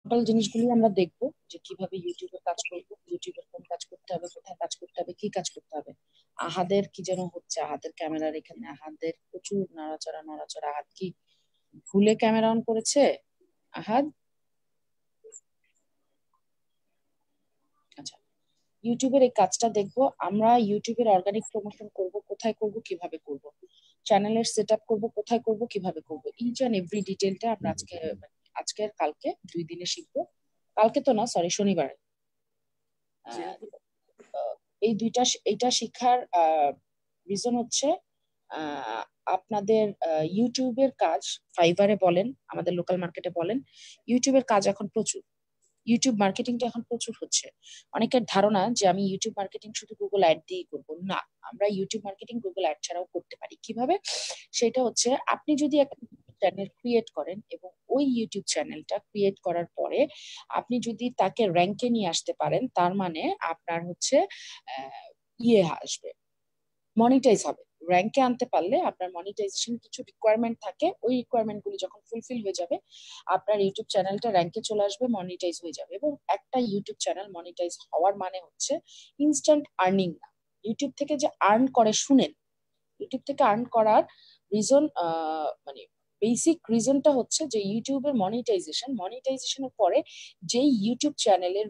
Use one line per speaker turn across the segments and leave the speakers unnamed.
Total জিনিসগুলি আমরা দেখবো যে কিভাবে ইউটিউবে কাজ করবো, ইউটিউবের কোন কাজ করতে হবে, কোথায় কাজ করতে হবে, কি কাজ করতে হবে। আহাদের কি যেন হচ্ছে, আহাদের ক্যামেরার এখানে আহাদের প্রচুর নড়াচড়া নড়াচড়া। আহাদ কি ভুলে ক্যামেরা অন করেছে? আহাদ, আচ্ছা, ইউটিউবের এই কাজটা দেখবো আমরা। ইউটিউবের অর্গানিক প্রমোশন করব, কোথায় করব, কিভাবে করব, চ্যানেলের সেট আপ করবো, কোথায় করব, কিভাবে করব, ইচ অ্যান্ড এভরি ডিটেলটা আমরা আজকের কালকে 2 দিনে শিখবো। কালকে তো না, সরি, শনিবার।
জি
আহ,
আপু।
এইটা শিখার রিজন হচ্ছে আহ, আপনাদের ইউটিউবের কাজ, ফাইবারে বলেন, আমাদের লোকাল মার্কেটে বলেন, ইউটিউবের কাজ এখন প্রচুর। ইউটিউব মার্কেটিংটা এখন প্রচুর হচ্ছে। অনেকের ধারণা যে আমি ইউটিউব মার্কেটিং শুধু গুগল অ্যাড দিয়েই করবো, না। আমরা ইউটিউব মার্কেটিং গুগল অ্যাড ছাড়াও করতে পারি। কিভাবে? সেটা হচ্ছে, আপনি যদি একটা চ্যানেল ক্রিয়েট করেন এবং ওই ইউটিউব চ্যানেলটা ক্রিয়েট করার পরে আপনি যদি তাকে র্যাঙ্কে নিয়ে আসতে পারেন, তার মানে আপনার হচ্ছে ইয়ে আসবে, মনিটাইজ হবে। র্যাঙ্কে আনতে পারলে আপনার মনিটাইজেশন কিছু রিকোয়ারমেন্ট থাকে, ওই রিকোয়ারমেন্ট গুলি যখন ফুলফিল হয়ে যাবে আপনার ইউটিউব চ্যানেলটা র্যাঙ্কে চলে আসবে, মনিটাইজ হয়ে যাবে। এবং একটা ইউটিউব চ্যানেল মনিটাইজ হওয়ার মানে হচ্ছে ইনস্ট্যান্ট আর্নিং না। ইউটিউব থেকে যে আর্ন করে, শুনেন, ইউটিউব থেকে আর্ন করার রিজন, মানে বেসিক রিজনটা হচ্ছে যে ইউটিউবের মনিটাইজেশনের পরে যে ইউটিউব চ্যানেলের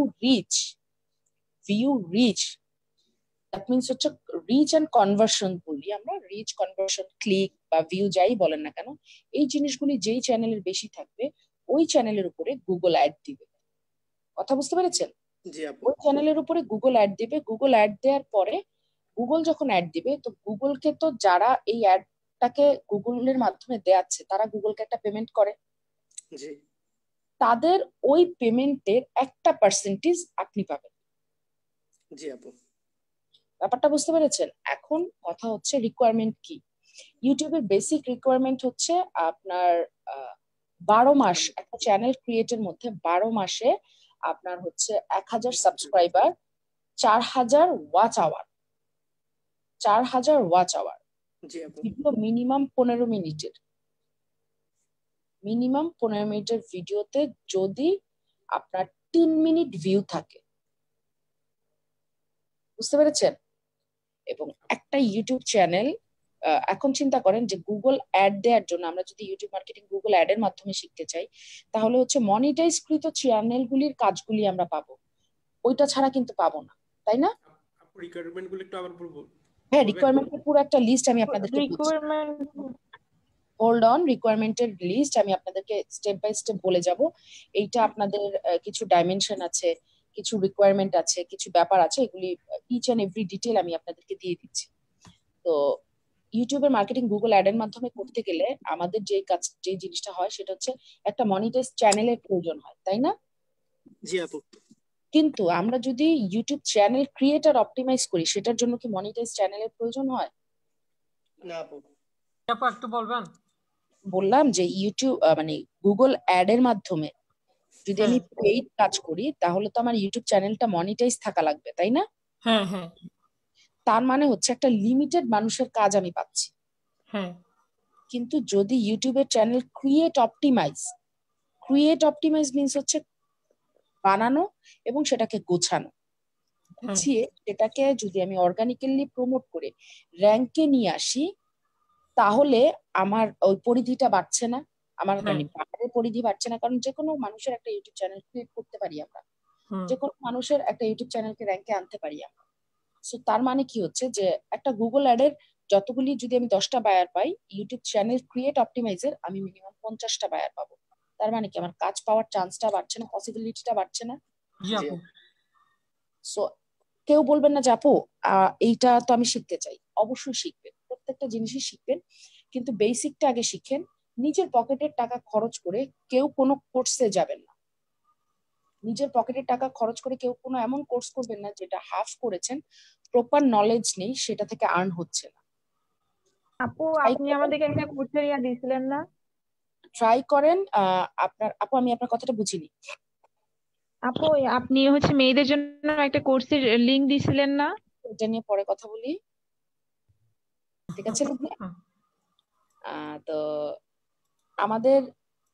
ভিউ রিচ, দ্যাট মিনস হচ্ছে রিচ অ্যান্ড কনভার্সন বলি আমরা, রিচ, কনভার্সন, ক্লিক বা ভিউ যাই বলেন না কেন, এই জিনিসগুলি যেই চ্যানেলের বেশি থাকবে ওই চ্যানেলের উপরে গুগল অ্যাড দিবে। কথা বুঝতে পেরেছেন?
জি আপু।
ওই চ্যানেলের উপরে গুগল অ্যাড দিবে। গুগল অ্যাড দেওয়ার পরে গুগল যখন অ্যাড দিবে, তো গুগলকে তো যারা এই অ্যাডটাকে গুগলের মাধ্যমে দেয়াচ্ছে তারা গুগলকে একটা পেমেন্ট করে।
জি
তাদের ওই পেমেন্টের একটা পার্সেন্টেজ আপনি পাবেন।
জি আপু।
ব্যাপারটা বুঝতে পেরেছেন? এখন কথা হচ্ছে রিকোয়ারমেন্ট কি। ইউটিউবের বেসিক রিকোয়ারমেন্ট হচ্ছে আপনার 12 মাস, একটা চ্যানেল ক্রিয়েটের মধ্যে 12 মাসে আপনার হচ্ছে 1000 subscriber, 4000 watch hour, 4000 watch hour,
জি আপু।
ভিডিও মিনিমাম 15 মিনিটের, মিনিমাম 15 মিনিটের ভিডিওতে যদি আপনার 3 মিনিট ভিউ থাকে, বুঝতে পেরেছেন? এবং একটা ইউটিউব চ্যানেল, এখন চিন্তা করেন যে গুগল অ্যাড দেওয়ার জন্য আমরা যদি ইউটিউব মার্কেটিং গুগল অ্যাড এর মাধ্যমে শিখতে চাই, তাহলে হচ্ছে মনিটাইজকৃত চ্যানেলগুলির কাজগুলি আমরা পাবো, ওইটা ছাড়া কিন্তু পাবো না, তাই না?
আপু রিকোয়ারমেন্ট গুলো একটু আবার বলবো,
হ্যাঁ,
বলবেন?
রিকোয়ারমেন্টের পুরো একটা লিস্ট আমি আপনাদেরকে বলছি।
রিকোয়ারমেন্ট।
হোল্ড অন, রিকোয়ারমেন্টের লিস্ট আমি আপনাদেরকে স্টেপ বাই স্টেপ বলে যাব। এইটা আপনাদের কিছু ডাইমেনশন আছে, কিছু রিকোয়ারমেন্ট আছে, কিছু ব্যাপার আছে, এগুলি ইচ অ্যান্ড এভরি ডিটেল আমি আপনাদেরকে দিয়ে দিচ্ছি। তো ইউটিউবের মার্কেটিং গুগল অ্যাড এর মাধ্যমে করতে গেলে আমাদের যে জিনিসটা হয় সেটা হচ্ছে একটা মনিটাইজ চ্যানেলের প্রয়োজন হয়, তাই না?
জি আপু।
কিন্তু আমরা যদি ইউটিউব চ্যানেল ক্রিয়েটার অপটিমাইজ করি, সেটার জন্য কি মনিটাইজ চ্যানেলের প্রয়োজন হয়?
না আপু।
আপু একটু বলবেন?
বললাম যে ইউটিউব মানে গুগল অ্যাড এর মাধ্যমে যদি
হ্যাঁ
আমি পেইড কাজ করি, তাহলে তো আমার ইউটিউব চ্যানেলটা মনিটাইজ থাকা লাগবে, তাই না?
হ্যাঁ হ্যাঁ
তার মানে হচ্ছে একটা লিমিটেড মানুষের কাজ আমি পাচ্ছি।
হ্যাঁ
কিন্তু যদি ইউটিউবের চ্যানেল ক্রিয়েট অপটিমাইজ মিনস হচ্ছে বানানো এবং সেটাকে গোছানো,
হ্যাঁ
গুছিয়ে সেটাকে যদি আমি অর্গানিক্যালি প্রমোট করে র্যাঙ্কে নিয়ে আসি, তাহলে আমার ওই পরিধিটা বাড়ছে না, আমার
হ্যাঁ
মানে বাজারের পরিধি বাড়ছে না, কারণ যে কোনো মানুষের একটা ইউটিউব চ্যানেল ক্রিয়েট করতে পারি আমরা,
হুম
যে কোনো মানুষের একটা ইউটিউব চ্যানেলকে র্যাঙ্কে আনতে পারি আমরা। সো তার মানে কি হচ্ছে যে একটা গুগল অ্যাডের যতগুলি যদি আমি 10টা বায়ার পাই, ইউটিউব চ্যানেল ক্রিয়েট অপটিমাইজের আমি মিনিমাম 50টা বায়ার পাবো। তার মানে কি আমার কাজ পাওয়ার চান্সটা বাড়ছে না, পসিবিলিটিটা বাড়ছে না?
জি
জি
আপু।
আপু।
সো কেউ বলবেন না যে আপু এইটা তো আমি শিখতে চাই। অবশ্যই শিখবেন, প্রত্যেকটা জিনিসই শিখবেন, কিন্তু বেসিকটা আগে শিখেন। নিজের পকেটের টাকা খরচ করে কেউ কোনো কোর্সে যাবেন না, নিজের পকেটের টাকা খরচ করে কেউ কোনো এমন কোর্স করবেন না যেটা হাফ করেছেন, প্রপার নলেজ নেই, সেটা থেকে আর্ন হচ্ছে না।
আপু
ট্রাই
আপনি
করেন,
আমাদেরকে একটা কোর্সের ইয়া দিয়েছিলেন না?
ট্রাই করেন। আপনার আপু, আমি আপনার কথাটা বুঝিনি।
আপু আপনি হচ্ছে মেয়েদের জন্য একটা কোর্সের লিংক দিয়েছিলেন না?
এটা নিয়ে পরে কথা বলি, ঠিক আছে? লিখি। তো আমাদের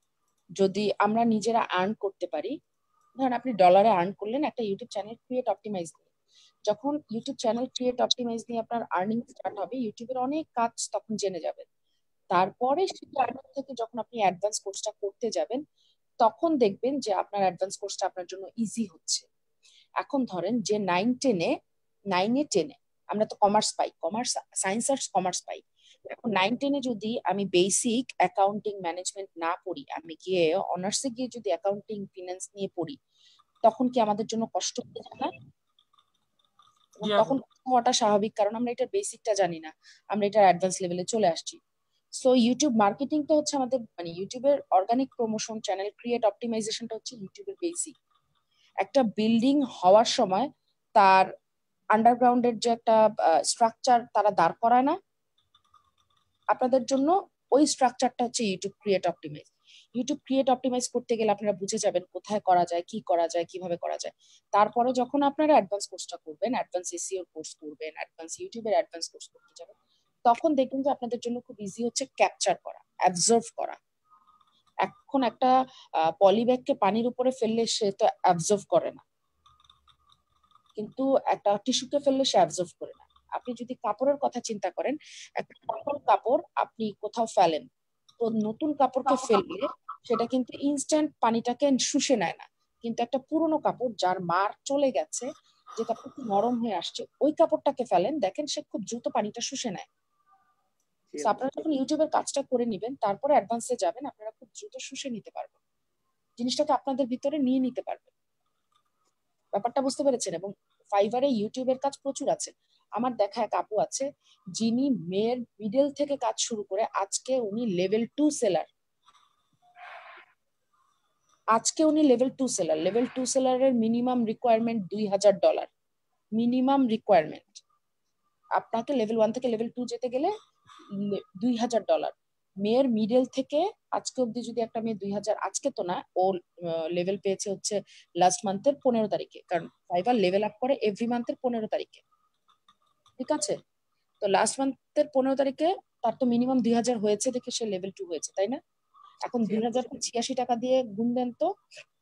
যদি আমরা নিজেরা আর্ন করতে পারি, ধরেন আপনি ডলারে আর্ন করলেন একটা ইউটিউব চ্যানেল ক্রিয়েট অপটিমাইজ নিয়ে। যখন ইউটিউব চ্যানেল ক্রিয়েট অপটিমাইজ নিয়ে আপনার আর্নিং স্টার্ট হবে, ইউটিউবের অনেক কাজ তখন জেনে যাবেন। তারপরে সেই আর্নিং থেকে যখন আপনি অ্যাডভান্স কোর্সটা করতে যাবেন, তখন দেখবেন যে আপনার অ্যাডভান্স কোর্সটা আপনার জন্য ইজি হচ্ছে। এখন ধরেন যে 9-10 আমরা তো কমার্স পাই, কমার্স সায়েন্স আর্টস কমার্স পাই। এখন 9-10 যদি আমি বেসিক অ্যাকাউন্টিং ম্যানেজমেন্ট না পড়ি, আমি গিয়ে অনার্সে গিয়ে যদি অ্যাকাউন্টিং ফিনান্স নিয়ে পড়ি, তখন কি আমাদের জন্য কষ্ট হয়ে যায় না?
জি আপু।
তখন হওয়াটা স্বাভাবিক, কারণ আমরা এটার বেসিকটা জানি না, আমরা এটার অ্যাডভান্স লেভেলে চলে আসছি। সো ইউটিউব মার্কেটিং তো হচ্ছে আমাদের, মানে ইউটিউবের অর্গানিক প্রমোশন, চ্যানেল ক্রিয়েট অপটিমাইজেশনটা হচ্ছে ইউটিউবের বেসিক। একটা বিল্ডিং হওয়ার সময় তার আন্ডারগ্রাউন্ডের যে একটা স্ট্রাকচার তারা দাঁড় করায় না, আপনাদের জন্য ওই স্ট্রাকচারটা হচ্ছে YouTube create optimize. YouTube create optimize করতে গেলে আপনারা বুঝে যাবেন কোথায় করা যায়, কি করা যায়, কিভাবে করা যায়। তারপরে যখন আপনারা অ্যাডভান্স কোর্সটা করবেন, অ্যাডভান্স এসইও কোর্স করবেন, অ্যাডভান্স ইউটিউবের অ্যাডভান্স কোর্স করতে যাবেন, তখন দেখবেন যে আপনাদের জন্য খুব ইজি হচ্ছে ক্যাপচার করা, অ্যাবজর্ভ করা। এখন একটা পলিব্যাগকে পানির উপরে ফেললে সে তো অ্যাবজর্ভ করে না, কিন্তু একটা টিস্যুকে ফেললে সে অ্যাবজর্ভ করে না। আপনি যদি কাপড়ের কথা চিন্তা করেন, একটা কাপড় আপনি কোথাও ফেলেন, তো নতুন কাপড়কে ফেললে সেটা কিন্তু ইনস্ট্যান্ট পানিটাকে শুষে নেয় না। কিন্তু একটা পুরোনো কাপড় যার মার চলে গেছে, যে কাপড়টি নরম হয়ে আসছে, ওই কাপড়টাকে ফেলেন, দেখেন সে খুব দ্রুত পানিটা শুষে নেয়।
জি
So
আপু।
আপনারা যখন ইউটিউবের কাজটা করে নিবেন, তারপরে অ্যাডভান্সে যাবেন, আপনারা খুব দ্রুত শুষে নিতে পারবেন, জিনিসটাকে আপনাদের ভিতরে নিয়ে নিতে পারবেন। ব্যাপারটা বুঝতে পেরেছেন? এবং ফাইবারে ইউটিউবের কাজ প্রচুর আছে। আমার দেখা এক আপু আছে, যিনি মেয়ের মিডল থেকে কাজ শুরু করে আজকে উনি লেভেল 2 সেলার। আজকে উনি লেভেল 2 সেলার। লেভেল 2 সেলারের মিনিমাম রিকোয়ারমেন্ট $2000, মিনিমাম রিকোয়ারমেন্ট। আপনাকে লেভেল 1 থেকে লেভেল 2 যেতে গেলে $2000। মেয়ের মিডল থেকে আজকে অব্দি যদি একটা মেয়ে 2000, আজকে তো না, ও লেভেল পেয়েছে হচ্ছে লাস্ট মান্থের 15 তারিখে, কারণ ফাইবার লেভেল আপ করে এভরি মান্থের 15 তারিখে, ঠিক আছে? তো লাস্ট মান্থের 15 তারিখে তার তো মিনিমাম 2000 হয়েছে দেখে সে লেভেল 2 হয়েছে, তাই না? এখন
জি আপু।
2086 টাকা দিয়ে গুণ দেন তো।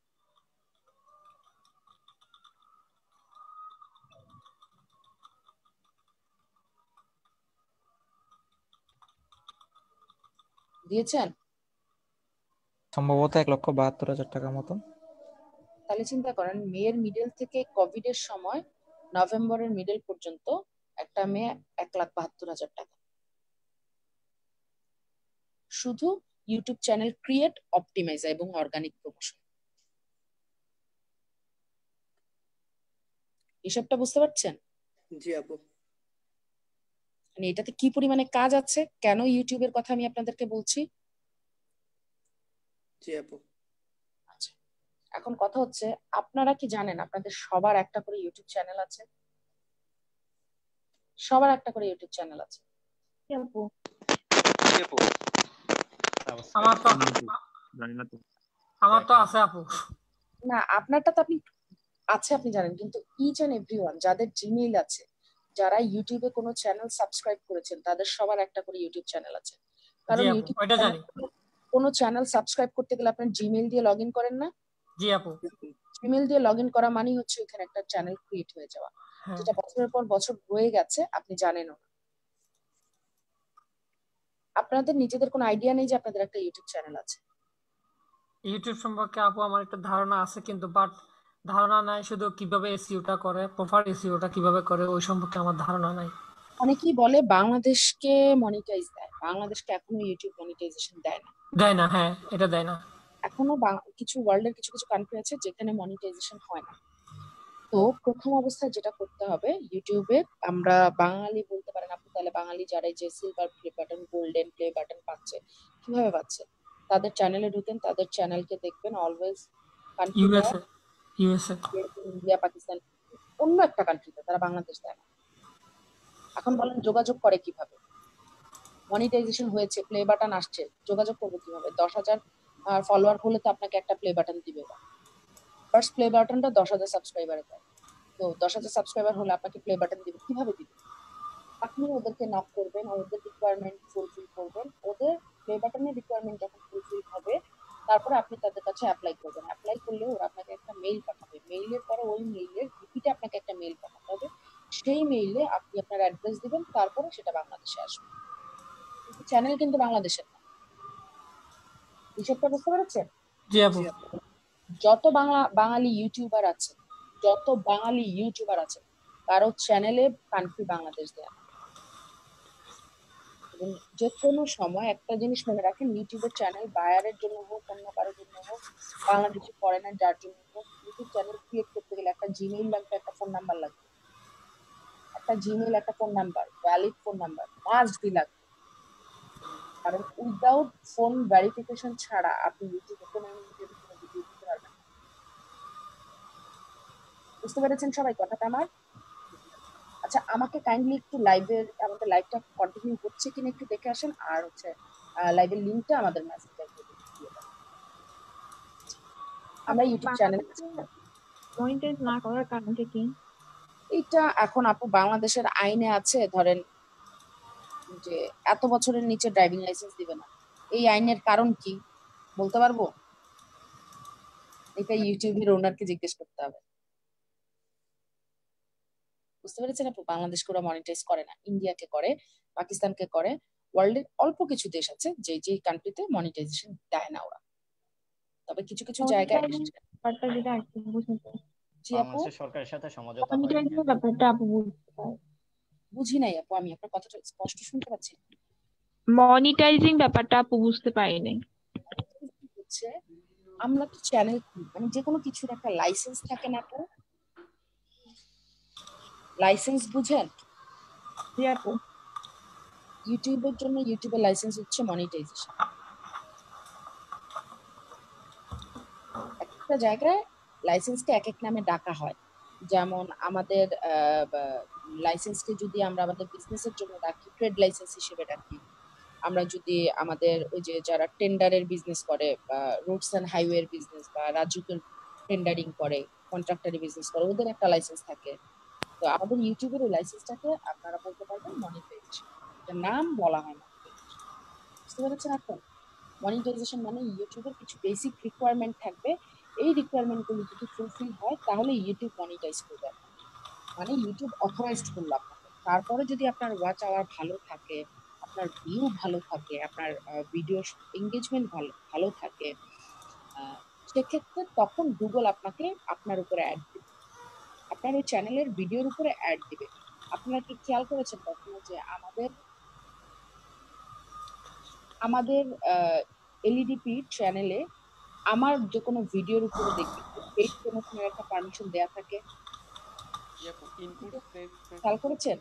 দিয়েছেন?
সম্ভবত 1,72,000 টাকা মতন।
তাহলে চিন্তা করেন, মেয়ের মিডল থেকে কোভিড এর সময় নভেম্বরের মিডল পর্যন্ত একটা মেয়ে 1,72,000 টাকা, শুধু ইউটিউব চ্যানেল ক্রিয়েট অপটিমাইজ এবং অর্গানিক প্রমোশন। হিসাবটা বুঝতে পারছেন?
জি আপু।
মানে এটাতে কি পরিমাণে কাজ আছে, কেন ইউটিউবের কথা আমি আপনাদেরকে বলছি।
জি আপু।
আচ্ছা, এখন কথা হচ্ছে, আপনারা কি জানেন আপনাদের সবার একটা করে ইউটিউব চ্যানেল আছে? সবার একটা করে ইউটিউব চ্যানেল আছে।
আপু
আমার তো
জানি না তো।
আমার তো আছে আপু।
না, আপনারটা তো আপনি আছে, আপনি জানেন, কিন্তু ইচ এন্ড এভরিওয়ান যাদের জিমেইল আছে, যারা ইউটিউবে কোনো চ্যানেল সাবস্ক্রাইব করেছেন, তাদের সবার একটা করে ইউটিউব চ্যানেল আছে।
জি
কারণ
আপু,
ইউটিউব
ওইটা জানি।
কোনো চ্যানেল সাবস্ক্রাইব করতে গেলে আপনার জিমেইল দিয়ে লগ ইন করেন না?
জি আপু।
জিমেইল দিয়ে লগ ইন করা মানেই হচ্ছে এখানে একটা চ্যানেল ক্রিয়েট হয়ে যাওয়া,
হ্যাঁ,
যেটা বছরের পর বছর রয়ে গেছে, আপনি জানেনও না। আপনাদের নিজেদের কোনো আইডিয়া নেই যে আপনাদের একটা ইউটিউব চ্যানেল আছে।
ইউটিউব সম্পর্কে আপু আমার একটা ধারণা আছে, কিন্তু বাট ধারণা নাই শুধু কিভাবে এসইওটা করে, প্রপার এসইওটা কিভাবে করে ওই সম্পর্কে আমার ধারণা নাই।
অনেকেই বলে বাংলাদেশকে মনিটাইজ দেয়, বাংলাদেশকে এখনো ইউটিউব মনিটাইজেশন দেয় না।
দেয় না, হ্যাঁ এটা দেয় না।
এখনো কিছু ওয়ার্ল্ডের কিছু কিছু কান্ট্রি আছে যেখানে মনিটাইজেশন হয় না। তো প্রথম অবস্থায় যেটা করতে হবে, ইউটিউবে আমরা বাঙালি বলতে পারেন আপনি, তাহলে বাঙালি যারা এই যে silver play button, golden play button পাচ্ছে, কিভাবে পাচ্ছে? তাদের চ্যানেলে ঢুকেন, তাদের চ্যানেলকে দেখবেন অলওয়েজ কান্ট্রি দেয়
ইউএসএ ইউএসএ
ইন্ডিয়া, পাকিস্তান, অন্য একটা কান্ট্রিতে, তারা বাংলাদেশ দেয় না। এখন বলেন যোগাযোগ করে কিভাবে? মনিটাইজেশন হয়েছে, প্লে বাটন আসছে, যোগাযোগ করবো কিভাবে? 10,000 ফলোয়ার হলে তো আপনাকে একটা প্লে বাটন দিবে। ফার্স্ট প্লে বাটনটা 10,000 সাবস্ক্রাইবারে দেয়। তো 10,000 সাবস্ক্রাইবার হলে আপনাকে প্লে বাটন দিবে কিভাবে দিবে? আপনি ওদেরকে নক করবেন, ওদের রিকোয়ারমেন্ট ফুলফিল করবেন, ওদের প্লে বাটনের রিকোয়ারমেন্ট যখন ফুলফিল হবে, তারপরে আপনি তাদের কাছে অ্যাপ্লাই করবেন। অ্যাপ্লাই করলে ওরা আপনাকে একটা মেইল পাঠাবে। মেইলের পরে ওই মেইলের রিপিটে আপনাকে একটা মেইল পাঠাতে হবে। সেই মেইলে আপনি আপনার অ্যাড্রেস দিবেন, তারপরে সেটা বাংলাদেশে আসবে। কিন্তু চ্যানেল কিন্তু বাংলাদেশের না। বিষয়টা বুঝতে পেরেছেন?
জি আপু।
জি আপু।
যত বাঙালি ইউটিউবার আছে, কারো চ্যানেলে কান্ট্রি বাংলাদেশ দেয়া না। এবং যে কোনো সময় একটা জিনিস মনে রাখেন, ইউটিউবের চ্যানেল বায়ারের জন্য হোক, অন্য কারোর জন্য হোক, বাংলাদেশি ফরেনার যার জন্য হোক, ইউটিউব চ্যানেল ক্রিয়েট করতে গেলে একটা জিমেইল লাগবে, একটা ফোন নাম্বার লাগবে। একটা জিমেইল, একটা phone number, valid phone number must be লাগবে। কারণ উইদাউট ফোন ভেরিফিকেশন ছাড়া আপনি ইউটিউবে কোনো ভিডিও দিতে পারবেন না। বুঝতে পেরেছেন সবাই কথাটা আমার? আচ্ছা, আমাকে কাইন্ডলি একটু আমাদের লাইভটা কন্টিনিউ হচ্ছে কিনা একটু দেখে আসেন, আর হচ্ছে লাইভের লিংকটা আমাদের মেসেজে দিয়ে দেন। আমরা ইউটিউব চ্যানেল,
মনিটাইজ না করার কারণটা কি?
এটা এখন আপু বাংলাদেশের আইনে আছে, ধরেন যে এত বছরের নিচে ড্রাইভিং লাইসেন্স দিবে না। এই আইনের কারণ কি বলতে পারবো? এটা ইউটিউবের ওনারকে জিজ্ঞেস করতে হবে। বুঝতে পেরেছেন আপু? বাংলাদেশকে ওরা মনিটাইজ করে না, ইন্ডিয়াকে করে, পাকিস্তানকে করে। ওয়ার্ল্ডের অল্প কিছু দেশ আছে যে কান্ট্রিতে মনিটাইজেশন দেয় না ওরা, তবে কিছু কিছু জায়গায়
মনিটাইজিং ব্যাপারটা যেটা একটু বুঝতে,
জি আপু।
বাংলাদেশের সরকারের সাথে সমঝোতা হয়
মনিটাইজিং
কিনা।
ব্যাপারটা আপু বুঝতে পারে।
বুঝি নাই আপু, আমি আপনার কথাটা স্পষ্ট শুনতে পাচ্ছি না।
মনিটাইজিং ব্যাপারটা আপু বুঝতে পারি নাই।
হচ্ছে আমরা তো চ্যানেল, মানে যে কোনো কিছুর একটা লাইসেন্স থাকে না আপু? লাইসেন্স বুঝেন?
জি আপু।
ইউটিউবের জন্য ইউটিউবের লাইসেন্স হচ্ছে মনিটাইজেশন। একটা জায়গায় লাইসেন্সকে এক এক নামে ডাকা হয়। যেমন আমাদের লাইসেন্সকে যদি আমরা আমাদের বিজনেসের জন্য ডাকি, ট্রেড লাইসেন্স হিসেবে ডাকি। আমরা যদি আমাদের ওই যে যারা টেন্ডারের বিজনেস করে, বা রোডস অ্যান্ড হাইওয়ের বিজনেস, বা রাজুকের টেন্ডারিং করে, কন্ট্রাক্টরি বিজনেস করে, ওদের একটা লাইসেন্স থাকে। তো আমাদের ইউটিউবের ওই লাইসেন্সটাকে আপনারা বলতে পারবেন মনিটাইজেশন। এটা নাম বলা হয় মনিটাইজেশন। বুঝতে পেরেছেন এখন? মনিটাইজেশন মানে ইউটিউবের কিছু বেসিক রিকোয়ারমেন্ট থাকবে, এই রিকোয়ারমেন্ট গুলো যদি ফুলফিল হয় তাহলে ইউটিউব মনিটাইজ করবে, মানে ইউটিউব অথরাইজড করলো আপনাকে। তারপরে যদি আপনার ওয়াচ আওয়ার ভালো থাকে, আপনার ভিউ ভালো থাকে, আপনার ভিডিও এঙ্গেজমেন্ট ভালো ভালো থাকে, সেক্ষেত্রে তখন গুগল আপনাকে আপনার উপরে অ্যাড দিবে, আপনার ওই চ্যানেলের ভিডিওর উপরে অ্যাড দিবে। আপনারা কি খেয়াল করেছেন কখনো যে আমাদের আমাদের এলইডিপি চ্যানেলে আমার যে কোনো ভিডিওর উপরে দেখবে পেইড প্রমোশনের একটা পারমিশন দেয়া থাকে? খেয়াল করেছেন?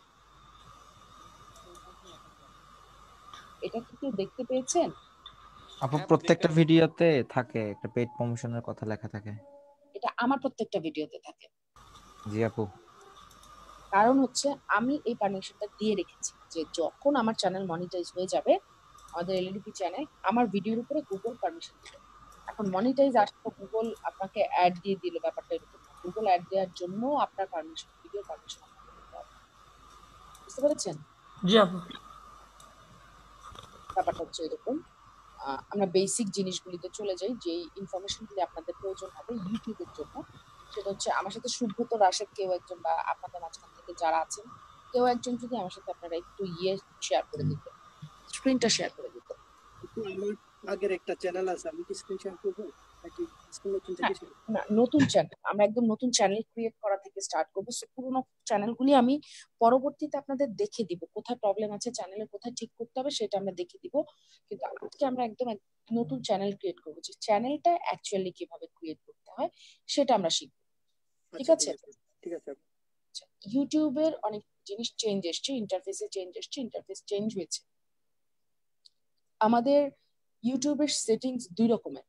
এটা কি কেউ দেখতে পেয়েছেন?
আপু প্রত্যেকটা ভিডিওতে থাকে একটা পেইড প্রমোশনের কথা লেখা থাকে।
এটা আমার প্রত্যেকটা ভিডিওতে থাকে।
জি আপু।
কারণ হচ্ছে আমি এই পারমিশনটা দিয়ে রেখেছি যে যখন আমার চ্যানেল মনিটাইজ হয়ে যাবে, আমাদের এলইডিপি চ্যানেল, আমার ভিডিওর উপরে গুগল পারমিশন দিবে। এখন মনিটাইজ আসলে গুগল আপনাকে অ্যাড দিয়ে দিল, ব্যাপারটা এরকম না। গুগল অ্যাড দেওয়ার জন্য আপনার পারমিশন, ভিডিও পারমিশন আপনাকে দিতে হবে। বুঝতে পেরেছেন?
জি আপু।
ব্যাপারটা হচ্ছে এরকম। আমরা বেসিক জিনিসগুলিতে চলে যাই, যে ইনফরমেশনগুলি আপনাদের প্রয়োজন হবে ইউটিউবের জন্য। সেটা হচ্ছে আমার সাথে সুব্রত, রাশেদ, কেউ একজন, বা আপনাদের মাঝখান থেকে যারা আছেন কেউ একজন যদি আমার সাথে আপনারা একটু শেয়ার করে দিতেন, স্ক্রিনটা শেয়ার করে দিতেন।
আপু, আমার আগের একটা চ্যানেল আছে, আমি কি স্ক্রিন শেয়ার করবো নাকি স্ক্রিন নতুন থেকে
হ্যাঁ,
share করবো?
না, নতুন চ্যানেল, আমরা একদম নতুন চ্যানেল ক্রিয়েট করা থেকে স্টার্ট করবো। পুরোনো চ্যানেলগুলি আমি পরবর্তীতে আপনাদের দেখে দিব, কোথায় প্রবলেম আছে চ্যানেলে, কোথায় ঠিক করতে হবে সেটা আমরা দেখে দিব। কিন্তু আজকে আমরা একদম এক নতুন চ্যানেল ক্রিয়েট করবো, যে চ্যানেলটা অ্যাকচুয়ালি কিভাবে ক্রিয়েট করতে হয় সেটা আমরা শিখবো। ঠিক
আচ্ছা,
আছে?
ঠিক আছে আপু।
আচ্ছা, ইউটিউবের অনেক জিনিস চেঞ্জ এসছে, ইন্টারফেসে চেঞ্জ এসছে, ইন্টারফেস চেঞ্জ হয়েছে। আমাদের ইউটিউবের সেটিংস দুই রকমের,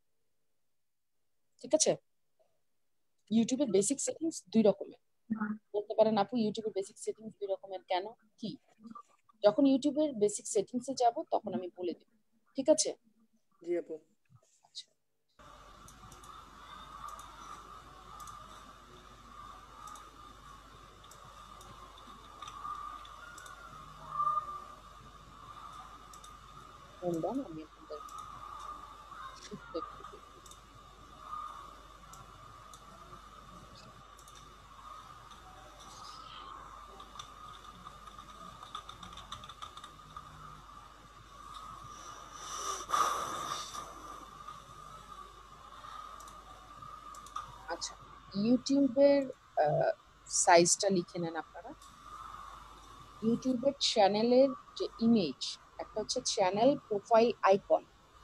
ঠিক আছে? ইউটিউবের বেসিক সেটিংস দুই রকমের। বলতে পারেন আপু ইউটিউবের বেসিক সেটিংস দুই রকমের কেন, কি? যখন ইউটিউবের বেসিক সেটিংসে যাব তখন আমি বলে দেব, ঠিক আছে?
জি আপু।
আচ্ছা, hold on, আমি আপনাদের শিখতে ইউটিউবের সাইজটা লিখে নেন আপনারা। ইউটিউবের চ্যানেলের যে ইমেজ, একটা হচ্ছে channel profile icon,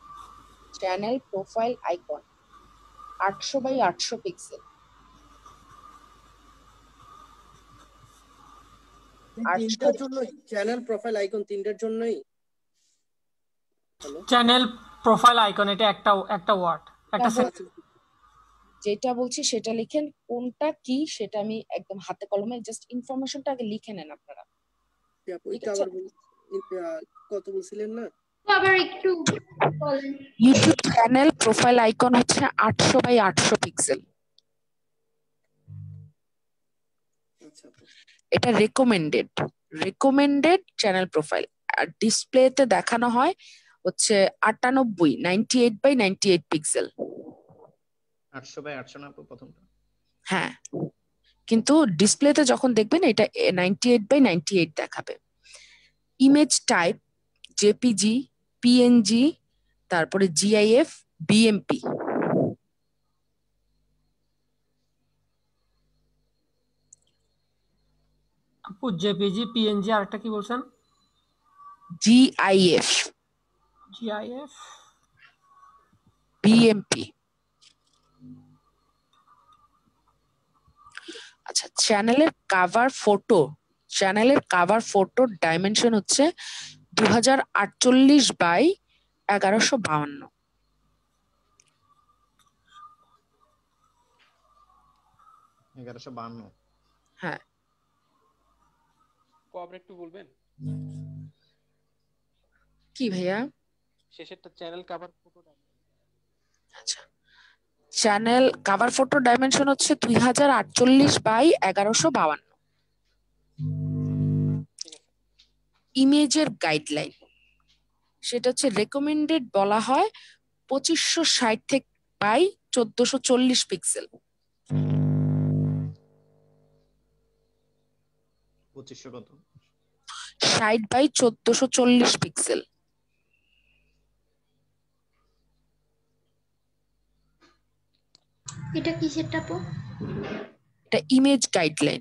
800 x 800 pixel.
তিনটার জন্যই চ্যানেল প্রোফাইল আইকন, তিনটার জন্যই। হ্যালো,
চ্যানেল প্রোফাইল আইকন, এটা একটা ওয়ার্ড, একটা
যেটা বলছি সেটা লিখেন, কোনটা কি সেটা আমি একদম হাতে কলমে জাস্ট ইনফরমেশনটা আগে লিখে নেন আপনারা।
ওইটা আবার কত বলছিলেন না?
আবার একটু বলেন।
ইউটিউব চ্যানেল প্রোফাইল আইকন হচ্ছে 800 x 800 পিক্সেল।
আচ্ছা,
এটা রেকমেন্ডেড চ্যানেল প্রোফাইল। আর ডিসপ্লেতে দেখানো হয় হচ্ছে 98 পিক্সেল।
800 x 800 না প্রথমটা?
হ্যাঁ, কিন্তু ডিসপ্লেতে যখন দেখবেন এটা 98 দেখাবে। ইমেজ টাইপ জেপিজি, পিএনজি, তারপরে জিআইএফ, বিএমপি।
আপু জেপিজি, পিএনজি, আর একটা কি বলছেন?
GIF,
GIF,
BMP. আচ্ছা, চ্যানেলের কাভার ফটোর ডাইমেনশন হচ্ছে 2048 বাই 1152।
1152?
হ্যাঁ,
কবর একটু বলবেন
কি ভাইয়া?
শেষেরটা চ্যানেল কভার ফটো।
আচ্ছা, চ্যানেল কাভার ফটো ডাইমেনশন হচ্ছে 2048 বাই 1152। ইমেজের গাইডলাইন, সেটা হচ্ছে রেকমেন্ডেড বলা হয় 2560 থেকে বাই 1440 পিক্সেল।
2500 কত?
60 বাই 1440 পিক্সেল।
এটা কিসেরটা আপু?
এটা ইমেজ গাইডলাইন।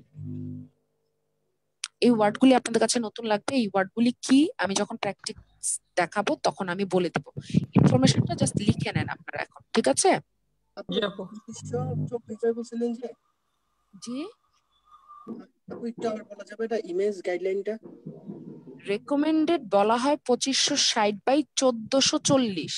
এই ওয়ার্ডগুলি আপনাদের কাছে নতুন লাগবে। এই ওয়ার্ডগুলি কি আমি যখন প্র্যাকটিস দেখাবো তখন আমি বলে দেব। ইনফরমেশনটা জাস্ট লিখে নেন আপনারা এখন, ঠিক আছে?
আপনি
জি আপু।
2524 বলছিলেন যে?
জি,
আপু একটু আবার বলা যাবে এটা ইমেজ গাইডলাইনটা?
রেকমেন্ডেড বলা হয় 2560 বাই 1440,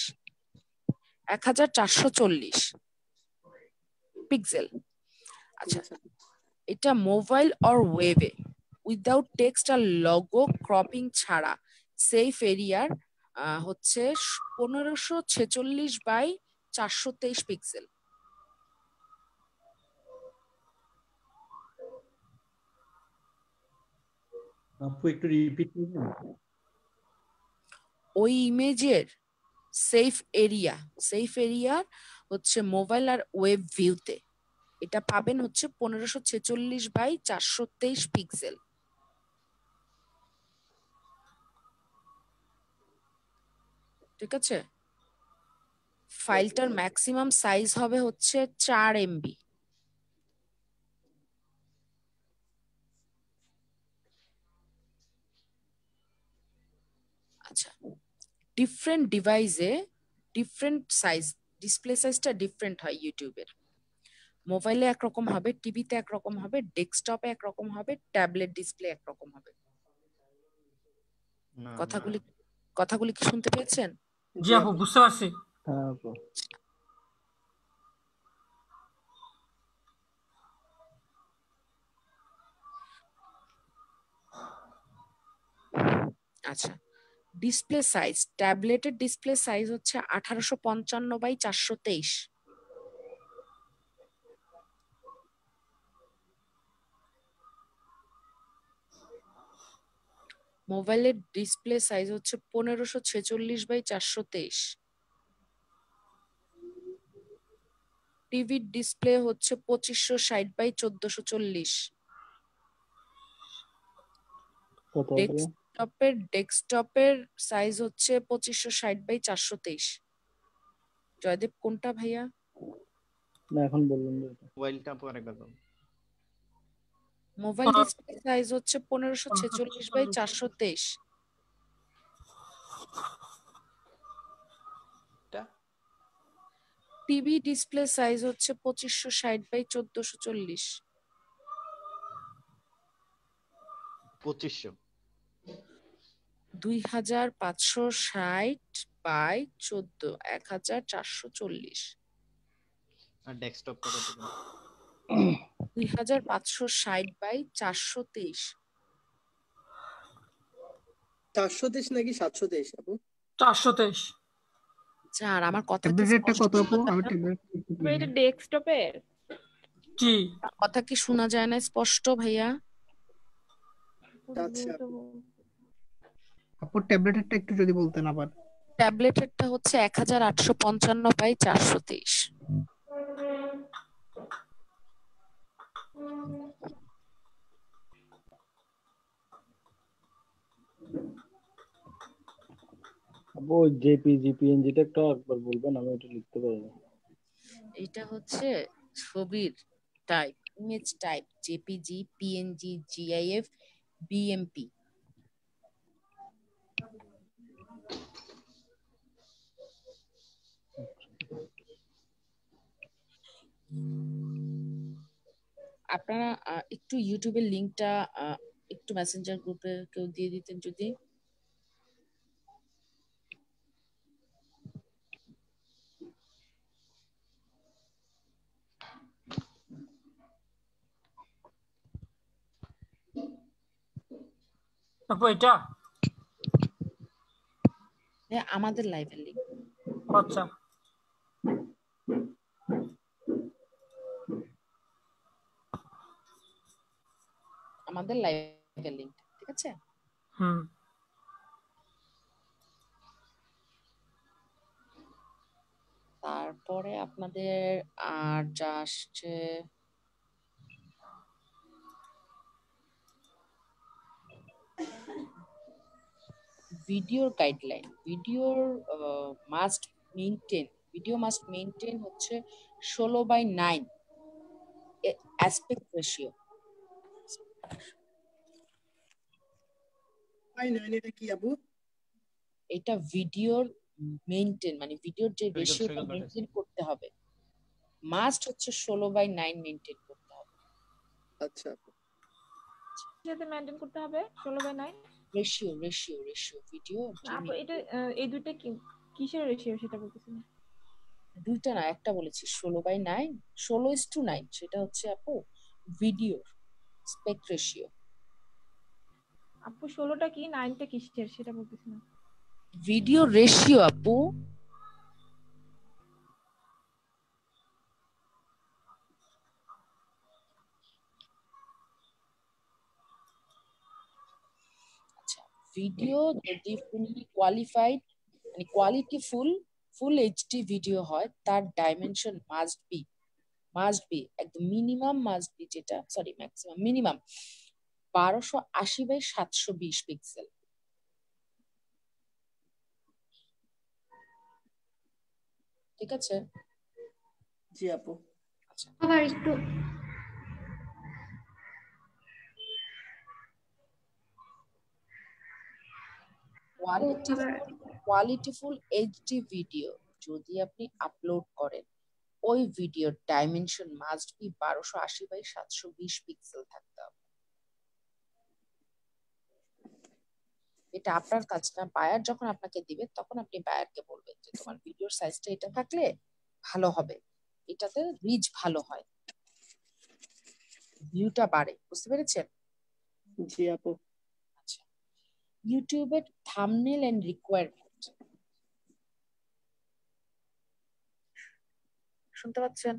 1440 পিক্সেল। আচ্ছা, এটা মোবাইল অর ওয়েবে উইদাউট টেক্সট আর লোগো ক্রপিং ছাড়া সেফ এরিয়ার হচ্ছে 1546 বাই 423 পিক্সেল।
আপু একটু রিপিট করবেন?
ওই ইমেজের সেফ এরিয়া হচ্ছে মোবাইল আর ওয়েব ভিউতে এটা পাবেন হচ্ছে 1546 বাই 423 পিক্সেল। ঠিক আছে? ফাইলটার ম্যাক্সিমাম সাইজ হবে হচ্ছে 4 MB। আচ্ছা, ডিফারেন্ট ডিভাইসে ডিফারেন্ট সাইজ, ডিসপ্লে সাইজটা ডিফারেন্ট হয় ইউটিউবের। মোবাইলে একরকম হবে, টিভিতে একরকম হবে, ডেস্কটপে একরকম হবে, ট্যাবলেট ডিসপ্লে একরকম হবে। কথাগুলি কি শুনতে পেয়েছেন?
জি আপু, বুঝতে পারছি।
হ্যাঁ আপু।
আচ্ছা, ডিসপ্লে সাইজ, ট্যাবলেটের ডিসপ্লে সাইজ হচ্ছে 1855 বাই 423। মোবাইলের ডিসপ্লে সাইজ হচ্ছে 1546 বাই 423। টিভির ডিসপ্লে হচ্ছে 2560 বাই 1440। ডেস্কটপের সাইজ হচ্ছে 2560 বাই 423। জয়দেব কোনটা ভাইয়া?
না এখন বললাম যে এটা।
মোবাইলটা আপু আরেকবার বলুন।
মোবাইল ডিসপ্লে সাইজ হচ্ছে 1546 বাই 423।
এটা
টিভি ডিসপ্লে সাইজ হচ্ছে 2560 বাই 1440।
2500
2560 বাই 14 1440।
আর ডেস্কটপটা কত করে?
2560 বাই 423।
423 নাকি 723 আপু?
423।
আর আমার কথা কি
ট্যাবলেটেরটা
স্পষ্ট
কত আপু?
শোনা
আমি
যায় না?
ট্যাবলেট
তো এটা ডেস্কটপের?
জি
কথা কি শোনা যায় না স্পষ্ট ভাইয়া?
আচ্ছা আপু।
আপু ট্যাবলেটেরটা একটু যদি বলতেন আবার।
ট্যাবলেটেরটা হচ্ছে 1855 বাই 423।
আপু জেপিজি পিএনজিটা একটু একবার বলবেন, আমি এটা লিখতে পারি না।
এটা হচ্ছে ছবির টাইপ, image type, JPG, PNG, GIF, BMP. আপনারা একটু ইউটিউবের লিংকটা একটু মেসেঞ্জার গ্রুপে কেউ দিয়ে দিতেন যদি।
আপু এটা
হ্যাঁ, আমাদের লাইভের লিংক।
আচ্ছা
আমাদের লাইভের লিংক, ঠিক আছে?
হুম
তারপরে আপনাদের আর যা আসছে ভিডিওর guideline. Must video must maintain হচ্ছে 16:9 অ্যাসপেক্ট রেশিও।
9 এটা কি আপু?
এটা ভিডিওর মেনটেন, মানে ভিডিওর যে রেশিওটা
সৈকত পাঠাইছে।
মেনটেন করতে হবে, মাস্ট হচ্ছে 16:9 মেনটেন করতে হবে।
আচ্ছা আপু।
সাথে মেনটেন করতে হবে 16/9।
রেশিও ভিডিও
আপু এটা এই দুইটা কি কিসের রেশিও সেটা বলতেছি না।
দুইটা না, একটা বলেছি 16:9, 16:9, সেটা হচ্ছে আপু ভিডিও স্পেক রেশিও।
আপু 16টা কি 9টা কিসের সেটা বলতেছি না।
ভিডিও রেশিও আপু। আচ্ছা, ভিডিও যদি ফুললি কোয়ালিফাইড, মানে ফুল এইচডি ভিডিও হয়, তার ডাইমেনশন মাস্ট বি একদম মিনিমাম মাস্ট বি, যেটা sorry maximum minimum 1280 by 720 pixel. ঠিক আছে?
জি আপু।
আচ্ছা,
আবার একটু আবার
কোয়ালিটিফুল এইচডি ভিডিও যদি আপনি আপলোড করেন, ওই ভিডিওর dimension must be 1280 by 720 pixel থাকতে হবে। এটা আপনার কাজ না, বায়ার যখন আপনাকে দিবে তখন আপনি বায়ারকে বলবেন যে তোমার ভিডিওর সাইজটা এটা থাকলে ভালো হবে, এটাতে রিচ ভালো হয়, ভিউটা বাড়ে। বুঝতে পেরেছেন?
জি আপু।
আচ্ছা, ইউটিউবের থাম্বনেল এন্ড রিকোয়ারমেন্ট শুনতে পাচ্ছেন?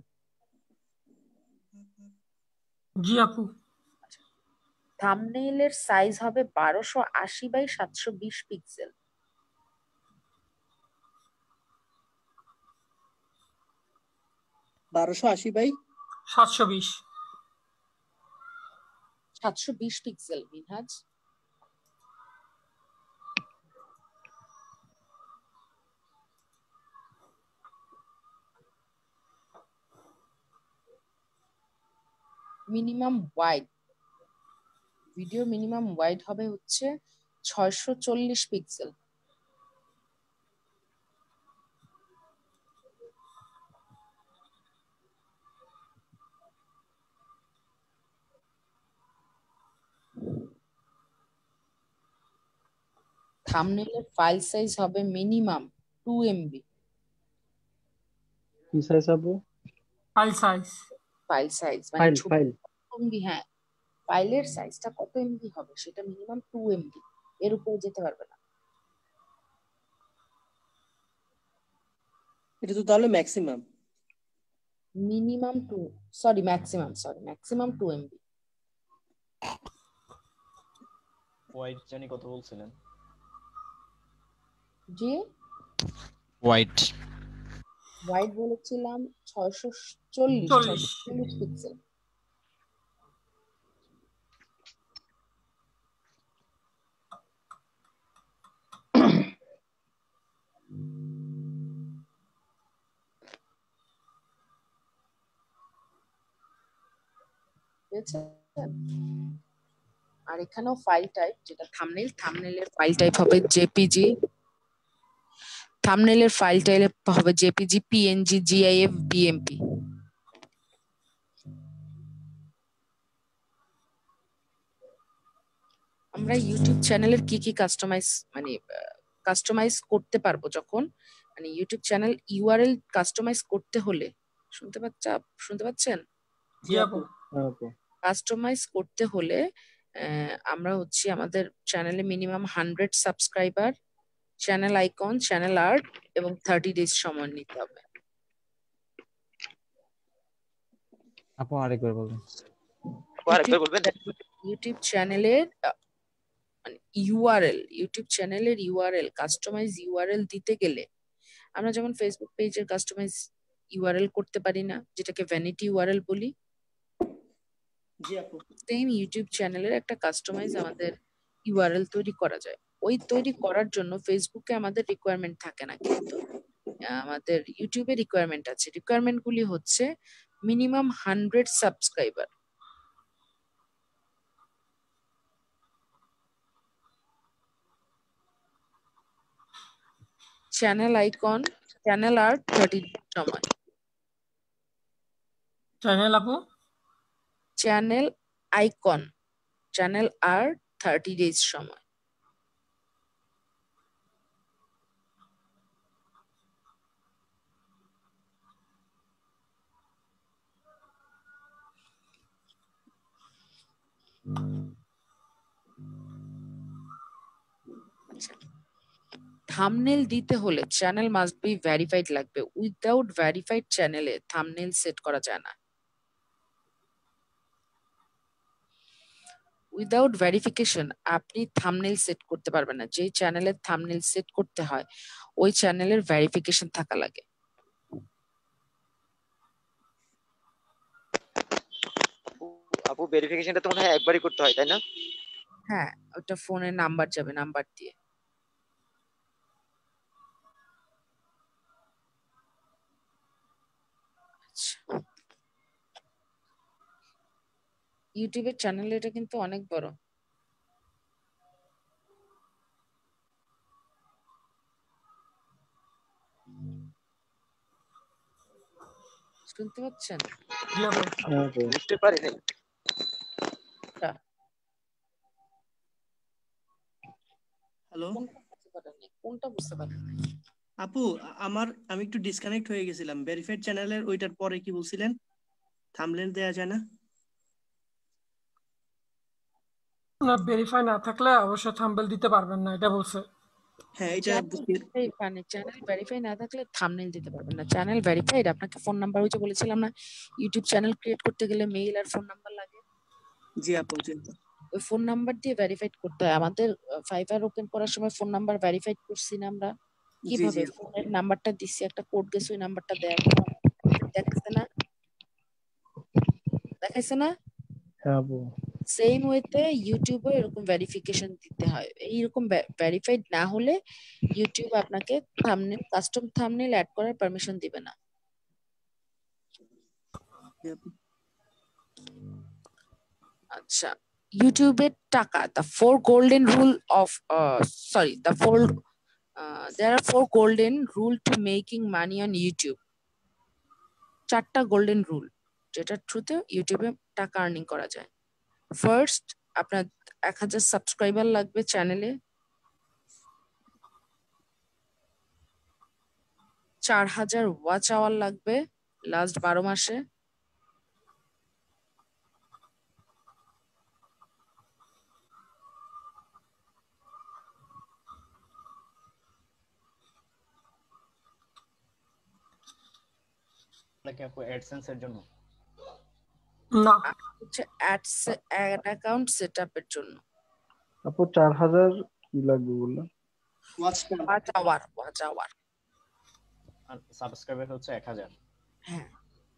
জি আপু
থাম্বনেইলের সাইজ হবে 1280 by 720 pixel.
1280 by
720।
720 pixel Minhaj. Minimum wide, video minimum wide হবে হচ্ছে 640 পিক্সেল। থাম্বনেলের ফাইল সাইজ হবে মিনিমাম 2 MB।
কি সাইজ আপু?
File size.
ফাইল সাইজ মানে
ফাইল
ছবি
ফাইল
MB, হ্যাঁ ফাইলের সাইজটা কত MB হবে সেটা মিনিমাম 2 MB, এর উপরে যেতে পারবে না।
এটা তো তাহলে ম্যাক্সিমাম।
Maximum 2 MB।
হোয়াইট জানি কত বলছিলেন?
জি
হোয়াইট
ওয়াইড বলেছিলাম 640 পিক্সেল। আর এখানেও ফাইল টাইপ, যেটা থাম্বনেলের ফাইল টাইপ হবে জেপিজি, থাম্বনেলের ফাইল টাইপ হবে জেপিজি, পিএনজি, জিআইএফ, বিএমপি। আমরা ইউটিউব চ্যানেলের কি কি কাস্টমাইজ করতে পারবো, যখন মানে ইউটিউব চ্যানেল ইউআরএল কাস্টমাইজ করতে হলে, শুনতে পাচ্ছেন?
জি আপু।
হ্যাঁ আপু।
কাস্টমাইজ করতে হলে আমরা হচ্ছে আমাদের চ্যানেলে minimum 100 subscriber, channel icon, channel art এবং 30 ডেজ সময় নিতে হবে।
আপু আরেকবার বলুন।
ইউটিউব চ্যানেলের ইউআরএল কাস্টমাইজ ইউআরএল দিতে গেলে আমরা যেমন ফেসবুক পেজের কাস্টমাইজ ইউআরএল করতে পারি না, যেটাকে ভ্যানিটি ইউআরএল বলি,
জি আপু।
সেম ইউটিউব চ্যানেলের একটা কাস্টমাইজ আমাদের ইউআরএল তৈরি করা যায়। ওই তৈরি করার জন্য ফেসবুকে আমাদের রিকোয়ারমেন্ট থাকে না, কিন্তু আমাদের ইউটিউবে রিকোয়ারমেন্ট আছে। রিকোয়ারমেন্ট গুলি হচ্ছে minimum 100 subscriber, channel icon, channel art 30 সময়,
চ্যানেল আপু
channel icon, channel art 30 days সময়। থাম্বনেল দিতে হলে চ্যানেল মাস্ট বি ভেরিফাইড লাগবে। উইদাউট ভেরিফাইড চ্যানেলে থাম্বনেল সেট করা যায় না। উইদাউট ভেরিফিকেশন আপনি থাম্বনেল সেট করতে পারবেন না। যেই চ্যানেলের থাম্বনেল সেট করতে হয় ওই চ্যানেলের ভেরিফিকেশন থাকা লাগে।
আপু ভেরিফিকেশনটা তো মনে হয় একবারই করতে হয় তাই না?
হ্যাঁ, ওটা ফোনে নাম্বার যাবে, নাম্বার দিয়ে। ইউটিউবের চ্যানেল এটা কিন্তু অনেক বড়। শুনতে পাচ্ছেন?
জি আপু।
হ্যাঁ আপু।
বুঝতে পারি নাই।
হ্যালো
কোনটা বুঝতে পারেন?
আপু, আমি একটু ডিসকানেক্ট হয়ে গেছিলাম। ভেরিফাইড চ্যানেলের ওইটার পরে কি বলছিলেন? থাম্বনেল দেয়া যায় না?
না, ভেরিফাই না থাকলে অবশ্যই থাম্বনেল দিতে পারবেন না, এটা বলছে।
হ্যাঁ, এটা
চ্যানেল ভেরিফাই না থাকলে থাম্বনেল দিতে পারবেন না। চ্যানেল ভেরিফাইড, আপনাকে ফোন নাম্বার, ওই যে বলেছিলাম না ইউটিউব চ্যানেল ক্রিয়েট করতে গেলে মেইল আর ফোন নাম্বার লাগে।
জি আপু, জি।
ওই ফোন নাম্বার দিয়ে ভেরিফাইড করতে হয়। আমাদের ফাইবার ওপেন করার সময় ফোন নাম্বার ভেরিফাইড করছি না আমরা? কিভাবে? ফোনের নাম্বারটা দিছি, একটা কোড গেছে, ওই নাম্বারটা দেখাইছে না?
হ্যাঁ আপু।
সেম ওয়েতে ইউটিউবে এরকম ভেরিফিকেশন দিতে হয়। এইরকম ভেরিফাইড না হলে ইউটিউব আপনাকে থাম্বনেল, কাস্টম থাম্বনেল অ্যাড করার পারমিশন দিবে না। আচ্ছা, ইউটিউবের টাকা, the four golden rule of the four there are four golden rule to making money on YouTube. 4টা গোল্ডেন রুল যেটার থ্রুতে ইউটিউবে টাকা আর্নিং করা যায়। ফার্স্ট, আপনার 1000 সাবস্ক্রাইবার লাগবে চ্যানেলে, 4000 ওয়াচ আওয়ার লাগবে লাস্ট 12 মাসে,
নাকি আপু অ্যাডসেন্স এর জন্য?
না,
হচ্ছে অ্যাড অ্যাকাউন্ট সেটআপের জন্য।
আপু 4000 কি লাগবে বললেন?
Watch time.
Watch hour.
আর সাবস্ক্রাইবার হচ্ছে 1000।
হ্যাঁ।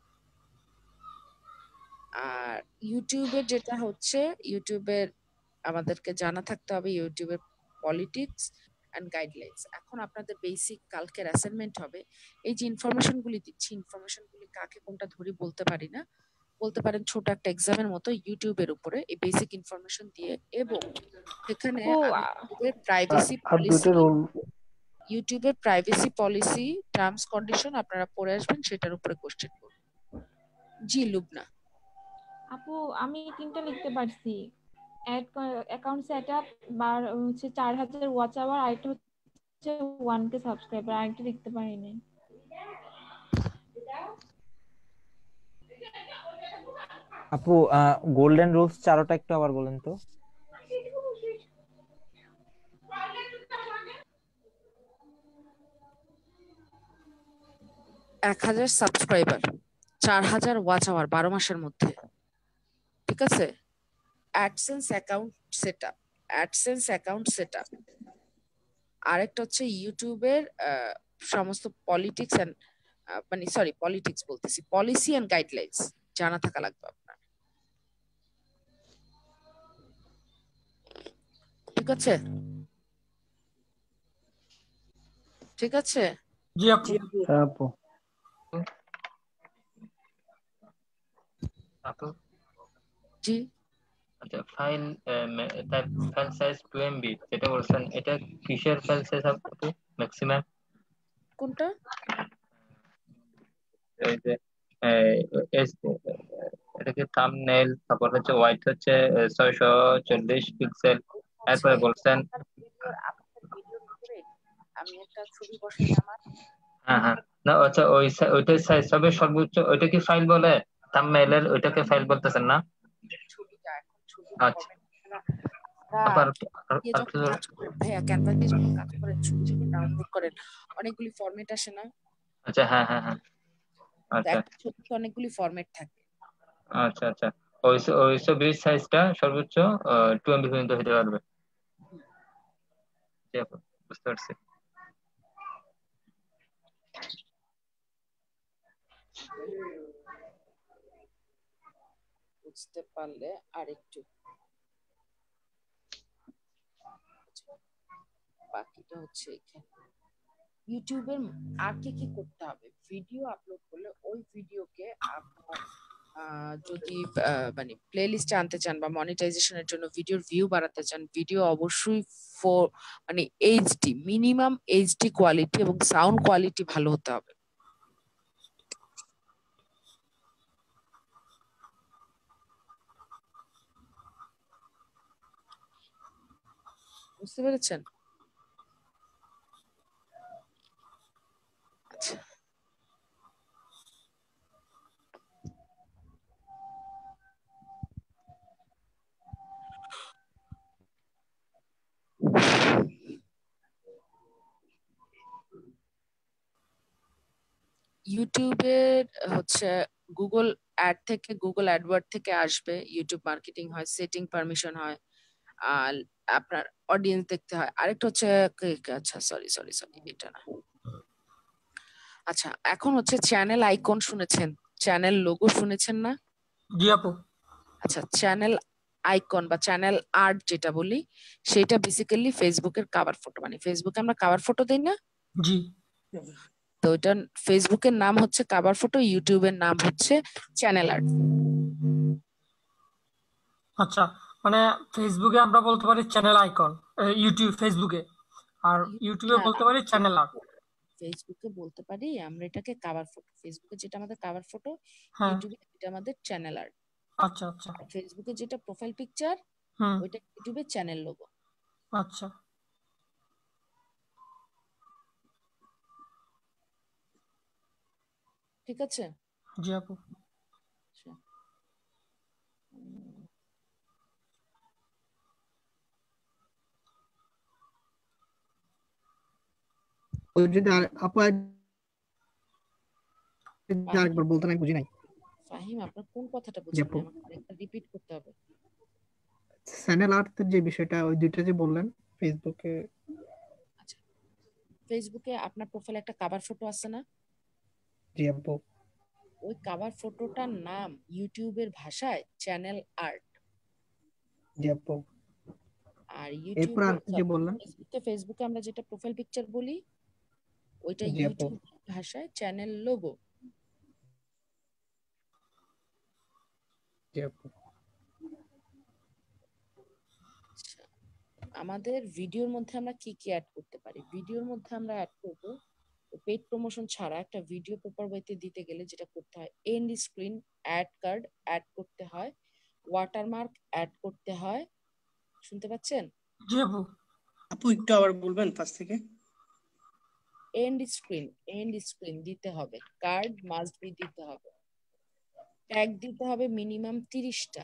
আর ইউটিউবের যেটা হচ্ছে, ইউটিউবের আমাদেরকে জানা থাকতে হবে ইউটিউবের পলিটিক্স অ্যান্ড গাইডলাইন্স। এখন আপনাদের বেসিক কালকের অ্যাসাইনমেন্ট হবে। এই যে ইনফরমেশনগুলি দিচ্ছি, ইনফরমেশনগুলি কাকে কোনটা ধরি বলতে পারি না, বলতে পারেন ছোট একটা এক্সামের মতো ইউটিউবের উপরে এই বেসিক ইনফরমেশন দিয়ে, এবং এখানে প্রাইভেসি
আর দুইটা রোল
ইউটিউবের প্রাইভেসি পলিসি টার্মস কন্ডিশন আপনারা পড়ে আসবেন, সেটার উপরে কোশ্চেন করবেন। জি লুবনা।
আপু আমি 3টা লিখতে পারছি, অ্যাড অ্যাকাউন্ট সেটআপ, আর হচ্ছে 4000 ওয়াচ আওয়ার, আর একটা হচ্ছে 1K সাবস্ক্রাইবার, আর একটা লিখতে পারিনি।
আপু গোল্ডেন রুলস 4টা একটু আবার বলেন তো।
1000 সাবস্ক্রাইবার, 4000 ওয়াচ আওয়ার 12 মাসের মধ্যে, ঠিক আছে? অ্যাডসেন্স অ্যাকাউন্ট সেটআপ, আরেকটা হচ্ছে ইউটিউবের সমস্ত পলিটিক্স এন্ড পলিটিক্স বলতেছি, পলিসি এন্ড গাইডলাইন্স জানা থাকা লাগবে আপনার, ঠিক আছে? ঠিক আছে।
জি আপু।
হ্যাঁ আপু।
আপু
জি
আচ্ছা, ফাইল ফাইল সাইজ 2 MB যেটা বলছেন, এটা কিসের ফাইল সাইজ আপু ম্যাক্সিমাম?
কোনটা?
এই যে এটা কি থাম্বনেইল, তারপর হচ্ছে হোয়াইট হচ্ছে 640 পিক্সেল, এরপরে বলছেন।
ভিডিওর উপরে আমি একটা ছবি বসাই আমার।
হ্যাঁ হ্যাঁ, না আচ্ছা, ওইটার সাইজ হবে সর্বোচ্চ, ওইটা কি ফাইল বলে? থাম্বনেইলের ওইটাকে ফাইল বলতেছেন না?
ছবিটা এখন ছবি
আচ্ছা,
ফরম্যাট
আবার
যখন কাজ করেন ভাইয়া, ক্যানভা দিয়ে যখন কাজ করেন, ছবি যখন ডাউনলোড করেন, অনেকগুলি ফরম্যাট আসে না?
আচ্ছা, হ্যাঁ হ্যাঁ হ্যাঁ,
তো
আচ্ছা
একটা ছবিতে অনেকগুলি ফরম্যাট থাকে।
আচ্ছা আচ্ছা, ওই ছবির সাইজটা সর্বোচ্চ 2 MB পর্যন্ত হতে পারবে। জি আপু, বুঝতে পারছি।
বুঝতে পারলে আরেকটু বাকিটা হচ্ছে এখানে ইউটিউবের আর কি করতে হবে। ভিডিও আপলোড করলে ওই ভিডিওকে আপনার যদি মানে প্লে লিস্টে আনতে চান বা মনিটাইজেশনের জন্য ভিডিওর ভিউ বাড়াতে চান, ভিডিও অবশ্যই মানে এইচডি, মিনিমাম এইচডি কোয়ালিটি এবং সাউন্ড কোয়ালিটি ভালো হতে হবে। বুঝতে পেরেছেন? আচ্ছা, ইউটিউবের হচ্ছে গুগল অ্যাড থেকে, গুগল অ্যাডওয়ার্ড থেকে আসবে, ইউটিউব মার্কেটিং হয়, সেটিং পারমিশন হয়, আর আপনার অডিয়েন্স দেখতে হয়। আরেকটা হচ্ছে আচ্ছা সরি এটা না। আচ্ছা, এখন হচ্ছে চ্যানেল আইকন শুনেছেন, চ্যানেল লোগো শুনেছেন না?
জি আপু।
আচ্ছা, চ্যানেল আইকন বা চ্যানেল আর্ট যেটা বলি, সেটা বেসিক্যালি ফেসবুকের কভার ফটো, মানে ফেসবুকে আমরা কভার ফটো দেই না?
জি।
তো এটা ফেসবুকের নাম হচ্ছে কভার ফটো, ইউটিউবের নাম হচ্ছে চ্যানেল আর্ট।
আচ্ছা, মানে ফেসবুকে আমরা বলতে পারি চ্যানেল আইকন, ইউটিউব ফেসবুকে, আর ইউটিউবে
না
বলতে পারি চ্যানেল আর্ট।
ফেসবুকে বলতে পারি আমরা এটাকে কাভার ফটো, ফেসবুকে যেটা আমাদের কাভার ফটো,
হ্যাঁ,
ইউটিউবে এটা আমাদের চ্যানেল আর্ট।
আচ্ছা আচ্ছা।
ফেসবুকে যেটা প্রোফাইল পিকচার,
হুম,
ওইটা ইউটিউবে চ্যানেল লোগো।
আচ্ছা।
ঠিক আছে?
জি আপু।
আচ্ছা।
ওই যদি আপু
ফাহিম,
আরেকবার বলতে নাই, বুঝি নাই।
ফাহিম আপনার কোন কথাটা
জি
বুঝেন
আপু,
নাই? আমাকে আরেকটা রিপিট করতে হবে।
চ্যানেল আর্টের যে বিষয়টা, ওই দুইটা যে বললেন ফেসবুকে।
আচ্ছা, ফেসবুকে আপনার প্রোফাইলে একটা কাভার ফটো আছে না?
জি আপু।
ওই কাভার ফটোটার নাম ইউটিউবের ভাষায় চ্যানেল আর্ট।
জি আপু।
আর
এরপর আর কি যে বললেন?
ফেসবুকে আমরা যেটা প্রোফাইল পিকচার বলি, ওইটা
জি আপু।
ইউটিউব ভাষায় চ্যানেল লোগো।
জি আপু।
আচ্ছা, আমাদের ভিডিওর মধ্যে আমরা কি কি অ্যাড করতে পারি? ভিডিওর মধ্যে আমরা অ্যাড করব পেইড প্রমোশন ছাড়া একটা ভিডিও পেপার বইতে দিতে গেলে যেটা করতে হয়, end screen, add card add করতে হয়, ওয়াটারমার্ক অ্যাড করতে হয়। শুনতে পাচ্ছেন?
জি আপু।
আপু একটু আবার বলবেন ফার্স্ট থেকে?
এন্ড স্ক্রিন দিতে হবে, কার্ড মাস্ট বি দিতে হবে, ট্যাগ দিতে হবে মিনিমাম 30টা।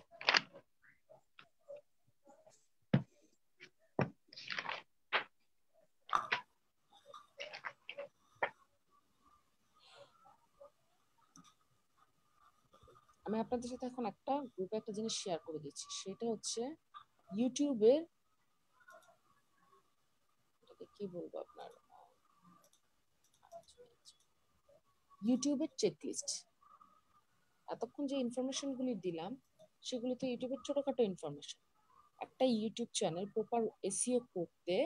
আমি আপনাদের সাথে এখন একটা গ্রুপে একটা জিনিস শেয়ার করে দিচ্ছি, সেটা হচ্ছে ইউটিউবের, এটাকে কি বলবো আপনার, ইউটিউবের চেকলিস্ট। এতক্ষণ যে ইনফরমেশন গুলি দিলাম সেগুলো তো ইউটিউবের ছোটখাটো ইনফরমেশন। একটা ইউটিউব চ্যানেল প্রপার এসইও করতে,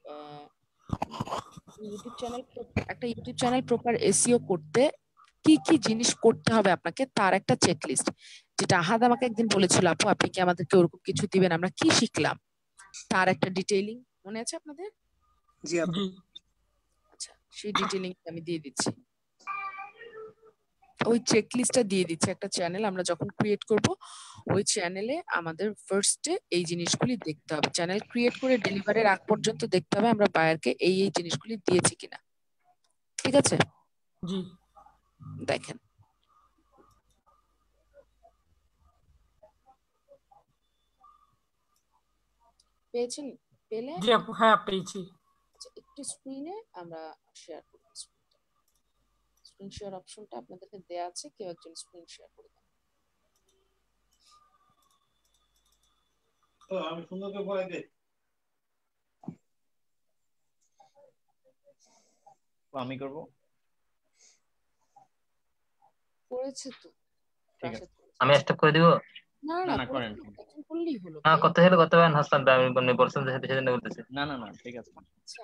একটা ইউটিউব চ্যানেল প্রপার এসইও করতে কি কি জিনিস করতে হবে আপনাকে, তার একটা চেকলিস্ট, যেটা আহাদ আমাকে একদিন বলেছিল, আপু আপনি কি আমাদেরকে ওরকম কিছু দিবেন, আমরা কি শিখলাম তার একটা ডিটেইলিং মনে আছে আপনাদের?
জি আপু।
আচ্ছা, সেই ডিটেইলিং আমি দিয়ে দিচ্ছি, ওই চেকলিস্টটা দিয়ে দিচ্ছি। একটা চ্যানেল আমরা যখন ক্রিয়েট করব, ওই চ্যানেলে আমাদের ফার্স্টে এই জিনিসগুলি দেখতে হবে, চ্যানেল ক্রিয়েট করে ডেলিভারির আগ পর্যন্ত দেখতে হবে আমরা বায়ারকে এই এই জিনিসগুলি দিয়েছি কিনা। ঠিক আছে?
জি।
দেখেন, পেয়েছেন? পেলে
জি আপু, হ্যাঁ পেয়েছি।
আচ্ছা, একটু স্ক্রিনে আমরা শেয়ার করব, স্ক্রিন শেয়ার অপশনটা আপনাদেরকে দেয়া আছে, কেউ একজন স্ক্রিন শেয়ার করে দেন।
আমি সুন্দরকে বলে দে।
আমি করব।
করেছে তো,
ঠিক আছে।
আমি স্টপ করে দিব?
না
না
না
না করেন।
এখন করলেই হলো।
না করতে হলে করতে পারেন হাসান ভাই, আমি বলছেন যে সাথে সাথে বলতেছি।
না না না ঠিক আছে।
আচ্ছা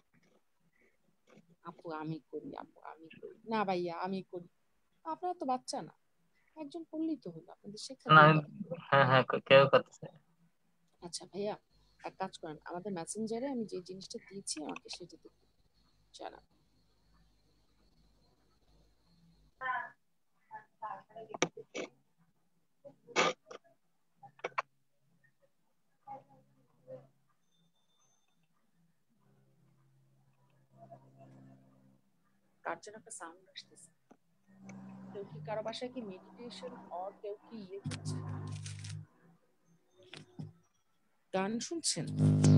আপু আমি করি, না ভাইয়া আমি করি, আপনারা তো বাচ্চা না, একজন করলেই তো হলো, আপনাদের
না
শেখাতে
আমি, হ্যাঁ হ্যাঁ কেউ করতেছে।
আচ্ছা ভাইয়া এক কাজ করেন, আমাদের মেসেঞ্জারে আমি যে জিনিসটা দিয়েছি আমাকে সেটা দেখতে জানান। কার যেন একটা সাউন্ড আসতেছে, কেউ কি কারো বাসায় কি মেডিটেশন অর কেউ কি ইয়ে করছে, গান শুনছেন?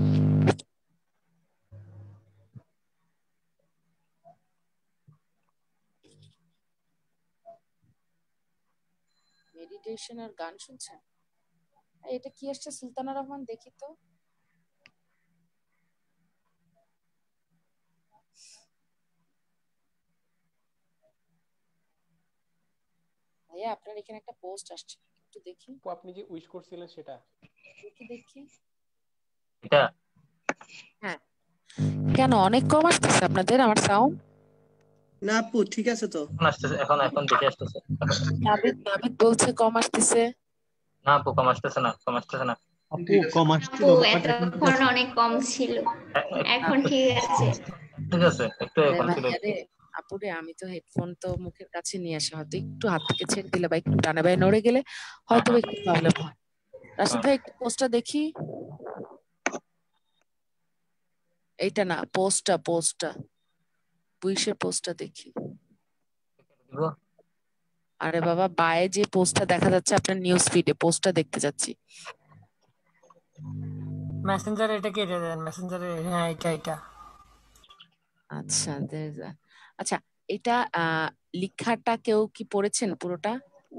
মেডিটেশন আর গান শুনছেন? এটা কি আসছে সুলতানা রহমান, দেখি তো। ভাইয়া আপনার এখানে একটা পোস্ট আসছে, একটু দেখি।
আপনি যে উইশ করছিলেন সেটা
দেখি।
এটা
হ্যাঁ, কেন অনেক কম আসতেছে আপনাদের আমার সাউন্ড?
না আপু ঠিক আছে তো।
এখন আসতেছে, এখন দেখে আসতেছে।
নাবিদ বলছে কম আসতেছে।
না আপু কম আসতেছে না
আপু কম আসছিল
আপু
বাট এখন ঠিক
এতক্ষণ
আছে।
অনেক কম ছিল, এখন ঠিক আছে।
ঠিক আছে একটু
আরে
কম ছিল
ভাইয়া রে, আপুরে আমি তো হেডফোন তো মুখের কাছে নিয়ে আসি, হয়তো একটু হাত থেকে ছেড়ে দিলে বা একটু ডানে বায়ে নড়ে গেলে হয়তো একটু প্রবলেম হয়। রাশিদ ভাই একটু পোস্টটা দেখি, এইটা না, পোস্টটা পুলিশের পোস্টটা দেখি। আরে বাবা, বায়ে যে পোস্টটা দেখা যাচ্ছে আপনার নিউজ ফিডে, পোস্টটা দেখতে যাচ্ছি।
মেসেঞ্জারে এটা কেটে দেন, মেসেঞ্জারে। হ্যাঁ, এটা
আচ্ছা আচ্ছা, এটা লেখাটা কেউ কি পড়েছেন পুরোটা?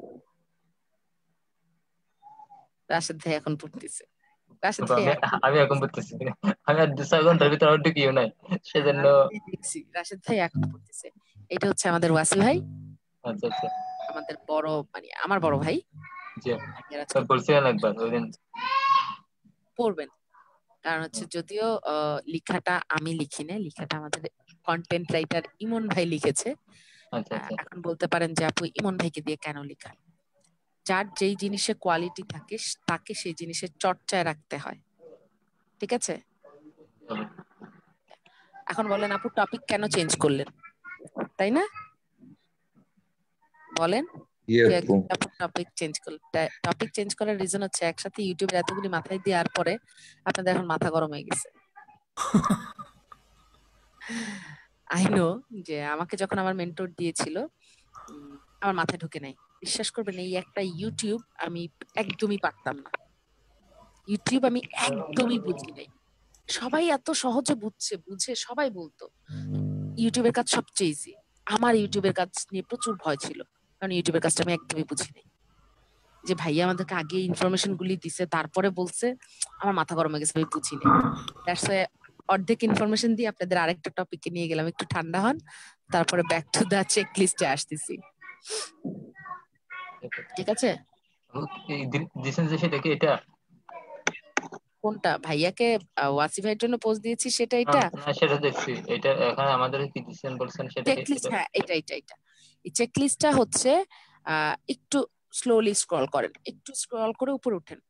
রাশেদ ভাই এখন পড়তেছে। রাশেদ ভাই
আমি এখন বুঝতেছি, আমি আর 2 ঘন্টার ভিতরে আর ঢুকিও নাই, সেজন্য
আমি দেখছি রাশেদ ভাই এখন পড়তেছে। এটা হচ্ছে আমাদের ওয়াসি ভাই,
আচ্ছা
আমাদের বড়, মানে আমার বড় ভাই।
জি বলছিলেন একবার ওই দিন
পড়বেন, কারণ হচ্ছে যদিও লেখাটা আমি লিখি না, লেখাটা আমাদের কন্টেন্ট রাইটার ইমন ভাই লিখেছে।
আচ্ছা
এখন বলতে পারেন যে আপু ইমন ভাইকে দিয়ে কেন লেখা? যার যেই জিনিসে কোয়ালিটি থাকে তাকে সেই জিনিসের চর্চায় রাখতে হয়, ঠিক আছে? এখন বলেন আপু, টপিক কেন চেঞ্জ করলেন, তাই না? বলেন টপিক চেঞ্জ করলেন। টপিক চেঞ্জ করার রিজন হচ্ছে একসাথে ইউটিউবের এতগুলি মাথায় দেওয়ার পরে আপনাদের এখন মাথা গরম হয়ে গেছে। আই নো যে আমাকে যখন আমার মেন্টর দিয়েছিল আমার মাথায় ঢুকে নাই। বিশ্বাস করবেন, এই একটা ইউটিউব আমি একদমই পারতাম না, ইউটিউব আমি একদমই বুঝি নাই। সবাই এত সহজে বুঝে সবাই বলতো ইউটিউবের কাজ সবচেয়ে ইজি। আমার ইউটিউবের কাজ নিয়ে প্রচুর ভয় ছিল, কারণ ইউটিউবের কাজটা আমি একদমই বুঝি নাই। যে ভাইয়া আমাদেরকে আগে ইনফরমেশন গুলি দিছে, তারপরে বলছে, আমার মাথা গরম হয়ে গেছে, আমি বুঝি নাই। অর্ধেক ইনফরমেশন দিয়ে আপনাদের আরেকটা টপিকে নিয়ে গেলাম, একটু ঠান্ডা হন, তারপরে ব্যাক টু দা চেক লিস্টে আসতেছি, ঠিক আছে?
দিছেন যে সেটা কি এটা?
কোনটা? ভাইয়াকে ওয়াসি ভাইয়ের জন্য পোস্ট দিয়েছি সেটা? এটা
না সেটা দেখছি, এটা এখানে আমাদের কি দিছেন বলছেন সেটা কি?
চেকলিস্ট, হ্যাঁ এটা। এই চেকলিস্টটা হচ্ছে একটু স্লোলি স্ক্রল করেন, একটু স্ক্রল করে উপরে উঠেন,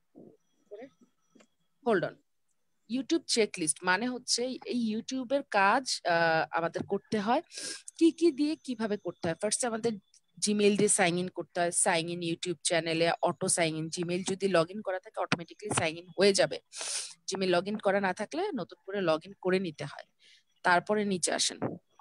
হোল্ড অন। ইউটিউব চেকলিস্ট মানে হচ্ছে এই ইউটিউবের কাজ আমাদের করতে হয় কি কি দিয়ে, কিভাবে করতে হয়। ফার্স্ট আমাদের জিমেইল দিয়ে সাইন ইন করতে হয়, সাইন ইন ইউটিউব চ্যানেলে অটো সাইন ইন। জিমেইল যদি লগ ইন করা থাকে অটোমেটিক্যালি সাইন ইন হয়ে যাবে, জিমেইল লগ ইন করা না থাকলে নতুন করে লগ ইন করে নিতে হয়। তারপরে নিচে আসেন,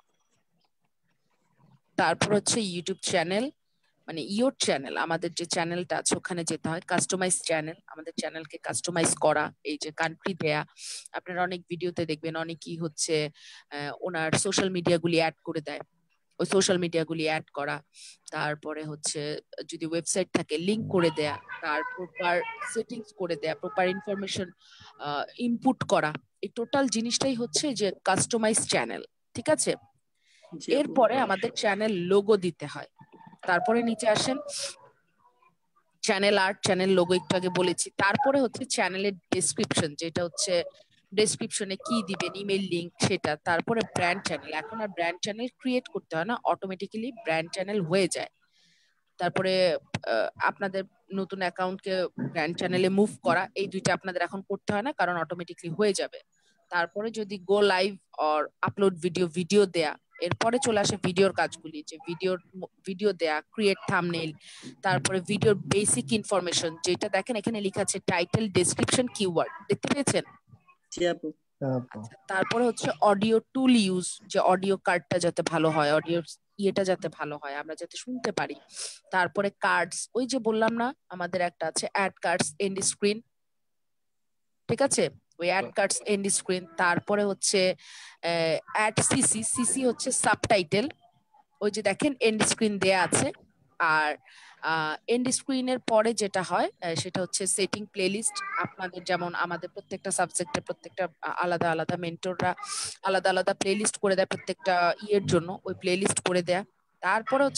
তারপর হচ্ছে ইউটিউব চ্যানেল, মানে ইওর চ্যানেল, আমাদের যে চ্যানেলটা আছে ওখানে যেতে হয়। কাস্টমাইজ চ্যানেল, আমাদের চ্যানেলকে কাস্টমাইজ করা, এই যে কান্ট্রি দেয়া। আপনারা অনেক ভিডিওতে দেখবেন অনেকেই হচ্ছে ওনার সোশ্যাল মিডিয়া গুলি অ্যাড করে দেয়, ওই সোশ্যাল মিডিয়া গুলি অ্যাড করা। তারপরে হচ্ছে যদি ওয়েবসাইট থাকে লিংক করে দেয়া, তার প্রপার সেটিংস করে দেয়া, প্রপার ইনফরমেশন ইনপুট করা। এই টোটাল জিনিসটাই হচ্ছে যে কাস্টমাইজ চ্যানেল, ঠিক আছে? এরপরে আমাদের চ্যানেল লোগো দিতে হয়। তারপরে নিচে আসেন, চ্যানেল আর্ট, চ্যানেল লোগো একটু আগে বলেছি। তারপরে হচ্ছে চ্যানেলের ডেসক্রিপশন, যেটা হচ্ছে ডেসক্রিপশনে কি দিবেন, ইমেল লিংক, সেটা। তারপরে ব্র্যান্ড চ্যানেল, এখন আর ব্র্যান্ড চ্যানেল ক্রিয়েট করতে হয় না, অটোমেটিক্যালি ব্র্যান্ড চ্যানেল হয়ে যায়। তারপরে আপনাদের নতুন অ্যাকাউন্টকে ব্র্যান্ড চ্যানেলে মুভ করা, এই দুইটা আপনাদের এখন করতে হয় না, কারণ অটোমেটিক্যালি হয়ে যাবে। তারপরে যদি go live or upload video দেয়া, এরপরে চলে আসে ভিডিওর কাজগুলি, যে ভিডিও দেয়া, ক্রিয়েট থাম্বনেইল, তারপরে ভিডিওর বেসিক ইনফরমেশন, যেটা দেখেন এখানে লেখা আছে টাইটেল, ডেসক্রিপশন, কিওয়ার্ড, দেখতে পেয়েছেন? তারপরে হচ্ছে অডিও টুল ইউজ, যে অডিও কার্ডটা যাতে ভালো হয়, অডিও ইয়েটা যাতে ভালো হয়, আমরা যাতে শুনতে পারি। তারপরে কার্ডস, ওই যে বললাম না আমাদের একটা আছে অ্যাড কার্ডস এন্ড স্ক্রিন, ঠিক আছে? ওই অ্যাড কার্ডস এন্ড স্ক্রিন। তারপরে হচ্ছে অ্যাড সিসি হচ্ছে সাবটাইটেল, ওই যে দেখেন এন্ড স্ক্রিন দেয়া আছে। আর এন্ড স্ক্রিনের পরে যেটা হয় সেটা হচ্ছে সেটিং প্লেলিস্ট। আপনাদের যেমন আমাদের প্রত্যেকটা সাবজেক্টের প্রত্যেকটা আলাদা আলাদা মেন্টররা আলাদা আলাদা প্লেলিস্ট করে দেয় প্রত্যেকটা ইয়ের জন্য, ওই প্লেলিস্ট করে দেয়া। তারপরে হচ্ছে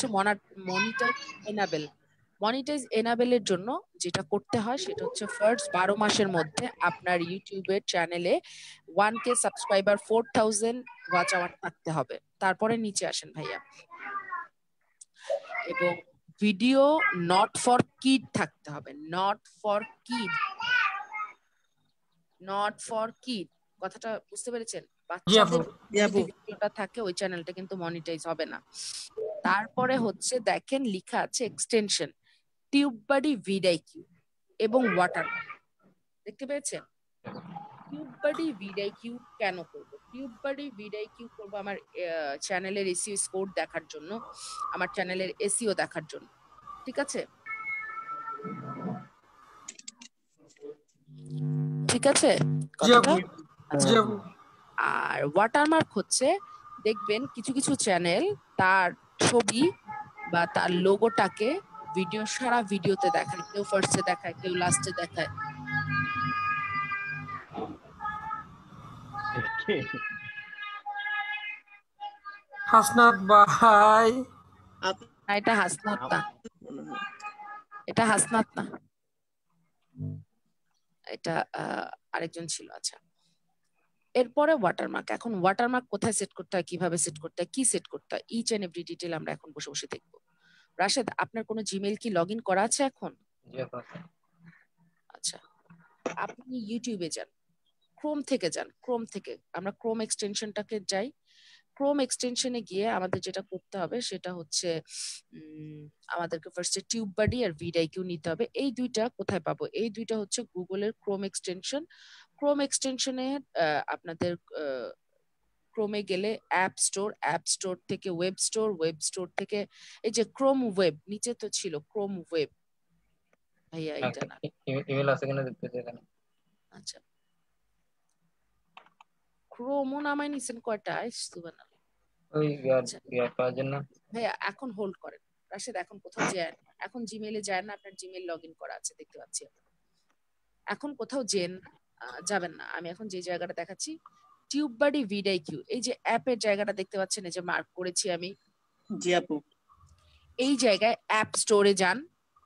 মনিটাইজ এনাবেলের জন্য যেটা করতে হয় সেটা হচ্ছে ফার্স্ট 12 মাসের মধ্যে আপনার ইউটিউবের চ্যানেলে 1K সাবস্ক্রাইবার, 4000 ওয়াচ আওয়ার থাকতে হবে। তারপরে নিচে আসেন ভাইয়া, এবং ভিডিও নট ফর কিড থাকতে হবে, not for kid, not for kid, কথাটা বুঝতে পেরেছেন? বাচ্চাদের যদি ভিডিওটা থাকে ওই চ্যানেলটা কিন্তু মনিটাইজ হবে না। তারপরে হচ্ছে দেখেন লেখা আছে এক্সটেনশন টিউববাডি ভিডিআইকিউ এবং ওয়াটারমার্ক, দেখতে পেয়েছেন? টিউববাডি ভিডিআইকিউ কেন করব? টিউববাডি ভিডিআইকিউ করব আমার চ্যানেলের এসইও স্কোর দেখার জন্য, আমার চ্যানেলের এসইও দেখার জন্য, ঠিক আছে? ঠিক আছে কথাটা? আচ্ছা। আর ওয়াটারমার্ক হচ্ছে দেখবেন কিছু কিছু চ্যানেল তার ছবি বা তার লোগোটাকে ভিডিও সারা ভিডিওতে দেখায়, কেউ ফার্স্টে দেখায়, কেউ লাস্টে দেখায়।
হাসনাত ভাই,
এটা হাসনাত না, এটা হাসনাত না, এটা আরেকজন ছিল। আচ্ছা, এরপরে ওয়াটারমার্ক। এখন ওয়াটারমার্ক কোথায় সেট করতে হয়, কিভাবে সেট করতে হয়, কি সেট করতে হয়, ইচ এন্ড এভরি ডিটেইল আমরা এখন বসে বসে দেখব। রাশেদ, আপনার কোনো জিমেইল কি লগইন করা আছে এখন? আচ্ছা, আপনি ইউটিউবে যান, ক্রোম থেকে যান, ক্রোম থেকে আমরা ক্রোম এক্সটেনশনটাকে যাই। ক্রোম এক্সটেনশনে গিয়ে আমাদের যেটা করতে হবে সেটা হচ্ছে আমাদেরকে ফার্স্টে টিউববাডি আর ভিডিআইকিউ নিতে হবে। এই দুইটা কোথায় পাবো? এই দুইটা হচ্ছে গুগলের ক্রোম এক্সটেনশন। ক্রোম এক্সটেনশনে আপনাদের ক্রোমে গেলে অ্যাপ স্টোর থেকে ওয়েব স্টোর থেকে এই যে ক্রোম ওয়েব, নিচে তো ছিল ক্রোম ওয়েব ভাইয়া, এটা না,
ইমেল আছে কিনা দেখতে চাই এখানে।
আচ্ছা, ক্রোমও নামাই নিছেন কয়টা? সুবহানাল্লাহ।
ওই ইয়ার পাওয়ার জন্য
ভাইয়া এখন হোল্ড করেন রাশেদ, এখন কোথাও যায় না, এখন জিমেইলে যায় না, আপনার জিমেইল লগইন করা আছে দেখতে পাচ্ছি। এখন কোথাও যাবেন না, আমি এখন যে জায়গাটা দেখাচ্ছি টিউববাডি ভিডিআইকিউ, এই যে অ্যাপের জায়গাটা দেখতে পাচ্ছেন, এই যে মার্ক করেছি আমি।
জি আপু।
এই জায়গায় অ্যাপ স্টোরে যান,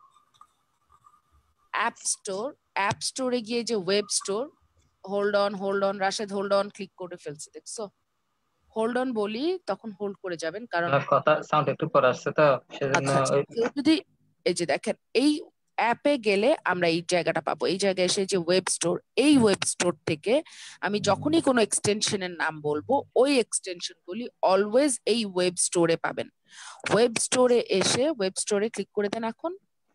অ্যাপ স্টোরে গিয়ে যে web store, hold on Rashed, hold on, click করে ফেলছি, দেখছো? হোল্ড অন বলি তখন হোল্ড করে যাবেন, কারণ
কথা সাউন্ড একটু পরে আসছে তো সেজন্য।
কেউ যদি এই যে দেখেন এই অ্যাপে গেলে আমরা এই জায়গাটা পাবো, এই জায়গায় এসে যে ওয়েব স্টোর, এই ওয়েব স্টোর থেকে আমি যখনই কোনো এক্সটেনশনের নাম বলবো ওই এক্সটেনশনগুলি অলওয়েজ এই ওয়েব স্টোরে পাবেন। ওয়েব স্টোরে এসে ওয়েব স্টোরে ক্লিক করে দেন। এখন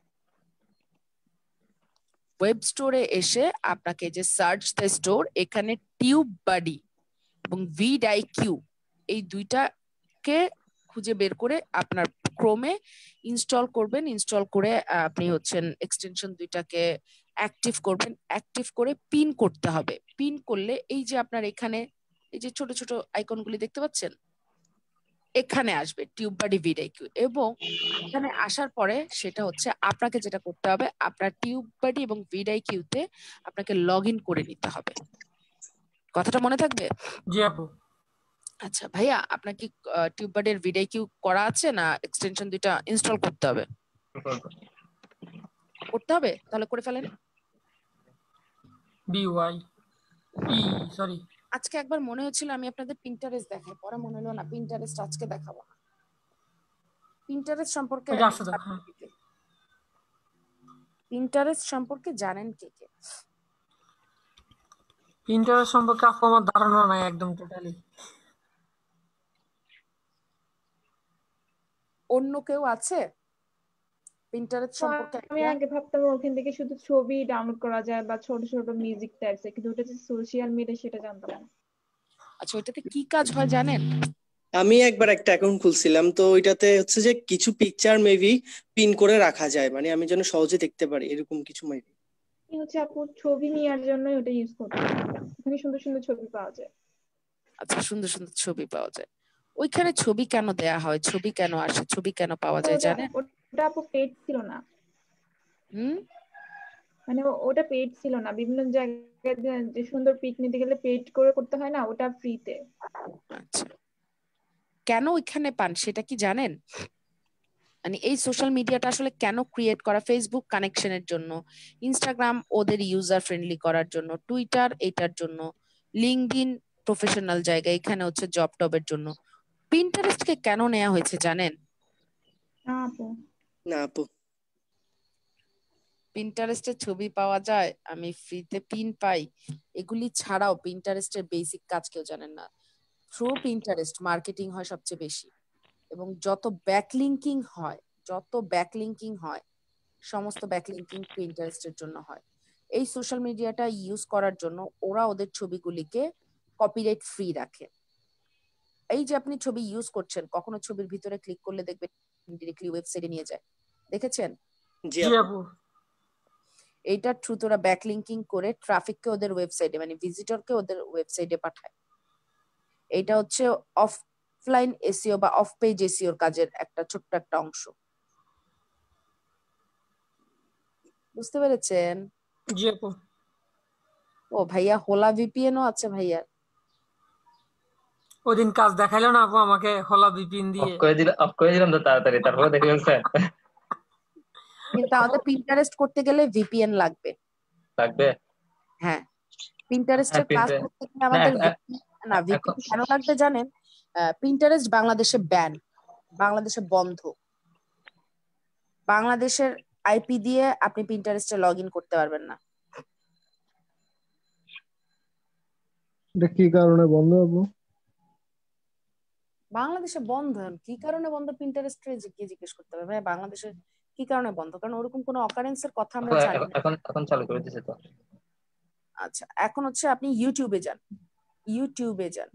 ওয়েব স্টোরে এসে আপনাকে যে সার্চ দ্য স্টোর, এখানে টিউববাডি এবং ভিডিআইকিউ এই দুইটাকে খুঁজে বের করে আপনার ক্রোমে ইনস্টল করবেন। ইনস্টল করে আপনি হচ্ছেন এক্সটেনশন দুইটাকে অ্যাক্টিভ করবেন। অ্যাক্টিভ করে পিন করতে হবে। পিন করলে এই যে আপনার এখানে এই যে ছোট ছোট আইকনগুলি দেখতে পাচ্ছেন, এখানে আসবে টিউববাডি ভিডিআইকিউ, এবং এখানে আসার পরে সেটা হচ্ছে আপনাকে যেটা করতে হবে, আপনার টিউববাডি এবং ভিডিআইকিউতে আপনাকে লগইন করে নিতে হবে। কথাটা মনে থাকবে?
জি আপু।
আচ্ছা ভাইয়া, আপনার কি টিউববাডি এর ভিডিআইকিউ করা আছে না এক্সটেনশন দুইটা ইনস্টল করতে হবে? করতে হবে, তাহলে করে ফেলেন।
সরি,
আজকে একবার মনে হচ্ছিল আমি আপনাদের পিন্টারেস্ট দেখাই, পরে মনে হলো না পিন্টারেস্ট আজকে দেখাবো না। পিন্টারেস্ট সম্পর্কে জানেন কে কে?
পিন্টারেস্ট সম্পর্কে আপু আমার ধারণা নাই একদম টোটালি।
অন্য কেউ আছে পিন্টারেস্ট সম্পর্কে?
আমি আগে ভাবতাম ওখান থেকে শুধু ছবি ডাউনলোড করা যায় বা ছোট ছোট মিউজিক টাইপস, কিন্তু ওটা যে সোশ্যাল মিডিয়া সেটা জানতাম না।
আচ্ছা, ওইটাতে কি কাজ হয় জানেন?
আমি একবার একটা অ্যাকাউন্ট খুলছিলাম, তো ওইটাতে হচ্ছে যে কিছু পিকচার মেবি পিন করে রাখা যায়, মানে আমি যেন সহজে দেখতে পারি এরকম কিছু মেবি।
হচ্ছে আপু ছবি নেওয়ার জন্য ওটা ইউজ করতে, ওখানে সুন্দর সুন্দর ছবি পাওয়া যায়।
আচ্ছা, সুন্দর সুন্দর ছবি পাওয়া যায়। ওইখানে ছবি কেন দেয়া হয়, ছবি কেন আসে, ছবি কেন পাওয়া যায় জানেন?
ওটা আপু পেড ছিল না। মানে ওটা পেড ছিল না, বিভিন্ন জায়গায় যে সুন্দর পিক নিতে গেলে পেড করে করতে হয় না, ওটা ফ্রিতে।
আচ্ছা, কেন ওইখানে পান সেটা কি জানেন? মানে এই সোশ্যাল মিডিয়াটা আসলে কেন ক্রিয়েট করা? ফেসবুক কানেকশনের জন্য, ইনস্টাগ্রাম ওদের ইউজার ফ্রেন্ডলি করার জন্য, টুইটার এটার জন্য, লিঙ্কডইন প্রফেশনাল জায়গা, এখানে হচ্ছে জব টবের জন্য। পিন্টারেস্টকে কেন নেওয়া হয়েছে জানেন?
না আপু।
পিন্টারেস্টের ছবি পাওয়া যায়, আমি ফ্রিতে পিন পাই, এগুলি ছাড়াও পিন্টারেস্টের বেসিক কাজ কেউ জানেন না। থ্রু পিন্টারেস্ট মার্কেটিং হয় সবচেয়ে বেশি, এবং যত ব্যাকলিঙ্কিং হয় সমস্ত ব্যাকলিঙ্কিং পিন্টারেস্টের জন্য হয়। এই সোশ্যাল মিডিয়াটা ইউজ করার জন্য ওরা ওদের ছবিগুলিকে কপিরাইট ফ্রি রাখে। এই যে আপনি ছবি ইউজ করছেন, কখনো ছবির ভিতরে ক্লিক করলে দেখবেন ডিরেক্টলি ওয়েবসাইটে নিয়ে যায়, দেখেছেন?
জি
জি
আপু।
আপু।
এইটার থ্রু তোরা ব্যাকলিঙ্কিং করে ট্রাফিককে ওদের ওয়েবসাইটে, মানে ভিজিটরকে ওদের ওয়েবসাইটে পাঠায়। এইটা হচ্ছে অফলাইন এসইও বা অফ পেজ এসইওর কাজের একটা ছোট্ট একটা অংশ। বুঝতে পেরেছেন?
জি আপু।
ও ভাইয়া, হোলা ভিপিএনও আছে ভাইয়া।
ওদিন কাজ দেখাইলো না আপু আমাকে হোলা ভিপিএন
অফ
দিয়ে।
করে দিলাম তো তাড়াতাড়ি, তারপরে দেখে ফেলছেন।
কিন্তু আমাদের পিন্টারেস্ট করতে গেলে ভিপিএন লাগবে।
লাগবে?
হ্যাঁ,
হ্যাঁ
পিন্টারেস্টের কাজ
পিন্টারেস্ট
করতে গেলে
না
আমাদের না,
এখন
ভিপিএন কেন লাগবে জানেন? পিন্টারেস্ট বাংলাদেশে ব্যান, বাংলাদেশে বন্ধ। বাংলাদেশের আইপি দিয়ে আপনি পিন্টারেস্টে লগ ইন করতে পারবেন না।
এটা কি কারণে বন্ধ আপু?
বাংলাদেশে বন্ধ, কি কারণে বন্ধ পিন্টারেস্টে কে জিজ্ঞেস করতে হবে ভাই? বাংলাদেশে কি কারণে বন্ধ? কারণ ওরকম কোনো অকারেন্সের কথা আমরা জানি না।
এখন চালু করে দিয়েছে তো।
আচ্ছা, এখন হচ্ছে আপনি ইউটিউবে যান, ইউটিউবে যান।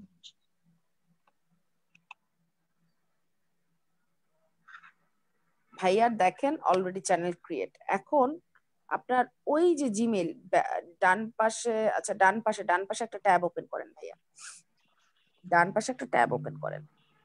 ভাইয়ার দেখেন অলরেডি চ্যানেল ক্রিয়েট। এখন আপনার ওই যে জিমেল ডান পাশে, আচ্ছা ডান পাশে একটা ট্যাব ওপেন করেন ভাইয়া, ডান পাশে একটা ট্যাব ওপেন করেন।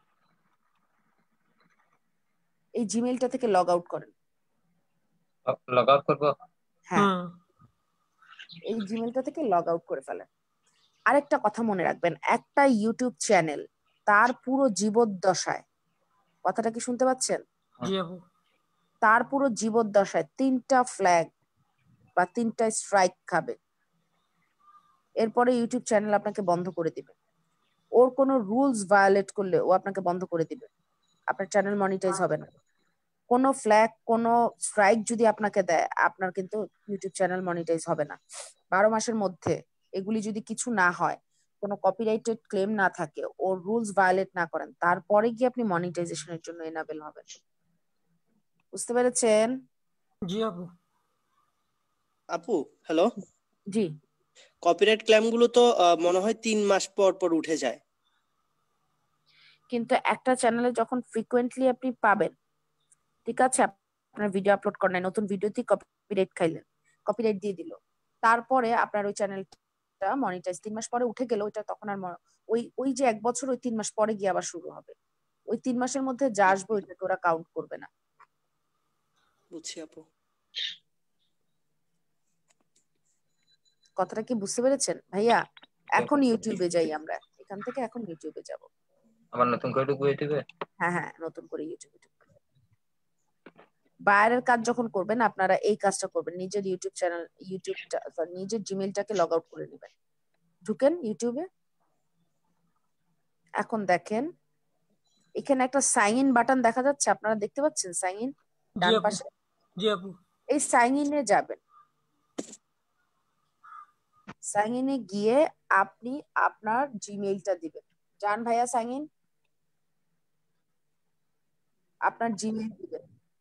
এই জিমেলটা থেকে লগ আউট করেন।
লগ আউট করবো?
হ্যাঁ, এই জিমেলটা থেকে লগ আউট করে ফেলেন। আরেকটা কথা মনে রাখবেন, একটা ইউটিউব চ্যানেল তার পুরো জীবদ্দশায়, কথাটা কি শুনতে পাচ্ছেন?
জি আপু।
তার পুরো জীবদ্দশায় 3টা ফ্ল্যাগ বা 3টা স্ট্রাইক খাবে। এরপরে ইউটিউব চ্যানেল আপনাকে বন্ধ করে দিবে। ওর কোনো রুলস ভায়োলেট করলে ও আপনাকে বন্ধ করে দিবে, আপনার চ্যানেল মনিটাইজ হবে না। কোনো ফ্ল্যাগ, কোনো স্ট্রাইক যদি আপনাকে দেয়, আপনার কিন্তু ইউটিউব চ্যানেল মনিটাইজ হবে না। 12 মাসের মধ্যে এগুলি যদি কিছু না হয়, কোনো কপিরাইটেড ক্লেম না থাকে, ওর রুলস ভায়োলেট না করেন, তারপরে গিয়ে আপনি মনিটাইজেশনের জন্য এনাবেল হবেন। বুঝতে পেরেছেন?
জি আপু।
আপু হ্যালো।
জি।
কপিরাইট ক্লেম গুলো তো মনে হয় 3 মাস পর পর উঠে যায়।
কিন্তু একটা চ্যানেলে যখন ফ্রিকোয়েন্টলি আপনি পাবেন, ঠিক আছে, আপনার ভিডিও আপলোড করেন, নতুন ভিডিওতে কপিরাইট খাইলেন, কপিরাইট দিয়ে দিল, তারপরে আপনার ওই চ্যানেলটা মনিটাইজ 3 মাস পরে উঠে গেল, ওইটা তখন আর ওই যে 1 বছর, ওই 3 মাস পরে গিয়ে আবার শুরু হবে। ওই 3 মাসের মধ্যে যা আসবে ওইটাকে ওরা কাউন্ট করবে না।
বুঝছি আপু।
কথাটা কি বুঝতে পেরেছেন ভাইয়া? এখন ইউটিউবে যাই আমরা, এখান থেকে এখন ইউটিউবে যাব।
আবার নতুন করে ঢুকবো ইউটিউবে?
হ্যাঁ, নতুন করে ইউটিউবে ঢুকবেন। বাইরের কাজ যখন করবেন, আপনারা এই কাজটা করবেন, নিজের নিজের জিমেইলটাকে লগ আউট করে নেবেন। ঢুকেন ইউটিউবে। এখন দেখেন এখানে একটা সাইন ইন বাটন দেখা যাচ্ছে, আপনারা দেখতে পাচ্ছেন সাইন ইন ডান পাশে?
জি আপু।
এই সাইন ইনে যাবেন। সাইন ইনে গিয়ে আপনি আপনার জিমেইলটা দিবেন। যান ভাইয়া, সাইন ইন, আপনার জিমেইল দিবেন।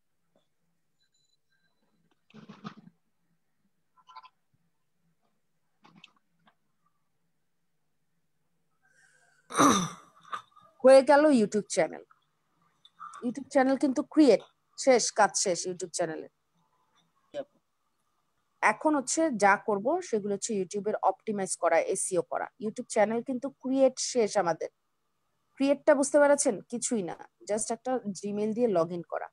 হয়ে গেল ইউটিউব চ্যানেল। ইউটিউব চ্যানেল কিন্তু ক্রিয়েট শেষ, কাজ শেষ ইউটিউব চ্যানেলে। এখন হচ্ছে যা করব সেগুলো হচ্ছে ইউটিউবের অপটিমাইজ করা, এসইও করা। ইউটিউব চ্যানেল কিন্তু ক্রিয়েট শেষ আমাদের। ক্রিয়েটটা বুঝতে পারছেন? কিছুই না, জাস্ট একটা জিমেইল দিয়ে লগ ইন করা।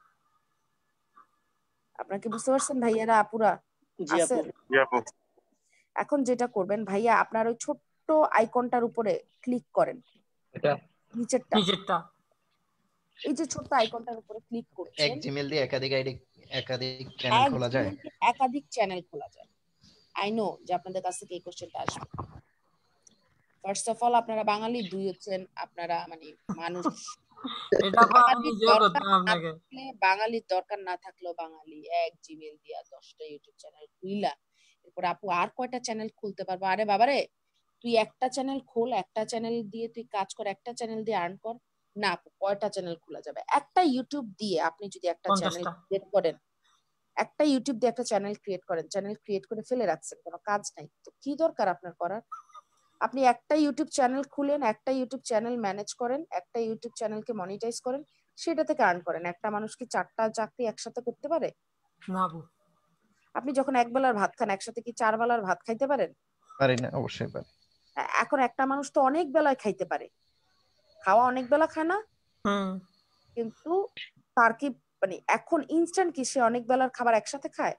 আপনারা কি বুঝতে পারছেন ভাইয়ারা, আপুরা আছেন? এখন যেটা করবেন ভাইয়া, আপনার ওই ছোট্ট আইকনটার উপরে ক্লিক করেন, নিচেরটা, এই যে ছোট্ট আইকনটার উপরে ক্লিক করছেন।
এক জিমেইল দিয়ে একাধিক চ্যানেল খোলা যায়?
একাধিক চ্যানেল খোলা যায়। আই নো যে আপনাদের কাছ থেকে এই কোশ্চেনটা আসবে। ফার্স্ট অফ অল, আপনারা বাঙালি, 2 হচ্ছেন আপনারা মানে মানুষ,
এটা আপু আমি
বাঙালির
নিজেও
দরকার
করতাম
না
আপনাকে।
থাকলে, বাঙালির দরকার না থাকলেও বাঙালি এক জিমেল দিয়া 10টা ইউটিউব চ্যানেল খুইলা এরপর আপু আর কয়টা চ্যানেল খুলতে পারবো? আরে বাবারে, তুই একটা চ্যানেল খোল, একটা চ্যানেল দিয়ে তুই কাজ কর, একটা চ্যানেল দিয়ে আর্ন কর। না আপু, কয়টা চ্যানেল খোলা যাবে? একটা ইউটিউব দিয়ে আপনি যদি একটা চ্যানেল
50টা।
ক্রিয়েট করেন, একটা ইউটিউব দিয়ে একটা চ্যানেল ক্রিয়েট করেন, চ্যানেল ক্রিয়েট করে ফেলে রাখছেন, কোনো কাজ নাই, তো কি দরকার আপনার করার? আপনি একটা ইউটিউব চ্যানেল খুলেন, একটা ইউটিউব চ্যানেল ম্যানেজ করেন, একটা ইউটিউব চ্যানেলকে মনিটাইজ করেন, সেটা থেকে আর্ন করেন। একটা মানুষ কি 4টা চাকরি একসাথে করতে পারে?
না আপু।
আপনি যখন এক বেলার ভাত খান, একসাথে কি 4 বেলার ভাত খাইতে পারেন?
পারি না, অবশ্যই পারি।
এখন একটা মানুষ তো অনেক বেলায় খাইতে পারে, খাওয়া অনেক বেলা খায় না,
হুম।
কিন্তু তার কি মানে এখন ইনস্ট্যান্ট কি সে অনেক বেলার খাবার একসাথে খায়?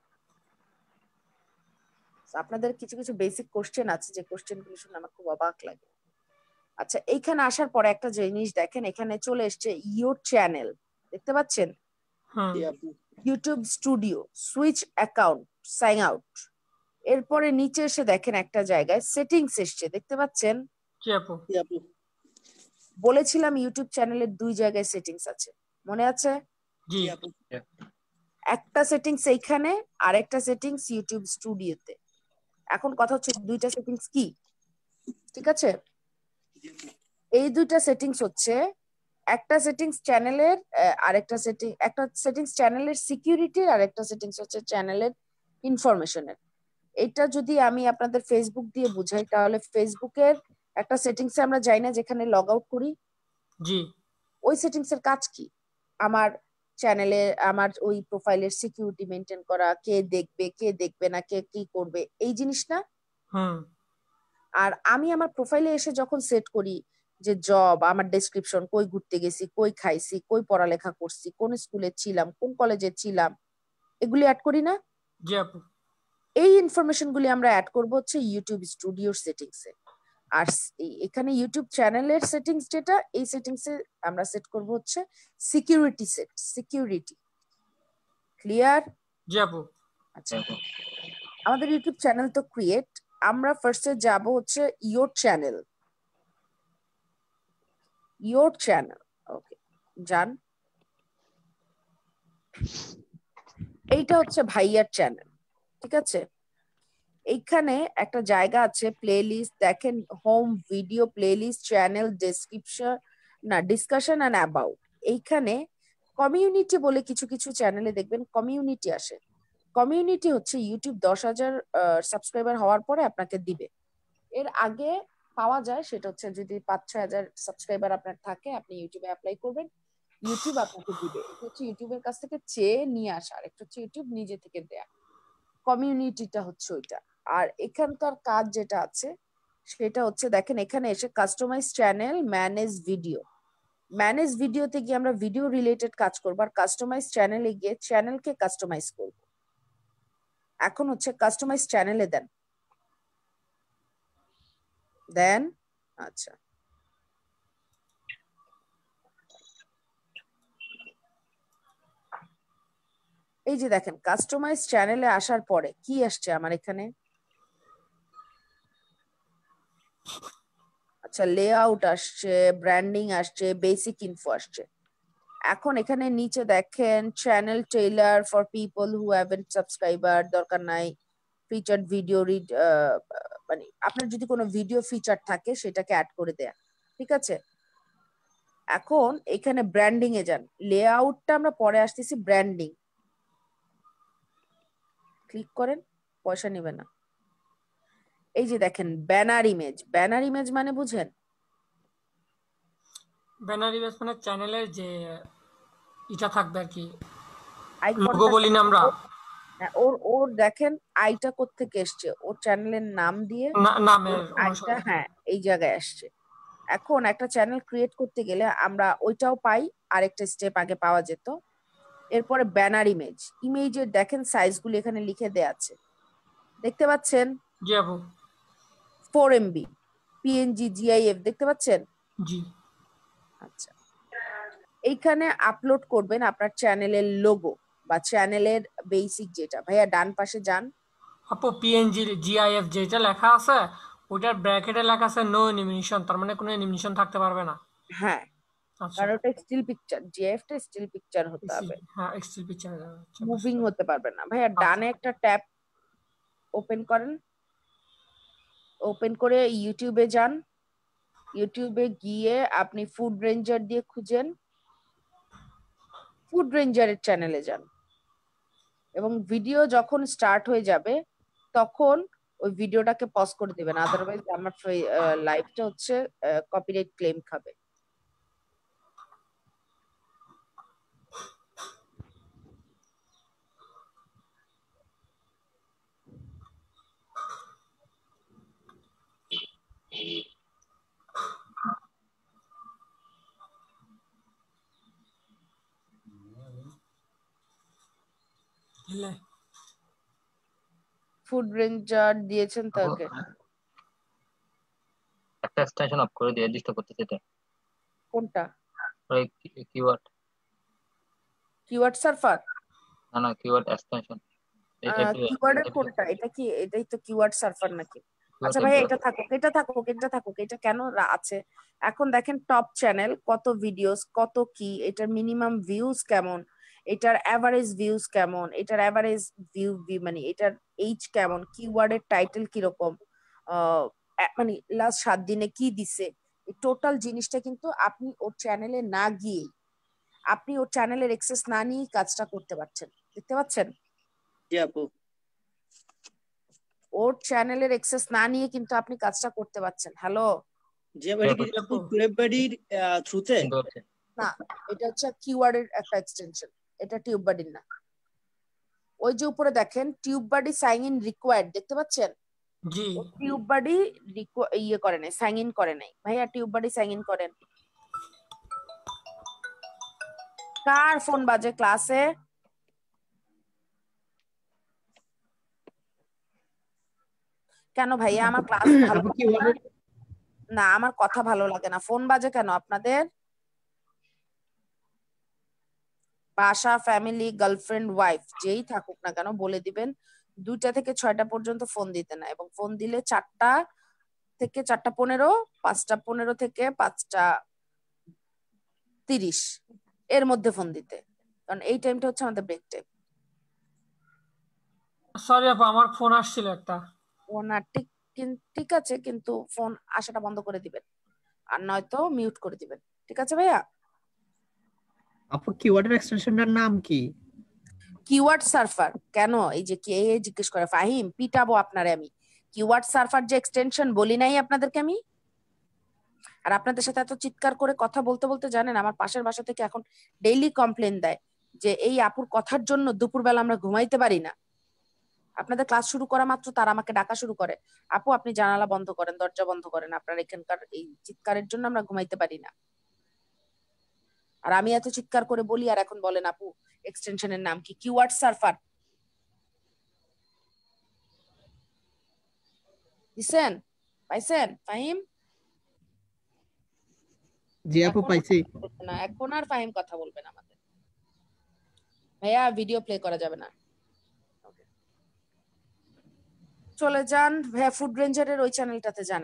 আপনাদের কিছু কিছু বেসিক কোশ্চেন আছে, যে কোশ্চেন গুলো শুনে আমার খুব অবাক লাগে। আচ্ছা, এইখানে আসার পরে একটা জিনিস দেখেন, এখানে চলে এসছে ইউর চ্যানেল, দেখতে পাচ্ছেন?
হুম।
YouTube studio, switch account, sign out. এরপরে নিচে এসে দেখেন একটা জায়গায় সেটিংস এসছে, দেখতে পাচ্ছেন?
জি আপু।
বলেছিলাম ইউটিউব চ্যানেলের 2 জায়গায় সেটিংস আছে, মনে আছে?
জি।
একটা সেটিংস এইখানে, আর একটা সেটিংস ইউটিউব স্টুডিওতে। এখন কথা হচ্ছে 2টা সেটিংস কি, ঠিক আছে? এই 2টা সেটিংস হচ্ছে, একটা সেটিংস চ্যানেলের, একটা সেটিংস চ্যানেলের সিকিউরিটির, আর একটা সেটিংস হচ্ছে চ্যানেলের ইনফরমেশনের। এটা যদি আমি আপনাদের ফেসবুক দিয়ে বুঝাই, তাহলে ফেসবুকের একটা সেটিংসে আমরা যাই না, যেখানে লগ আউট করি?
জি।
ওই সেটিংস এর কাজ কি? আমার চ্যানেলে আমার ওই প্রোফাইলের সিকিউরিটি মেনটেন করা, কে দেখবে কে দেখবে না, কে কি করবে, এই জিনিস না?
হুম।
আর আমি আমার প্রোফাইলে এসে যখন সেট করি যে জব, আমার ডেসক্রিপশন, কই ঘুরতে গেছি, কই খাইছি, কই পড়ালেখা করছি, কোন স্কুলে ছিলাম, কোন কলেজে ছিলাম, এগুলি অ্যাড করি না?
জি আপু।
এই ইনফরমেশন গুলি আমরা অ্যাড করবো হচ্ছে ইউটিউব স্টুডিওর সেটিংসে। আর এখানে ইউটিউব চ্যানেলের সেটিংস যেটা, এই সেটিংসে আমরা সেট করব হচ্ছে সিকিউরিটি। ক্লিয়ার?
জি আপু।
আচ্ছা, আমাদের ইউটিউব চ্যানেল তো ক্রিয়েট, আমরা ফার্স্টে যাব হচ্ছে ইয়োর চ্যানেল। ওকে, যান। এইটা হচ্ছে ভাইয়ার চ্যানেল, ঠিক আছে? এইখানে একটা জায়গা আছে প্লেলিস্ট, দেখেন, home, video, playlist, channel, description, না ডিসকাশন এন্ড অ্যাবাউট। এইখানে কমিউনিটি বলে কিছু কিছু চ্যানেলে দেখবেন কমিউনিটি আসে। কমিউনিটি হচ্ছে ইউটিউব 10,000 সাবস্ক্রাইবার হওয়ার পরে আপনাকে দিবে। এর আগে পাওয়া যায়, সেটা হচ্ছে যদি 5-6 হাজার সাবস্ক্রাইবার আপনার থাকে, আপনি ইউটিউবে অ্যাপ্লাই করবেন, ইউটিউব আপনাকে দিবে। এটা হচ্ছে ইউটিউবের কাছ থেকে চেয়ে নিয়ে আসা, আর একটা হচ্ছে ইউটিউব নিজে থেকে দেয়া। কমিউনিটিটা হচ্ছে ওইটা। আর এখানকার কাজ যেটা আছে সেটা হচ্ছে, দেখেন এখানে এসে কাস্টমাইজ চ্যানেল, ম্যানেজ ভিডিওতে গিয়ে আমরা ভিডিও রিলেটেড কাজ করবো, আর কাস্টমাইজ চ্যানেলে গিয়ে চ্যানেলকে কাস্টমাইজ করব। এখন হচ্ছে কাস্টমাইজ চ্যানেলে দেন। আচ্ছা, এই যে দেখেন কাস্টমাইজ চ্যানেলে আসার পরে কি আসছে আমার এখানে? আচ্ছা, লেআউট আসছে, ব্র্যান্ডিং আসছে, বেসিক ইনফো আসছে। এখন এখানে নিচে দেখেন channel trailer for people who haven't subscriber, দরকার নাই। ফিচার্ড ভিডিও রিড, মানে আপনার যদি কোনো ভিডিও ফিচার থাকে সেটাকে অ্যাড করে দেয়া, ঠিক আছে? এখন এখানে ব্র্যান্ডিং এ যান, লেআউটটা আমরা পরে আসতেছি, ব্র্যান্ডিং ক্লিক করেন, পয়সা নেবে না। এই যে দেখেন ব্যানার ইমেজ মানে বুঝেন?
ব্যানার ইমেজ মানে চ্যানেলের যে এটা থাকবে আর কি,
আইকনটা
লোগো বলি না আমরা।
ওর দেখেন আইটা কোত্থেকে এসছে, ওর চ্যানেলের নাম দিয়ে
নামের
আইটা, হ্যাঁ, এই জায়গায় আসছে। এখন একটা চ্যানেল ক্রিয়েট করতে গেলে আমরা ওইটাও পাই, আরেকটা স্টেপ আগে পাওয়া যেত। এরপরে ব্যানার ইমেজের দেখেন সাইজগুলো এখানে লিখে দেয়া আছে, দেখতে পাচ্ছেন?
জি আপু।
4 MB, PNG, GIF, দেখতে পাচ্ছেন?
জি।
আচ্ছা, এইখানে আপলোড করবেন আপনার চ্যানেলের লোগো বা চ্যানেলের বেসিক যেটা। ভাইয়া ডান পাশে যান।
আপু PNG GIF যেটা লেখা আছে ওটার ব্র্যাকেটে লেখা আছে নো অ্যানিমেশন, তার মানে কোনো অ্যানিমেশন থাকতে পারবে না।
হ্যাঁ,
আচ্ছা
কারণ ওটা স্টিল পিকচার, জিএফটা স্টিল পিকচার হতে হবে,
হ্যাঁ এক্সটিল পিকচার
মুভিং হতে পারবে না। ভাইয়া
আচ্ছা
ডানে একটা ট্যাব ওপেন করেন, ওপেন করে ইউটিউবে যান, ইউটিউবে গিয়ে আপনি ফুড রেঞ্জার দিয়ে খুঁজেন, ফুড রেঞ্জারের চ্যানেলে যান এবং ভিডিও যখন স্টার্ট হয়ে যাবে তখন ওই ভিডিওটাকে পজ করে দিবেন, আদারওয়াইজ আমার লাইভটা হচ্ছে কপিরাইট ক্লেম খাবে। ফুড রেঞ্জার দিয়েছেন তাকে
একটা এক্সটেনশন অফ করে দিয়ে রেজিস্টার করতে সেটা
কোনটা?
ওই কিওয়ার্ড
কিওয়ার্ড সার্ফার?
না কিওয়ার্ড এক্সটেনশন
কিওয়ার্ডের কোনটা? এটা কি এটাই তো কিওয়ার্ড সার্ফার নাকি? আচ্ছা ভাই এটা থাকুক, এটা থাকুক, এটা থাকুক, এটা কেন আছে? এখন দেখেন টপ চ্যানেল কত ভিডিওস, কত কি, এটার মিনিমাম ভিউজ কেমন, এটার এভারেজ ভিউজ কেমন, এটার এভারেজ ভিউ মানে এটার এইচ কেমন, কিওয়ার্ডের টাইটেল কিরকম, মানে লাস্ট 7 দিনে কি দিছে, এই টোটাল জিনিসটা কিন্তু আপনি ওর চ্যানেলে না গিয়ে, আপনি ওর চ্যানেলের অ্যাক্সেস না নিয়ে কাজটা করতে পারছেন, দেখতে পাচ্ছেন?
জি আপু।
ওর চ্যানেলের অ্যাক্সেস না নিয়ে কিন্তু আপনি কাজটা করতে পারছেন। হ্যালো
জি আপু, টিউববাডির থ্রুতে
না, এটা হচ্ছে কিওয়ার্ডের একটা এক্সটেনশন, এটা টিউববাডির না। ওই যে উপরে দেখেন টিউববাডি সাইন ইন রিকোয়ার্ড, দেখতে পাচ্ছেন?
জি
টিউববাডি ইয়ে করে নাই, সাইন ইন করে নাই। ভাইয়া টিউববাডি সাইন ইন করেন। কার ফোন বাজে ক্লাসে? কেন ভাইয়া আমার ক্লাস ভালো লাগে না? না আমার কথা ভালো লাগে না, ফোন বাজে কেন আপনাদের? বাসা, ফ্যামিলি, গার্লফ্রেন্ড, ওয়াইফ যেই থাকুক না কেন বলে দিবেন 2টা থেকে 6টা পর্যন্ত ফোন দিতে না, এবং ফোন দিলে 4টা থেকে 4:15, 5:15 থেকে 5:30 এর মধ্যে ফোন দিতে, কারণ এই টাইমটা হচ্ছে আমাদের ব্রেক টাইম।
সরি আপু আমার ফোন আসছিল একটা।
ও না ঠিক আছে, কিন্তু ফোন আসাটা বন্ধ করে দিবেন, আর নয়তো মিউট করে দিবেন, ঠিক আছে ভাইয়া?
আপু কিওয়ার্ডের এক্সটেনশনটার নাম কি?
Keyword surfer. কেন এই যে কে জিজ্ঞেস করে ফাহিম, পিটাবো আপনারে আমি। কিওয়ার্ড সার্ফার যে এক্সটেনশন বলি নাই আপনাদেরকে আমি? আর আপনাদের সাথে এত চিৎকার করে কথা বলতে বলতে জানেন আমার পাশের বাসা থেকে এখন ডেইলি কমপ্লেন দেয় যে এই আপুর কথার জন্য দুপুরবেলা আমরা ঘুমাইতে পারি না। আপনাদের ক্লাস শুরু করা মাত্র তারা আমাকে ডাকা শুরু করে, আপু আপনি জানালা বন্ধ করেন, দরজা বন্ধ করেন, আপনার এখানকার এই চিৎকারের জন্য আমরা ঘুমাইতে পারি না। আর আমি এত চিৎকার করে বলি আর এখন বলেন আপু এক্সটেনশনের নাম কি? কিওয়ার্ড সার্ফার দিছেন? পাইছেন ফাহিম?
জি আপু পাইছি।
না এখন আর ফাহিম কথা বলবেন আমাদের। ভাইয়া ভিডিও প্লে করা যাবে না, চলে যান ভাইয়া ফুড রেঞ্জারের ওই চ্যানেলটাতে যান।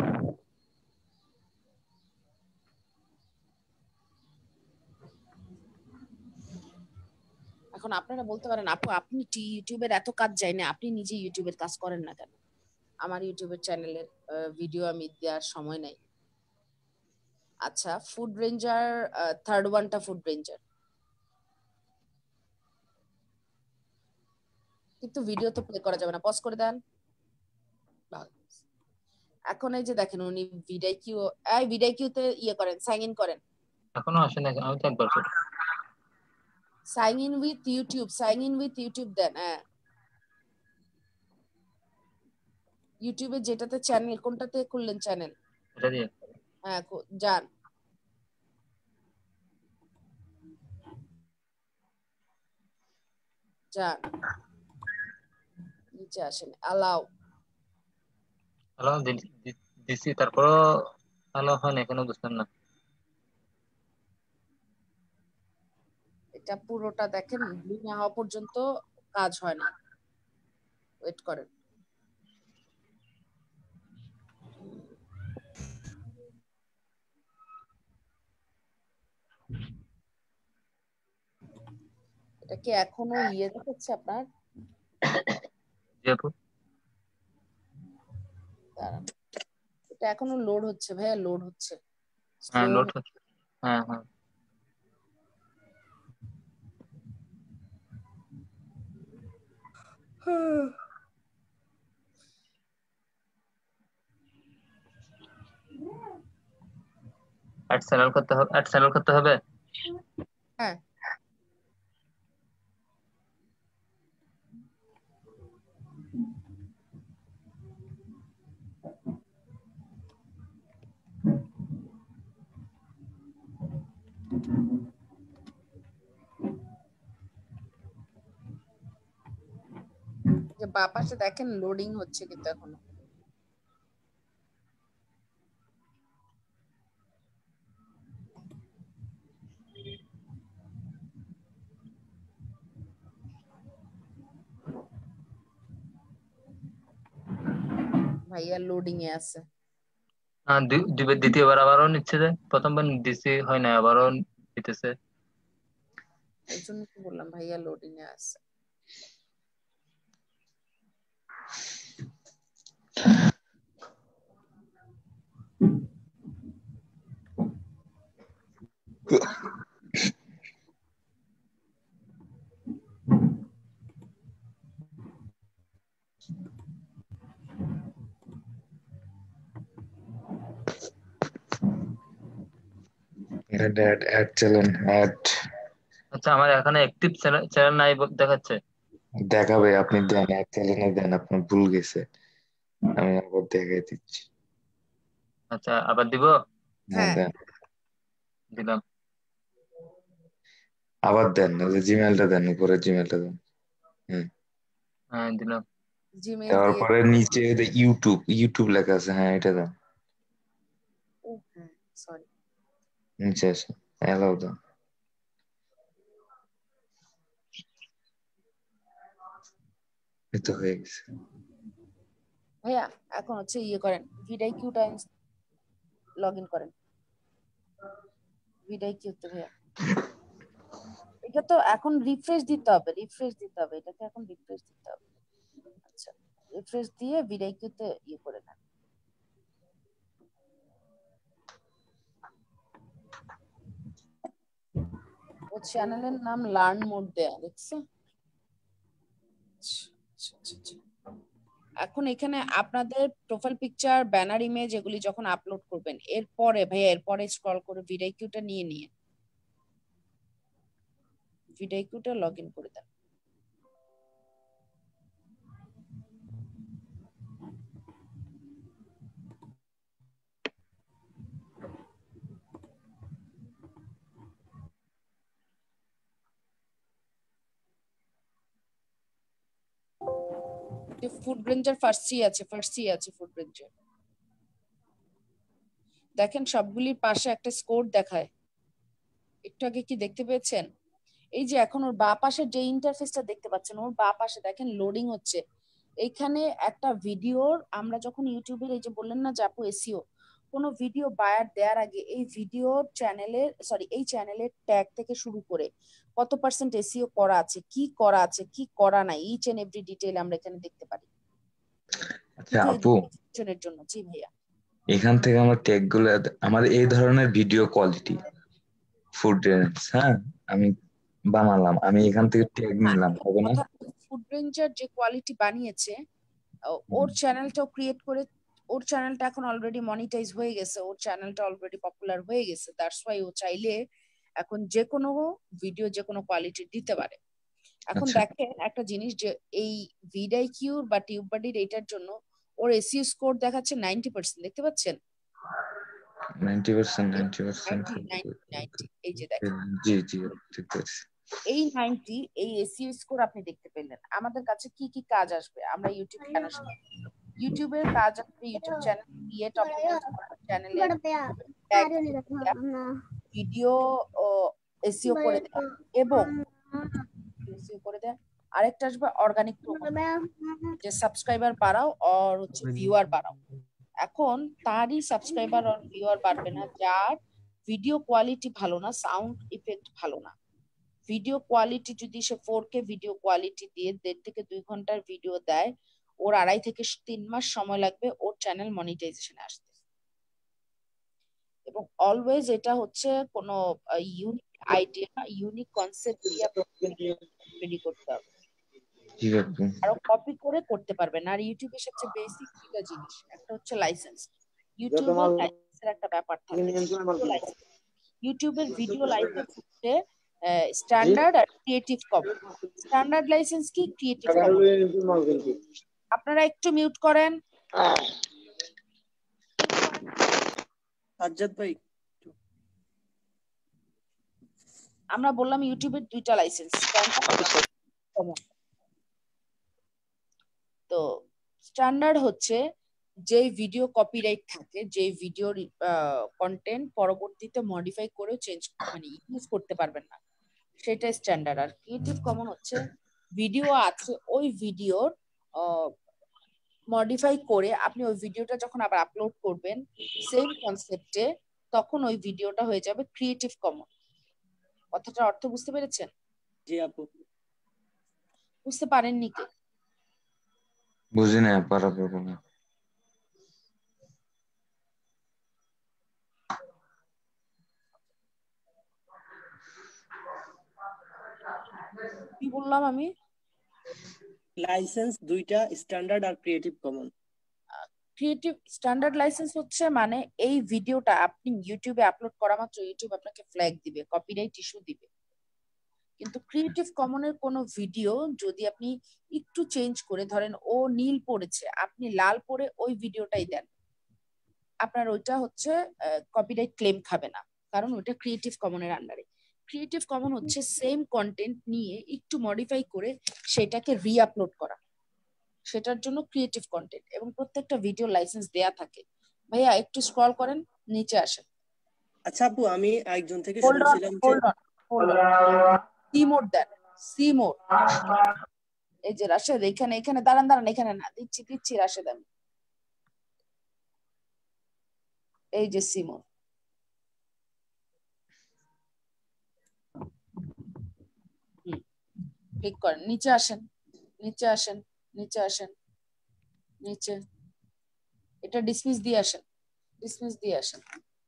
এখন আপনারা বলতে পারেন আপু আপনি ইউটিউবের এত কাজ যায় না, আপনি নিজে ইউটিউবের কাজ করেন না কেন? আমার ইউটিউবের চ্যানেলের ভিডিও আমি দেওয়ার সময় নাই। আচ্ছা ফুড রেঞ্জার, থার্ড ওয়ানটা ফুড রেঞ্জার, কিন্তু ভিডিও তো প্লে করা যাবে না, পজ করে দেন। এখন এই যে দেখেন উনি ভিডিকিউতে ইয়ে করেন, সাইন ইন করেন।
এখনো আসে না, আমি তো একবার করি।
Sign in with YouTube, sign in with YouTube দেন। হ্যাঁ ইউটিউবে যেটাতে চ্যানেল, কোনটাতে খুললেন চ্যানেল?
এটা দিয়ে
হ্যাঁ যান, যান নিচে আসেন, অ্যালাউ
দিছি, তারপরও ভালো হয় না, এখনো বুঝলাম না।
এটা পুরোটা দেখেন, ব্লু না হওয়া পর্যন্ত কাজ হয় না, ওয়েট করেন। এটা কি এখনো ইয়ে দেখাচ্ছে আপনার?
জি আপু,
দাঁড়ান, এটা এখনো লোড হচ্ছে ভাইয়া, লোড হচ্ছে,
হ্যাঁ
স্লো।
লোড হচ্ছে। হ্যাঁ হ্যাঁ অ্যাড চ্যানেল করতে হবে, অ্যাড চ্যানেল করতে হবে।
হ্যাঁ, যে বাঁ পাশে দেখেন লোডিং হচ্ছে কিন্তু এখনো। ভাইয়া লোডিং এ আছে।
হ্যাঁ দ্বিতীয়বার আবারও নিচ্ছে, যে প্রথমবার দিছি হয় না, আবারও দিতেছে।
এই জন্য তো বললাম ভাইয়া লোডিং এ আছে।
অ্যাড চ্যানেল অ্যাড
আচ্ছা আমার এখানে অ্যাক্টিভ চ্যানেল নাই দেখাচ্ছে।
দেখাবে, আপনি দেন অ্যাড চ্যানেলে দেন, আপনার ভুল গেছে, আমি আবার দেখাই দিচ্ছি।
আচ্ছা আবার দিব।
হ্যাঁ দেন,
দিলাম।
আবার দেন, যে জিমেলটা দেন, উপরে জিমেলটা দেন।
হ্যাঁ দিলাম।
জিমেইল
দেওয়ার
দিয়ে।
পরে নিচে ইউটিউব ইউটিউব লেখা আছে, হ্যাঁ এটা দেন।
ও হ্যাঁ, সরি।
নিচে আছে, অ্যালাউ দেন। এই তো হয়ে গেছে।
ভাইয়া এখন হচ্ছে ইয়ে করেন, ভিডাইকিউটা লগ ইন করেন ভিডাইকিউতে ভাইয়া। এটা তো এখন রিফ্রেশ দিতে হবে, রিফ্রেশ দিতে হবে, এটাকে এখন রিফ্রেশ দিতে হবে। আচ্ছা, রিফ্রেশ দিয়ে ভিডাইকিউতে ইয়ে করে নেন। ও চ্যানেলের নাম লার্ন মোড দেয়া, দেখছো? এখন এখানে আপনাদের প্রোফাইল পিকচার, ব্যানার, ইমেজ এগুলি যখন আপলোড করবেন, এরপরে ভাইয়া এরপরে স্ক্রল করে ভিডাইকিউটা নিয়ে ভিডাইকিউটা লগ ইন করে দেন। ফুড রেঞ্জার ফার্স্টই আছে, ফুড রেঞ্জার দেখেন, সবগুলির পাশে একটা স্কোর দেখায়, একটু আগে কি দেখতে পেয়েছেন? এই যে এখন ওর বাঁ পাশে যে ইন্টারফেসটা দেখতে পাচ্ছেন, ওর বাঁ পাশে দেখেন লোডিং হচ্ছে। এইখানে একটা ভিডিওর, আমরা যখন ইউটিউবের এই যে বললেন না যে আপু এসইও, কোনো ভিডিও বায়ার দেওয়ার আগে এই ভিডিওর চ্যানেলের এই চ্যানেলের ট্যাগ থেকে শুরু করে কত পার্সেন্ট এসইও করা আছে, কি করা নাই, ইচ এন্ড এভরি ডিটেইল আমরা এখানে দেখতে পারি।
আচ্ছা আপু,
এর জন্য। জি ভাইয়া,
এখান থেকে আমার ট্যাগ গুলো, আমার এই ধরনের ভিডিও কোয়ালিটি ফুড রেঞ্জ, হ্যাঁ আমি বানালাম, আমি এখান থেকে ট্যাগ নিলাম, হবে না?
ফুড রেঞ্জার যে কোয়ালিটি বানিয়েছে, ওর চ্যানেলটাও ক্রিয়েট করে, ওর চ্যানেলটা এখন অলরেডি মনিটাইজ হয়ে গেছে, ওর চ্যানেলটা অলরেডি পপুলার হয়ে গেছে, দ্যাটস ওয়াই ও চাইলে এখন যে কোনো ভিডিও যে কোনো কোয়ালিটি দিতে পারে। এখন দেখেন একটা জিনিস, যে এই ভিডাইকিউর বা টিউববাডির এটার জন্য ওর এসইও স্কোর দেখাচ্ছে 90%, দেখতে পাচ্ছেন? 90%। এই যে দেখেন,
জি জি ঠিক আছে।
এই 90, এই এসইও স্কোর আপনি দেখতে পেলেন। আমাদের কাছে কি কি কাজ আসবে, আমরা ইউটিউব কেন শিখি? ইউটিউবের কাজ আসবে, ইউটিউব চ্যানেল ক্রিয়েট, অপটিমাইজ করা, চ্যানেলে ভিডিও এসইও করে দেওয়া, এবং এসইও করে দেওয়া। আরেকটা আসবে অর্গানিক প্রমোশন, যে সাবস্ক্রাইবার বাড়াও আর হচ্ছে ভিউয়ার বাড়াও। এখন তারই সাবস্ক্রাইবার আর ভিউয়ার বাড়বে না যার ভিডিও কোয়ালিটি ভালো না, সাউন্ড ইফেক্ট ভালো না, ভিডিও কোয়ালিটি যদি সে 4K ভিডিও কোয়ালিটি দিয়ে 1.5 থেকে 2 ঘন্টার ভিডিও দেয়, ওর 2.5 থেকে 3 মাস সময় লাগবে ওর চ্যানেল মনিটাইজেশনে আসতে। এবং অলওয়েজ এটা হচ্ছে কোনো ইউনিক আইডিয়া, ইউনিক কনসেপ্ট দিয়ে রেডি করতে হবে,
জি আপু।
আরো কপি করে করতে পারবেন। আর ইউটিউবের সবচেয়ে বেসিক দুটো জিনিস, একটা হচ্ছে লাইসেন্স। ইউটিউবের লাইসেন্সের একটা ব্যাপার থাকে, ইউটিউবের ভিডিও লাইসেন্স হচ্ছে স্ট্যান্ডার্ড আর ক্রিয়েটিভ কমন। স্ট্যান্ডার্ড লাইসেন্স কি, ক্রিয়েটিভ কমন। আপনারা একটু মিউট করেন।
সাজ্জাদ ভাই,
আমরা বললাম ইউটিউবের দুইটা লাইসেন্স, স্ট্যান্ডার্ড কমন। তো স্ট্যান্ডার্ড হচ্ছে যেই ভিডিও কপিরাইট থাকে, যেই ভিডিওর কন্টেন্ট পরবর্তীতে মডিফাই করে চেঞ্জ মানে ইউজ করতে পারবেন না, সেটা স্ট্যান্ডার্ড। আর ক্রিয়েটিভ কমন হচ্ছে ভিডিও আছে, ওই ভিডিওর মডিফাই করে আপনি ওই ভিডিওটা যখন আবার আপলোড করবেন সেম কনসেপ্টে, তখন ওই ভিডিওটা হয়ে যাবে ক্রিয়েটিভ কমন। কথাটার অর্থ বুঝতে পেরেছেন?
জি আপু।
বুঝতে পারেননি কে?
বুঝি না পারাবো না।
কি বললাম আমি?
লাইসেন্স দুইটা, স্ট্যান্ডার্ড আর creative common.
Creative standard license হচ্ছে মানে এই ভিডিওটা আপনি ইউটিউবে আপলোড করা মাত্র ইউটিউব আপনাকে ফ্ল্যাগ দিবে, কপিরাইট ইস্যু দিবে। কিন্তু ক্রিয়েটিভ কমনের কোনো ভিডিও যদি আপনি একটু চেঞ্জ করে, ধরেন ও নীল পড়েছে আপনি লাল পরে ওই ভিডিওটাই দেন, আপনার ওইটা হচ্ছে কপিরাইট ক্লেম খাবে না, কারণ ওইটা ক্রিয়েটিভ কমনের আন্ডারে। ক্রিয়েটিভ কমন হচ্ছে সেম কন্টেন্ট নিয়ে একটু মডিফাই করে সেটাকে রিআপলোড করা, সেটার জন্য ক্রিয়েটিভ কন্টেন্ট। এবং প্রত্যেকটা ভিডিও লাইসেন্স দেয়া থাকে। ভাইয়া একটু স্ক্রল করেন, নিচে আসেন।
আচ্ছা আপু, আমি একজন থেকে শুনছিলাম যে
সি মোড দেন, সি মোড। এই যে রাশেদ, এখানে এখানে দাঁড়ান দাঁড়ান, এখানে না, দিচ্ছি দিচ্ছি রাশেদ আমি। এই যে সি মোড, ক্লিক করেন, নিচে আসেন, নিচে আসেন, নিচে আসেন, নিচে। এটা ডিসমিস দিয়ে আসেন, ডিসমিস দিয়ে আসেন।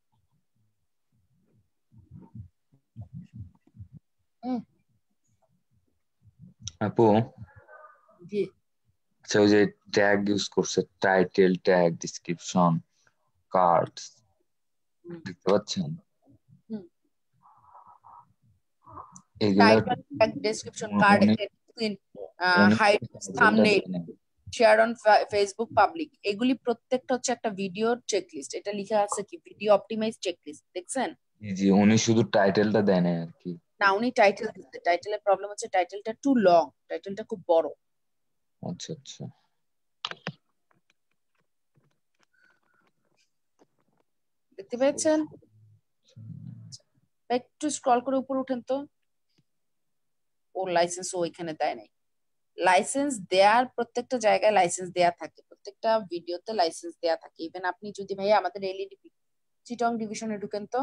আপু
জি,
আচ্ছা, ওই যে ট্যাগ ইউজ করছে, টাইটেল ট্যাগ, ডেসক্রিপশন, কার্ডস, দেখতে পাচ্ছেন এগুলা?
Title tag, description, card, hide, thumbnail, share on Facebook, public, এগুলি প্রত্যেকটা হচ্ছে একটা ভিডিওর চেকলিস্ট। এটা লেখা আছে কি ভিডিও অপটিমাইজ চেকলিস্ট, দেখছেন?
জি, উনি শুধু টাইটেলটা দেন আর কি।
না, উনি টাইটেল দিতে, টাইটেলের প্রবলেম হচ্ছে টাইটেলটা টু লং, টাইটেলটা খুব বড়।
আচ্ছা আচ্ছা,
দেখতে পেয়েছেন? একটু স্ক্রল করে উপরে উঠেন তো। ও লাইসেন্স ও এখানে দেয় নাই। লাইসেন্স দেয়ার প্রত্যেকটা জায়গায় লাইসেন্স দেয়া থাকে, প্রত্যেকটা ভিডিওতে লাইসেন্স দেয়া থাকে। ইভেন আপনি যদি ভাই আমাদের এলইডিপি চিটং ডিভিশনে ঢুকেন তো,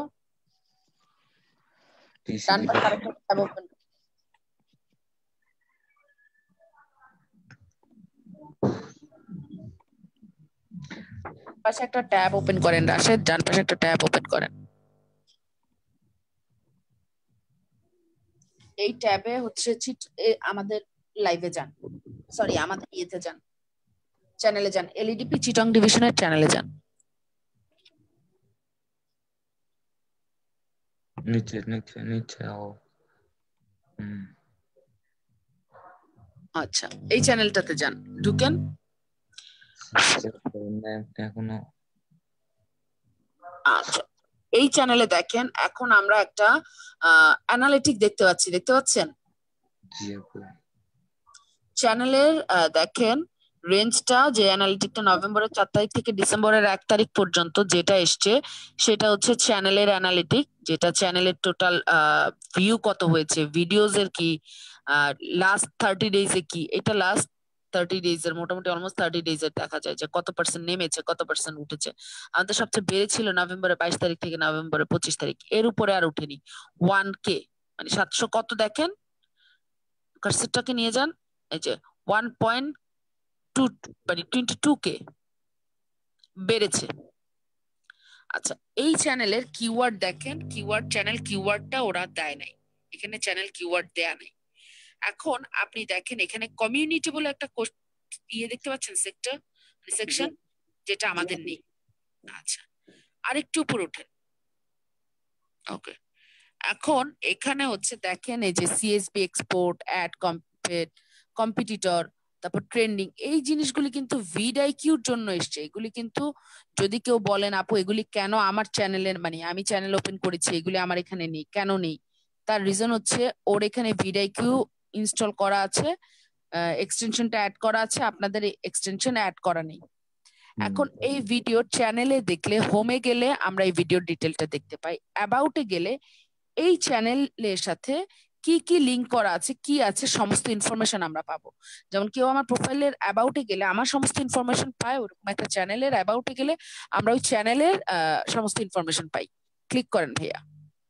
ডান পাশে আরেকটা ট্যাব ওপেন, পাশে একটা ট্যাব ওপেন করেন রাশেদ, ডান পাশে একটা ট্যাব ওপেন করেন। এই ট্যাবে হচ্ছে আমাদের লাইভে যান, সরি আমাদের ইয়েতে যান, চ্যানেলে যান, এলইডিপি চিটং ডিভিশনের চ্যানেলে যান।
নিচে নিচে নিচে
আচ্ছা, এই চ্যানেলটাতে যান, ঢুকেন।
এখনো
আচ্ছা, এই চ্যানেলে দেখেন, এখন আমরা একটা অ্যানালিটিক দেখতে পাচ্ছি, দেখতে পাচ্ছেন? চ্যানেলের দেখেন রেঞ্জটা, যে অ্যানালিটিকটা নভেম্বরের 4 তারিখ থেকে ডিসেম্বরের 1 তারিখ পর্যন্ত যেটা এসছে, সেটা হচ্ছে চ্যানেলের অ্যানালিটিক, যেটা চ্যানেলের টোটাল ভিউ কত হয়েছে, ভিডিওজ এর কি, লাস্ট 30 ডেজ এ কি, এটা লাস্ট 30 ডেজ এর মোটামুটি অলমোস্ট 30 ডেজ এর দেখা যায় যে কত পার্সেন্ট নেমেছে, কত পার্সেন্ট উঠেছে। আমাদের সবচেয়ে বেড়েছিল নভেম্বরের 22 তারিখ থেকে নভেম্বরের 25 তারিখ, এর উপরে আর উঠেনি। 1K মানে 700 কত দেখেন, কার্সরটাকে নিয়ে যান, এই যে 1.2 মানে 22K বেড়েছে। আচ্ছা, এই চ্যানেলের কিওয়ার্ড দেখেন, কিওয়ার্ড চ্যানেল কিওয়ার্ডটা ওরা দেয় নাই, এখানে চ্যানেল কিওয়ার্ড দেয়া নাই। এখন আপনি দেখেন এখানে কমিউনিটি বলে একটা ইয়ে দেখতে পাচ্ছেন, সেকশন, যেটা আমাদের নেই। আচ্ছা, আরেকটু উপর ওঠেন। ওকে, এখন এখানে হচ্ছে দেখেন এই যে সিএসবি এক্সপোর্ট, অ্যাড কম্পিটিটর, তারপর ট্রেন্ডিং, এই জিনিসগুলি কিন্তু ভিডআইকিউর জন্য এসছে। এগুলি কিন্তু যদি কেউ বলেন আপু এগুলি কেন আমার চ্যানেলের, মানে আমি চ্যানেল ওপেন করেছি এগুলি আমার এখানে নেই, কেন নেই? তার রিজন হচ্ছে ওর এখানে ভিডআইকিউ ইনস্টল করা আছে, এক্সটেনশনটা অ্যাড করা আছে, আপনাদের এক্সটেনশন অ্যাড করা নেই। এখন এই ভিডিও চ্যানেলে দেখলে, হোমে গেলে আমরা এই ভিডিওর ডিটেলটা দেখতে পাই, অ্যাবাউটে গেলে এই চ্যানেলের সাথে কি কি লিংক করা আছে, কি আছে, সমস্ত ইনফরমেশন আমরা পাবো। যেমন কেউ আমার প্রোফাইলের অ্যাবাউটে গেলে আমার সমস্ত ইনফরমেশন পায়, ওরকম একটা চ্যানেলের অ্যাবাউটে গেলে আমরা ওই চ্যানেলের সমস্ত ইনফরমেশন পাই। ক্লিক করেন ভাইয়া।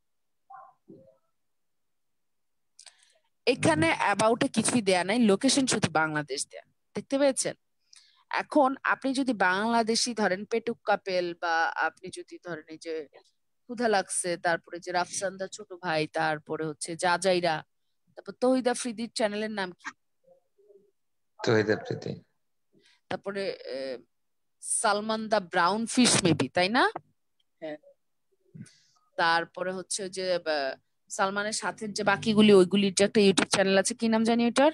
এখানে অ্যাবাউটে কিছুই দেয়া নাই, লোকেশন শুধু বাংলাদেশ দেয়া, দেখতে পেয়েছেন? এখন আপনি যদি বাংলাদেশি ধরেন পেটুক কাপেল, বা আপনি যদি ধরেন এই যে ক্ষুধা লাগছে, তারপরে যে রাফসান্দা ছোট ভাই, তারপরে হচ্ছে জাজাইরা, তারপর তহিদ আফ্রিদির চ্যানেলের নাম কি?
তহিদ আফ্রিদি।
তারপরে Salman the brown fish maybe, তাই না?
হ্যাঁ।
তারপরে হচ্ছে যে সালমানের সাথে যে বাকিগুলি, ওইগুলির যে একটা ইউটিউব চ্যানেল আছে, কি নাম জানি ওটার?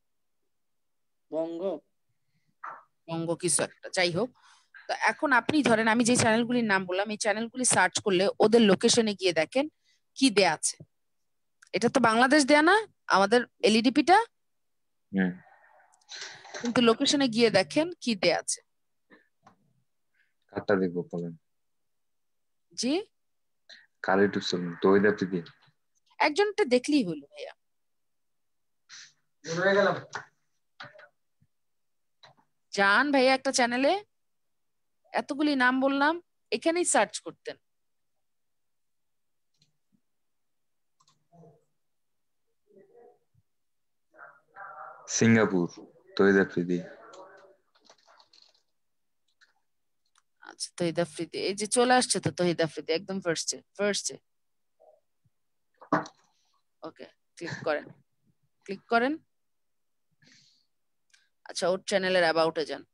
বঙ্গ কিছু একটা, যাই হোক। তো এখন আপনি ধরেন আমি যে চ্যানেলগুলির নাম বললাম, এই চ্যানেলগুলি সার্চ করলে ওদের লোকেশনে গিয়ে দেখেন কি দেয়া আছে। এটা তো বাংলাদেশ দেয়া না আমাদের এলইডিপিটা, কিন্তু লোকেশনে গিয়ে দেখেন কি দেয়া আছে।
কারটা দেখবো বলেন?
জি,
কার ইউটিউব চ্যানেল? তহিদ আফ্রিদি।
একজনটা দেখলেই হলো ভাইয়া। যান ভাইয়া একটা চ্যানেলে, এতগুলি নাম বললাম, এখানেই সার্চ করতেন।
সিঙ্গাপুর, তহিদ আফ্রিদি।
আচ্ছা, তহিদ আফ্রিদি, এই যে চলে আসছে তো তহিদ আফ্রিদি, একদম ফার্স্টে। ওকে, ক্লিক করেন। আচ্ছা, ওর চ্যানেলের অ্যাবাউটে যান,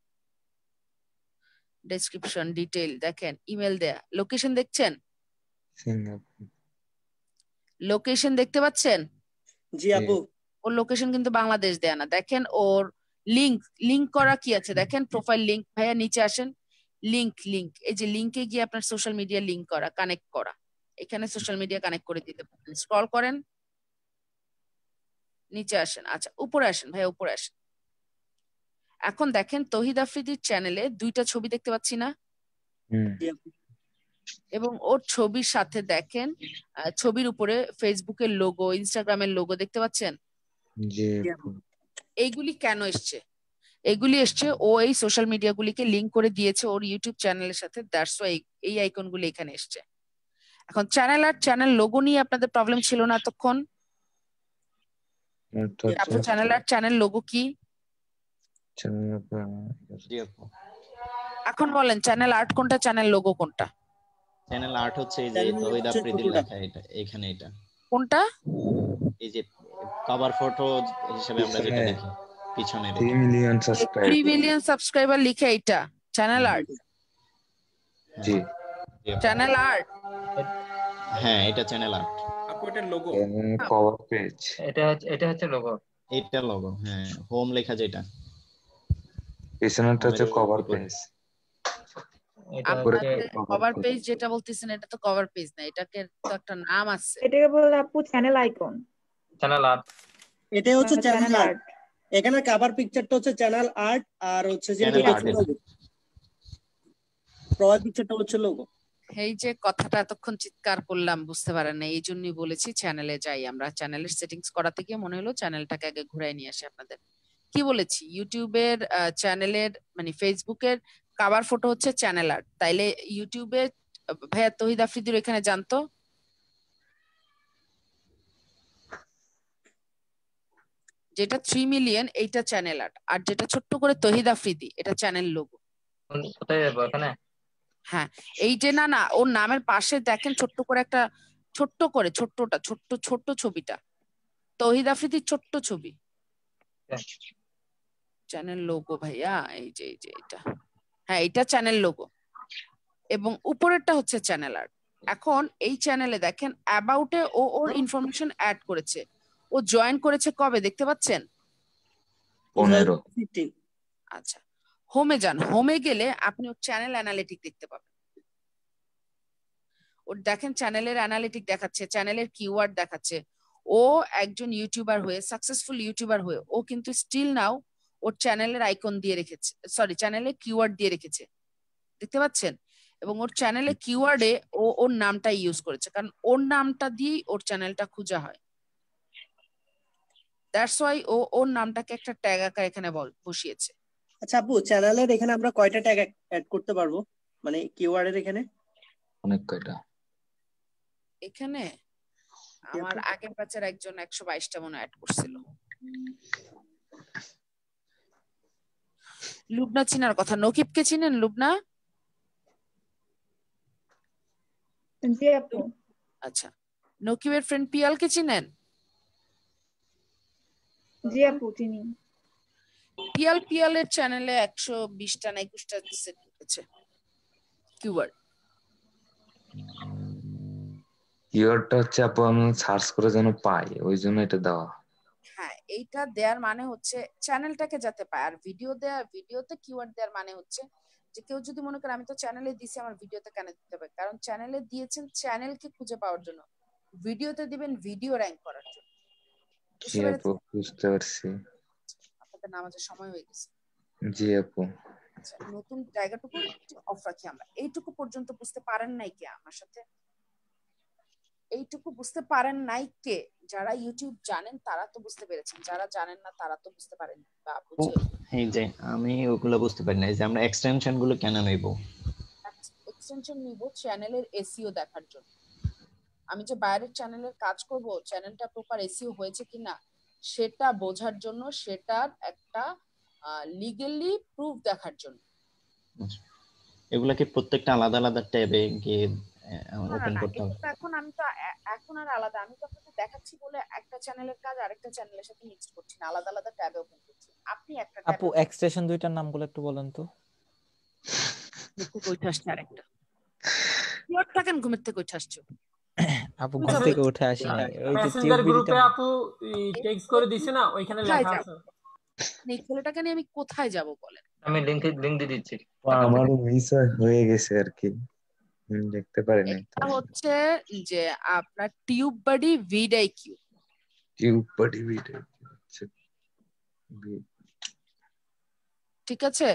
ডেসক্রিপশন, ডিটেইল দেখেন, ইমেল দেয়া, লোকেশন দেখছেন?
সিঙ্গাপুর
লোকেশন দেখতে পাচ্ছেন?
জি আপু।
ওর লোকেশন কিন্তু বাংলাদেশ দেয়া না। দেখেন ওর লিংক করা কি আছে, দেখেন প্রোফাইল লিংক। ভাইয়া নিচে আসেন, লিংক, এই যে লিংকে গিয়ে আপনার সোশ্যাল মিডিয়া লিংক করা, কানেক্ট করা, এখানে সোশ্যাল মিডিয়া কানেক্ট করে দিতে পারেন। স্ক্রল করেন, নিচে আসেন। আচ্ছা, উপরে আসেন ভাইয়া, উপরে আসেন। এখন দেখেন তহিদ আফ্রিদির চ্যানেলে 2টা ছবি দেখতে পাচ্ছি না? এবং ওর ছবির সাথে দেখেন ছবির উপরে ফেসবুকের লোগো, ইনস্টাগ্রামের লোগো দেখতে পাচ্ছেন? এইগুলি কেন এসছে? এগুলি এসছে ও এই সোশ্যাল মিডিয়া গুলিকে লিংক করে দিয়েছে ওর ইউটিউব চ্যানেলের সাথে, দ্যাটস ওয়াই এই আইকন গুলি এখানে এসছে। এখন চ্যানেল আর চ্যানেল লোগো নিয়ে আপনাদের প্রবলেম ছিল না এতক্ষণ? আপনার চ্যানেল আর চ্যানেল লোগো কি? এখন বলেন চ্যানেল আর্ট কোনটা, চ্যানেল লোগো কোনটা?
চ্যানেল আর্ট হচ্ছে এই যে তহিদ আফ্রিদির লেখা, এটা এখানে, এটা
কোনটা?
এই যে কভার ফটো হিসেবে আমরা যেটা দেখি পিছনে
3
মিলিয়ন সাবস্ক্রাইবার লিখে, এটা চ্যানেল আর্ট?
জি,
চ্যানেল আর্ট।
হ্যাঁ, এটা চ্যানেল আর্ট।
আপু এটা লোগো,
কভার পেজ,
এটা হচ্ছে লোগো।
এটা লোগো, হ্যাঁ, হোম লেখা যেটা,
পেছনেরটা হচ্ছে কভার পেজ।
কভার পেজ যেটা বলতেছেন এটা তো কভার পেজ না, এটাকে তো একটা নাম আছে।
এটাকে বলে আপু চ্যানেল আইকন,
চ্যানেল আর্ট।
এটা হচ্ছে চ্যানেল আর্ট। এখানে কভার পিকচারটা হচ্ছে চ্যানেল আর্ট, আর হচ্ছে যে প্রোফাইল পিকচারটা হচ্ছে লোগো।
এই যে কথাটা এতক্ষণ চিৎকার করলাম, বুঝতে পারেন না, এই জন্যই বলেছি চ্যানেলে যাই আমরা। চ্যানেলের সেটিংস করাতে গিয়ে মনে হলো চ্যানেলটাকে আগে ঘুরাই নিয়ে আসি আপনাদের। কি বলেছি? ইউটিউবের চ্যানেলের মানে ফেসবুকের কভার ফটো হচ্ছে চ্যানেল আর্ট, তাইলে ইউটিউবে ভাইয়া তহিদ আফ্রিদির এখানে জানতো যেটা 3 মিলিয়ন এইটা চ্যানেল আর্ট, আর যেটা ছোট্ট করে তহিদ আফ্রিদি এটা চ্যানেল লোগো।
কোথায় যাবো এখানে?
হ্যাঁ, এই যে না ওর নামের পাশে দেখেন ছোট্ট করে একটা ছোট্ট ছবিটা তহিদ আফ্রিদির ছোট্ট ছবি, চ্যানেল লোগো ভাইয়া। এই যে এটা, হ্যাঁ এটা চ্যানেল লোগো এবং উপরেরটা হচ্ছে চ্যানেল আর্ট। এখন এই চ্যানেলে দেখেন অ্যাবাউটে ওর ইনফরমেশন অ্যাড করেছে। ও জয়েন করেছে কবে দেখতে পাচ্ছেন?
15।
আচ্ছা, হোমে যান, হোমে গেলে আপনি ওর চ্যানেল অ্যানালিটিক দেখতে পাবেন। ওর দেখেন চ্যানেলের অ্যানালিটিক দেখাচ্ছে, চ্যানেলের কিওয়ার্ড দেখাচ্ছে। ও একজন ইউটিউবার হয়ে, সাকসেসফুল ইউটিউবার হয়ে ও কিন্তু স্টিল নাও ওর চ্যানেলের আইকন দিয়ে রেখেছে, সরি চ্যানেলের কিওয়ার্ড দিয়ে রেখেছে, দেখতে পাচ্ছেন? এবং ওর চ্যানেলে কিওয়ার্ডে ও ওর নামটা ইউজ করেছে, কারণ ওর নামটা দিয়েই ওর চ্যানেলটা খোঁজা হয়। দ্যাটস ওয়াই ও ওর নামটাকে একটা ট্যাগ আকারে এখানে বসিয়েছে।
আচ্ছা আপু, চ্যানেলের এখানে আমরা কয়টা ট্যাগ অ্যাড করতে পারবো, মানে কিওয়ার্ডের এখানে?
অনেক কয়টা
এখানে আমার আগের ব্যাচের একজন 122টা মনে অ্যাড করছিল। লুবনা চিনার কথা, নকিবকে চিনেন? লুবনা?
জি আপু।
আচ্ছা, নকিবের ফ্রেন্ড পিয়াল কে চিনেন?
জি আপু চিনি।
পিয়ালের চ্যানেলে 120টা না 21টা সেট করেছে কিওয়ার্ড।
কিওয়ার্ডটা হচ্ছে আপু আমি সার্চ করে যেন পাই, ওই জন্য এটা দেওয়া।
হ্যাঁ, এইটা দেওয়ার মানে হচ্ছে চ্যানেলটাকে যাতে পায়। আর ভিডিওতে কিওয়ার্ড দেওয়ার মানে হচ্ছে যে কেউ যদি মনে করে আমি তো চ্যানেলে দিছি, আমার ভিডিওতে কেন দিতে হবে? কারণ চ্যানেলে দিয়েছেন চ্যানেলকে খুঁজে পাওয়ার জন্য, ভিডিওতে দিবেন ভিডিও র্যাঙ্ক করার জন্য।
জি আপু, বুঝতে পারছি।
আপনাদের নামাজের সময় হয়ে গেছে।
জি আপু।
আচ্ছা, নতুন জায়গাটুকু অফ রাখি আমরা। এইটুকু পর্যন্ত বুঝতে পারেন নাই কে আমার সাথে? এইটুকু বুঝতে পারেন নাই কে? যারা ইউটিউব জানেন তারা তো বুঝতে পেরেছেন, যারা জানেন না তারা তো বুঝতে পারেন বা বুঝে।
এই যে আমি ওগুলো বুঝতে পারি না, যে আমরা এক্সটেনশন গুলো কেন নেব?
এক্সটেনশন নিব চ্যানেলের এসইও দেখার জন্য। আমি যে বাইরের চ্যানেলের কাজ করব, চ্যানেলটা প্রপার এসইও হয়েছে কিনা সেটা বোঝার জন্য, সেটার একটা লিগ্যালি প্রুফ দেখার জন্য।
এগুলা কি প্রত্যেকটা আলাদা আলাদা ট্যাবে গিয়ে ওপেন করতে হবে?
এখন আর আলাদা, আমি তো আপনাকে দেখাচ্ছি বলে একটা চ্যানেলের কাজ আরেকটা চ্যানেলের সাথে মিক্স করছি না, আলাদা আলাদা ট্যাবে ওপেন করছি। আপনি একটা
আপু এক্সটেনশন দুইটার নামগুলো একটু বলেন তো।
কইতে আসছে আরেকটা কিওয়ার্ড থাকেন, ঘুমের থেকে উঠে আসছো?
আপু ঘুম থেকে উঠে আসি না, ওই যে
মেসেঞ্জার গ্রুপে আপু টেক্সট করে দিছে না, ওইখানে লেখা আছে।
এই ছেলেটাকে নিয়ে আমি কোথায় যাব বলেন?
আমি লিংক দিয়ে দিচ্ছি।
আমারও মিস হয়ে গেছে আর কি, দেখতে পারি না।
এটা হচ্ছে যে আপনার TubeBuddy vidIQ.
TubeBuddy vidIQ, আচ্ছা
ঠিক আছে?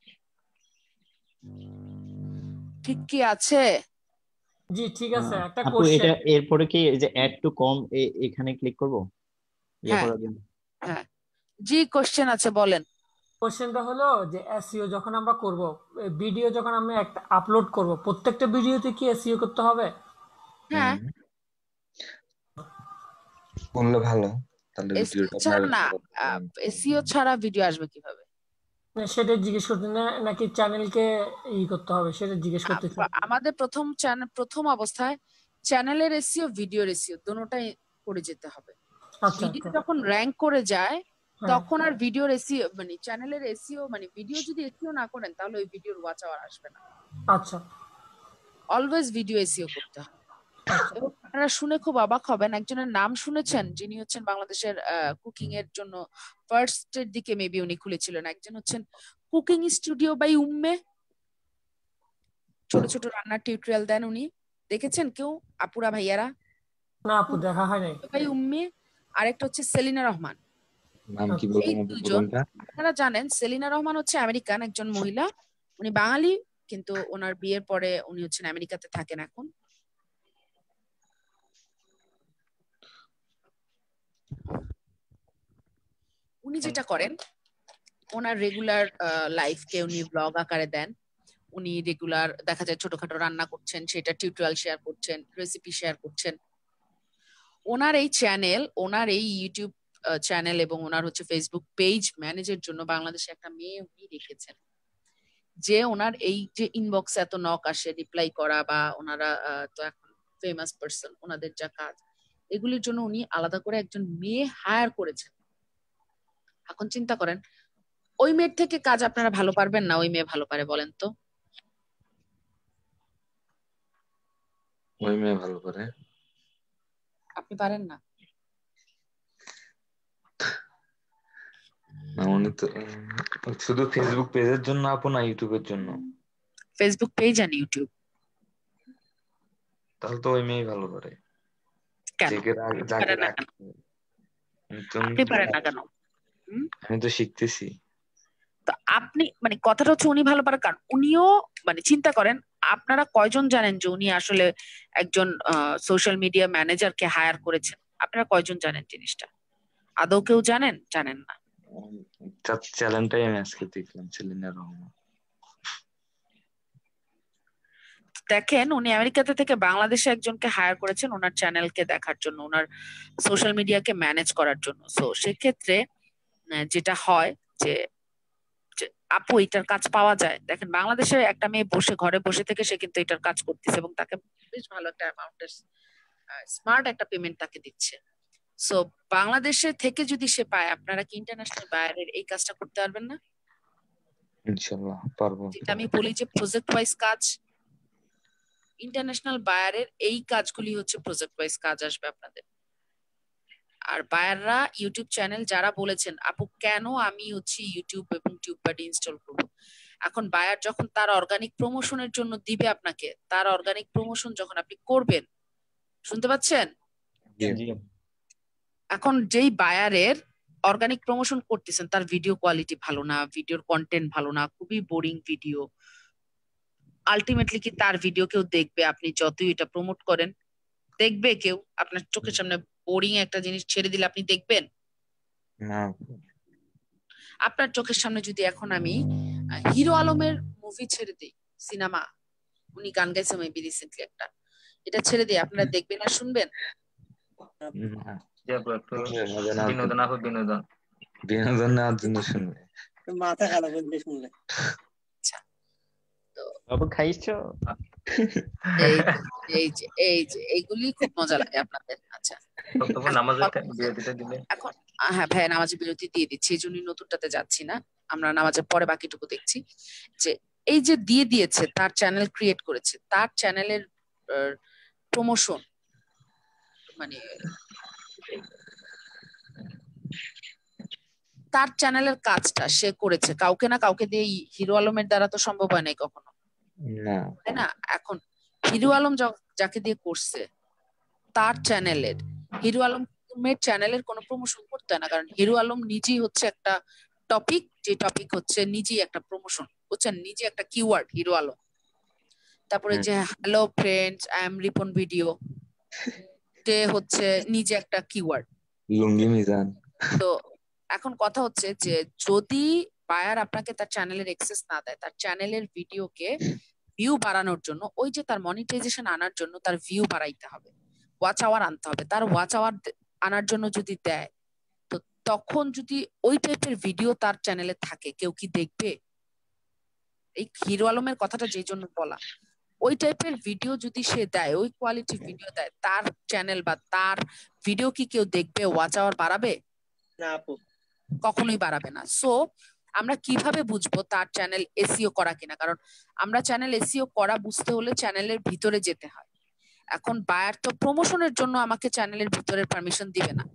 ঠিক কি আছে?
জি ঠিক আছে। একটা
আপু
কোশ্চেন,
এটা এরপরে কি এই যে অ্যাড টু কম এখানে ক্লিক করব ইয়া করার জন্য?
হ্যাঁ জি, কোশ্চেন আছে বলেন।
কোশ্চেনটা হলো যে এসইও যখন আমরা করব, ভিডিও যখন আমরা একটা আপলোড করব, প্রত্যেকটা ভিডিওতে কি এসইও করতে হবে?
হ্যাঁ,
বললে ভালো, তাহলে ভিডিওটা
ছাড়া না, এসইও ছাড়া ভিডিও আসবে কিভাবে?
সেটা জিজ্ঞেস করতে না, নাকি চ্যানেলকে করতে হবে সেটা জিজ্ঞেস করতে।
আমাদের প্রথম অবস্থায় চ্যানেলের এসইও, ভিডিওর এসইও দুটোটাই করে যেতে হবে। ভিডিও যখন র‍্যাঙ্ক করে যায় তখন আর ভিডিওর এসইও মানে চ্যানেলের এসইও মানে ভিডিও যদি এসইও না করেন তাহলে ওই ভিডিওর ওয়াচ আওয়ার আসবে না।
আচ্ছা,
অলওয়েজ ভিডিও এসইও করতে হবে। এবং আপনারা শুনে খুব অবাক হবেন, একজনের নাম শুনেছেন যিনি হচ্ছেন বাংলাদেশের কুকিং এর জন্য ফার্স্ট এর দিকে মেবি উনি খুলেছিলেন। একজন হচ্ছেন কুকিং স্টুডিও বাই উম্মে, ছোট ছোট রান্নার টিউটোরিয়াল দেন উনি। দেখেছেন কেউ আপুরা ভাইয়ারা?
না আপু দেখা হয় নাই।
বাই উম্মে। আরেকটা হচ্ছে সেলিনা রহমান।
নাম কি বলবেন দুজনটা?
আপনারা জানেন সেলিনা রহমান হচ্ছে আমেরিকান একজন মহিলা, উনি বাঙালি কিন্তু ওনার বিয়ের পরে উনি হচ্ছেন আমেরিকাতে থাকেন এখন। উনি যেটা করেন, ওনার রেগুলার লাইফকে উনি ব্লগ আকারে দেন। উনি রেগুলার দেখা যায় ছোটখাটো রান্না করছেন, সেটা টিউটোরিয়াল শেয়ার করছেন, রেসিপি শেয়ার করছেন। ওনার এই চ্যানেল, ওনার এই ইউটিউব চ্যানেল এবং ওনার হচ্ছে ফেসবুক পেজ ম্যানেজের জন্য বাংলাদেশে একটা মেয়ে উনি রেখেছেন, যে ওনার এই যে ইনবক্সে এত নক আসে রিপ্লাই করা, বা ওনারা তো এখন ফেমাস পার্সন, ওনাদের যা কাজ এগুলির জন্য উনি আলাদা করে একজন মেয়ে হায়ার করেছেন। এখন চিন্তা করেন ওই মেয়ের থেকে কাজ আপনারা ভালো পারবেন না ওই মেয়ে ভালো পারে, বলেন তো?
ওই মেয়ে ভালো করে,
আপনি পারেন না?
না উনি তো শুধু ফেসবুক পেজের জন্য আপু, না ইউটিউবের জন্য?
ফেসবুক পেজ আর ইউটিউব।
তাহলে তো ওই মেয়েই ভালো করে।
কেন পারেন না কেন? আপনি পারেন না কেন?
আমি তো শিখতেছি।
তো আপনি মানে কথাটা হচ্ছে উনি ভালো পারেন কারণ উনিও মানে চিন্তা করেন আপনারা কয়জন জানেন যে উনি আসলে একজন সোশ্যাল মিডিয়া ম্যানেজারকে হায়ার করেছেন? আপনারা কয়জন জানেন জিনিসটা? আদৌ কেউ জানেন? জানেন না।
চ্যানেলটাই আমি আজকে দেখলাম, সেলিনা রহমান।
দেখেন উনি আমেরিকাতে থেকে বাংলাদেশে একজনকে হায়ার করেছেন ওনার চ্যানেলকে দেখার জন্য, ওনার সোশ্যাল মিডিয়াকে ম্যানেজ করার জন্য। সো সেক্ষেত্রে যেটা হয় যে আপু এটার কাজ পাওয়া যায়। দেখেন বাংলাদেশে একটা মেয়ে বসে ঘরে বসে থেকে সে কিন্তু এটার কাজ করতেছে এবং তাকে বেশ ভালো একটা অ্যামাউন্টের স্মার্ট একটা পেমেন্ট তাকে দিচ্ছে। সো বাংলাদেশে থেকে যদি সে পায়, আপনারা কি ইন্টারন্যাশনাল বায়ারের এই কাজটা করতে পারবেন না?
ইনশাআল্লাহ পারবো।
যেটা আমি বলি যে প্রজেক্ট ওয়াইজ কাজ, ইন্টারন্যাশনাল বায়ারের এই কাজগুলি হচ্ছে প্রজেক্ট ওয়াইজ কাজ আসবে আপনাদের। আর বায়াররা ইউটিউব চ্যানেল যারা বলেছেন আপু কেন আমি হচ্ছে ইউটিউব এবং টিউববাডি ইনস্টল করব, এখন বায়ার যখন তার অর্গানিক প্রমোশনের জন্য দিবে আপনাকে, তার অর্গানিক প্রমোশন যখন আপনি করবেন, শুনতে পাচ্ছেন? এখন যেই বায়ারের অর্গানিক প্রমোশন করতেছেন তার ভিডিও কোয়ালিটি ভালো না, ভিডিওর কন্টেন্ট ভালো না, খুবই বোরিং ভিডিও, আলটিমেটলি কি তার ভিডিও কেউ দেখবে? আপনি যতই এটা প্রমোট করেন দেখবে কেউ? আপনার চোখের সামনে বোরিং একটা জিনিস ছেড়ে দিলে আপনি দেখবেন?
না।
আপনার চোখের সামনে যদি এখন আমি হিরো আলমের মুভি ছেড়ে দিই, সিনেমা, উনি গান গাইছে মেবি রিসেন্টলি একটা, এটা ছেড়ে দিই, আপনারা দেখবেন আর শুনবেন?
বিনোদন আপু, বিনোদন
বিনোদন নেওয়ার জন্য শুনবে,
মাথা খারাপ হয়ে শুনলে।
আপু খাইছো?
এইগুলি খুব মজা লাগে আপনাদের। আচ্ছা এখন হ্যাঁ ভাই নামাজের বিরতি দিয়ে দিচ্ছি, এই জন্যই নতুনটাতে যাচ্ছি না, আমরা নামাজের পরে বাকিটুকু দেখছি। যে এই যে দিয়ে দিয়েছে, তার চ্যানেল ক্রিয়েট করেছে, তার চ্যানেলের প্রমোশন মানে তার চ্যানেলের কাজটা সে করেছে কাউকে না কাউকে দিয়ে। হিরো আলমের দ্বারা তো সম্ভব হয় নাই কখনো, তাই না? এখন হিরো আলম যাকে দিয়ে করছে তার চ্যানেলের, হিরো আলমের চ্যানেলের কোনো প্রমোশন করতে হয় না, কারণ হিরো আলম নিজেই হচ্ছে একটা টপিক, যে টপিক হচ্ছে নিজেই একটা প্রমোশন, বুঝছেন? নিজে একটা কিওয়ার্ড হিরো আলম। তারপরে যে hello friends I am Ripon video, সে হচ্ছে নিজে একটা কিওয়ার্ড।
লুঙ্গি মিজান।
তো এখন কথা হচ্ছে যে যদি বায়ার আপনাকে তার চ্যানেলের অ্যাক্সেস না দেয়, তার চ্যানেলের ভিডিওকে ভিউ বাড়ানোর জন্য, ওই যে তার মনিটাইজেশন আনার জন্য তার ভিউ বাড়াইতে হবে, ওয়াচ আওয়ার আনতে হবে, তার ওয়াচ আওয়ার আনার জন্য যদি দেয়, তো তখন যদি ওই টাইপের ভিডিও তার চ্যানেলে থাকে, কেউ কি দেখবে? এই হিরো আলমের কথাটা যেই জন্য বলা, ওই টাইপের ভিডিও যদি সে দেয়, ওই কোয়ালিটি ভিডিও দেয়, তার চ্যানেল বা তার ভিডিও কি কেউ দেখবে? ওয়াচ আওয়ার বাড়াবে?
না আপু,
কখনোই বাড়াবে না। সো আমরা কিভাবে বুঝবো তার চ্যানেল এসইও করা কিনা? কারণ আমরা চ্যানেল এসইও করা বুঝতে হলে চ্যানেলের ভিতরে যেতে হয়। এখন বায়ার তো প্রমোশনের জন্য আমাকে চ্যানেলের ভিতরের পারমিশন দিবে না,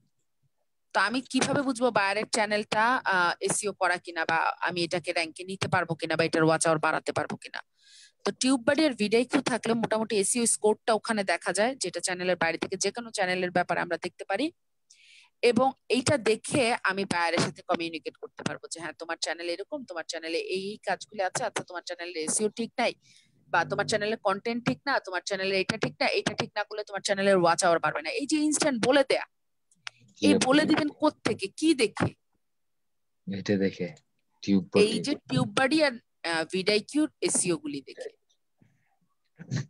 তো আমি কিভাবে বুঝবো বায়ারের চ্যানেলটা এসইও করা কিনা, বা আমি এটাকে র্যাঙ্কে নিতে পারবো কিনা, বা এটার ওয়াচ আওয়ার বাড়াতে পারবো কিনা? তো টিউববাডি আর ভিডিআইকিউ থাকলে মোটামুটি এসইও স্কোরটা ওখানে দেখা যায়, যেটা চ্যানেলের বাইরে থেকে যে কোনো চ্যানেলের ব্যাপারে আমরা দেখতে পারি, এবং এইটা দেখে আমি বায়ারের সাথে কমিউনিকেট করতে পারবো যে হ্যাঁ তোমার চ্যানেল এরকম, তোমার চ্যানেলে এই কাজগুলো আছে, আচ্ছা তোমার চ্যানেলে এসইও ঠিক নাই, বা তোমার চ্যানেলের কন্টেন্ট ঠিক না, তোমার চ্যানেলে এটা ঠিক না, এটা ঠিক না করলে তোমার চ্যানেলের ওয়াচ আওয়ার বাড়বে না। এই যে ইনস্ট্যান্ট বলে দেয়া, এই বলে দিবেন কোত্থেকে, কি দেখে?
এটা দেখে
এই যে টিউববাডি আর ভিডিআইকিউর এসইও গুলি দেখে।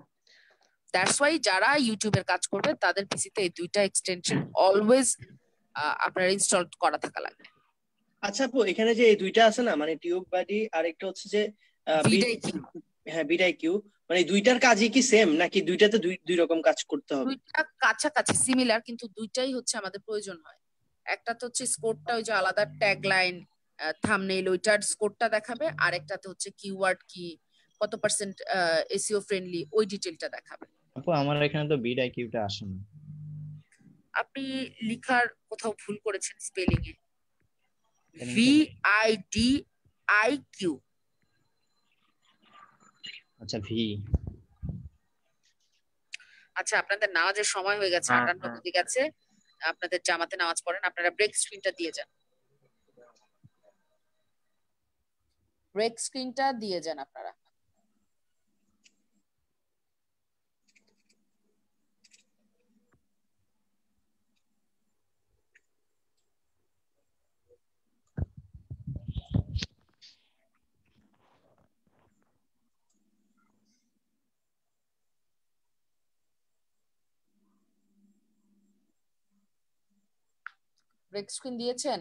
দ্যাটস ওয়াই যারা ইউটিউবের কাজ করবে তাদের পিসিতে এই দুইটা এক্সটেনশন অলওয়েজ আপনার ইনস্টল করা থাকা লাগবে।
আচ্ছা আপু, এখানে যে এই দুইটা আছে না, মানে টিউব বাডি আর একটা হচ্ছে যে
ভিডিআইকিউ,
হ্যাঁ ভিডিআইকিউ, মানে দুইটার কাজই কি সেম নাকি দুইটাতে দুই দুই রকম কাজ করতে হবে?
দুইটা কাছাকাছি সিমিলার, কিন্তু দুইটাই হচ্ছে আমাদের প্রয়োজন হয়। একটা তো হচ্ছে স্কোরটা ওই যে আলাদা ট্যাগ লাইন থাম্বনেইল ওইটার স্কোরটা দেখাবে, আর একটাতে হচ্ছে কিওয়ার্ড কি কত পার্সেন্ট এসইও ফ্রেন্ডলি ওই ডিটেলটা দেখাবে।
আপু আমার এখানে তো বিড আইকিউটা আসে না।
আপনি লিখার কোথাও ভুল করেছেন স্পেলিং এ। VIDIQ।
আচ্ছা ভি।
আচ্ছা আপনাদের নামাজের সময় হয়ে গেছে, 58 বেজে গেছে। আপনাদের জামাতে নামাজ পড়েন, আপনারা ব্রেক স্ক্রিনটা দিয়ে যান, ব্রেক স্ক্রিনটা দিয়ে যান আপনারা। ব্রেক স্ক্রিন দিয়েছেন?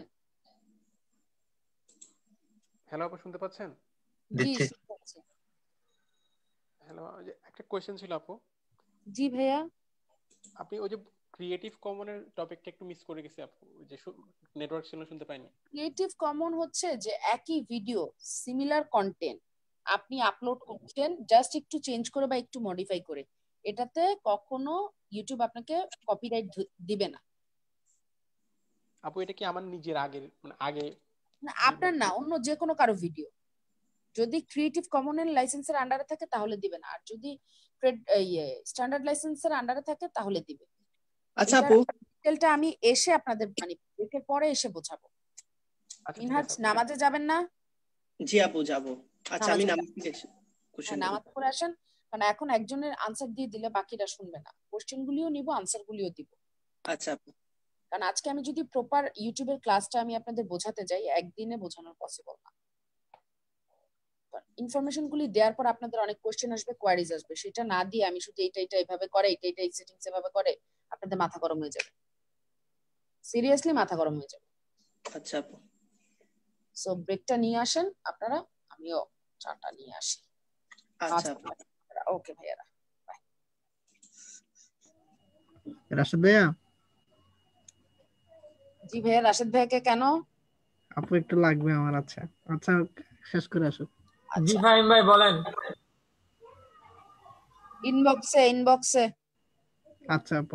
হ্যালো আপু, শুনতে পাচ্ছেন?
জি শুনতে পাচ্ছি।
হ্যালো, একটা কোয়েশ্চেন ছিল আপু।
জি ভাইয়া।
আপনি ওই যে ক্রিয়েটিভ কমনের টপিকটা একটু মিস করে গেছি আপু, ওই যে নেটওয়ার্ক ছিল শুনতে পাইনি।
ক্রিয়েটিভ কমন হচ্ছে যে একই ভিডিও সিমিলার কন্টেন্ট আপনি আপলোড করছেন, জাস্ট একটু চেঞ্জ করে বা একটু মডিফাই করে, এটাতে কখনো ইউটিউব আপনাকে কপিরাইট দিবে না।
আপু এটা কি আমার নিজের আগের, মানে আগে
না আপনার না, অন্য যে কোনো কারো ভিডিও যদি ক্রিয়েটিভ কমনের লাইসেন্সের আন্ডারে থাকে তাহলে দিবে না, আর যদি স্ট্যান্ডার্ড লাইসেন্সের আন্ডারে থাকে তাহলে দিবে।
আচ্ছা আপু,
ডিটেলটা আমি এসে আপনাদের মানে ব্রেকের পরে এসে বোঝাবো। মিনহাজ নামাজে যাবেন না?
জি আপু যাব। আচ্ছা আমি নামাজ থেকে কোশ্চেন
নামাজ পড়ে আসেন, কারণ এখন একজনের আনসার দিয়ে দিলে বাকিরা শুনবে না, কোশ্চেন গুলিও নিব আনসার গুলিও দিব।
আচ্ছা আপু।
কারণ আজকে আমি যদি প্রপার ইউটিউবের ক্লাসটা আমি আপনাদের বোঝাতে যাই, একদিনে বোঝানোর পসিবল না। ইনফরমেশন গুলি দেওয়ার পর আপনাদের অনেক কোশ্চেন আসবে, কোয়ারিজ আসবে, সেটা না দিয়ে আমি শুধু এটা এভাবে করে, এটা এই সেটিংস এভাবে করে, আপনাদের মাথা গরম হয়ে যাবে, সিরিয়াসলি মাথা গরম হয়ে যাবে।
আচ্ছা আপু।
সো ব্রেকটা নিয়ে আসেন আপনারা, আমিও চাটা নিয়ে আসি।
আচ্ছা
ওকে ভাইয়ারা, বাই।
রাশেদ ভাইয়া।
জি ভাইয়া, রাশেদ ভাইয়াকে কেন?
আপু একটু লাগবে আমার। আচ্ছা আচ্ছা, শেষ করে আসো।
জি ফাহিম ভাই বলেন।
ইনবক্সে।
আচ্ছা আপু।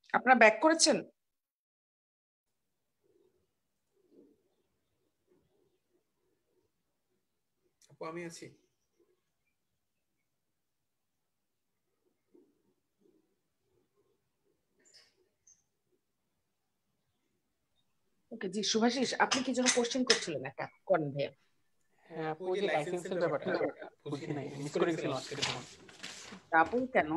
আপনারা ব্যাক করেছেন?
আপু আমি আছি।
ওকে জি, শুভাশিস আপনি কি যেন কোশ্চেন করছিলেন? একটা করেন ভাইয়া।
হ্যাঁ আপু, ওই যে লাইসেন্সের ব্যাপারটা বুঝি নাই, মিস করে গেছিলাম আজকে তখন।
ডাবল কেন?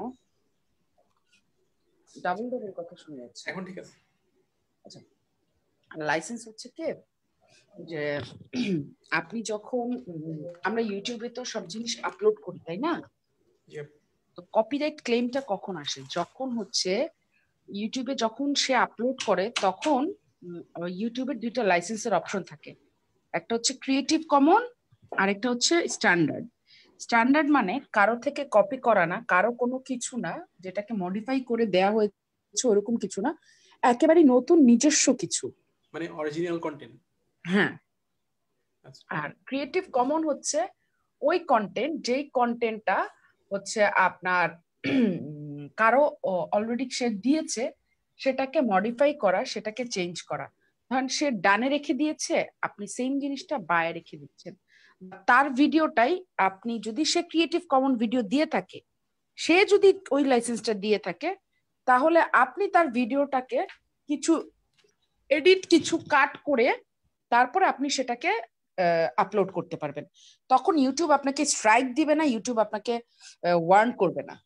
ডাবল ডোরের কথা শুনে যাচ্ছে।
এখন ঠিক আছে।
আচ্ছা, লাইসেন্স হচ্ছে কি যে আপনি যখন আমরা ইউটিউবে তো সব জিনিস আপলোড করি, তাই না? তো কপিরাইট ক্লেমটা কখন আসে? যখন হচ্ছে ইউটিউবে যখন সে আপলোড করে তখন ইউটিউবের দুইটা লাইসেন্সের অপশন থাকে। একটা হচ্ছে ক্রিয়েটিভ কমন আর একটা হচ্ছে স্ট্যান্ডার্ড। স্ট্যান্ডার্ড মানে কারো থেকে কপি করা না, কারো কোনো কিছু না, যেটাকে মডিফাই করে দেয়া হয়েছে ওরকম কিছু না, একেবারে নতুন নিজস্ব কিছু,
মানে অরিজিনাল কন্টেন্ট।
হ্যাঁ। আর ক্রিয়েটিভ কমন হচ্ছে ওই কন্টেন্ট যেই কন্টেন্টটা হচ্ছে আপনার কারো অলরেডি সে দিয়েছে, সেটাকে মডিফাই করা, সেটাকে চেঞ্জ করা। ধরেন সে ডানে রেখে দিয়েছে, আপনি সেম জিনিসটা বায়ে রেখে দিচ্ছেন। তার ভিডিওটাই আপনি যদি সে ক্রিয়েটিভ কমন ভিডিও দিয়ে থাকে, সে যদি ওই লাইসেন্সটা দিয়ে থাকে, তাহলে আপনি তার ভিডিওটাকে কিছু এডিট, কিছু কাট করে তারপরে আপনি সেটাকে আপলোড করতে পারবেন। তখন ইউটিউব আপনাকে স্ট্রাইক দিবে না, ইউটিউব আপনাকে ওয়ার্ন করবে না।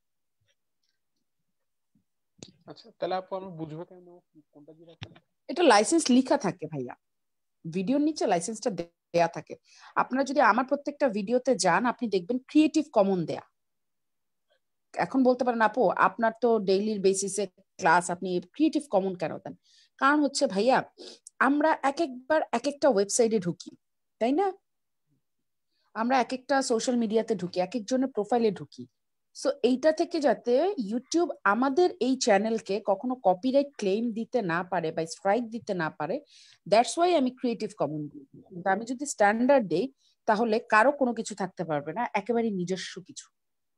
আচ্ছা তাহলে আপু আমরা বুঝবো কেন কোনটা দিয়ে রাখবেন?
এটা লাইসেন্স লেখা থাকে ভাইয়া, ভিডিওর নিচে লাইসেন্সটা দেয়া থাকে। আপনারা যদি আমার প্রত্যেকটা ভিডিওতে যান, আপনি দেখবেন ক্রিয়েটিভ কমন দেয়া। এখন বলতে পারেন আপু আপনার তো ডেইলির বেসিসে ক্লাস, আপনি ক্রিয়েটিভ কমন কেন দেন? কারণ হচ্ছে ভাইয়া আমরা একবার এক একটা ওয়েবসাইটে ঢুকি, তাই না? আমরা এক একটা সোশ্যাল মিডিয়াতে ঢুকি, এক একজনের প্রোফাইলে ঢুকি। সো এইটা থেকে যাতে ইউটিউব আমাদের এই চ্যানেলকে কখনো কপিরাইট ক্লেম দিতে না পারে বা স্ট্রাইক দিতে না পারে, দ্যাটস ওয়াই আমি ক্রিয়েটিভ কমন দিই। কিন্তু আমি যদি স্ট্যান্ডার্ড দেই তাহলে কারো কোনো কিছু থাকতে পারবে না, একেবারে নিজস্ব কিছু।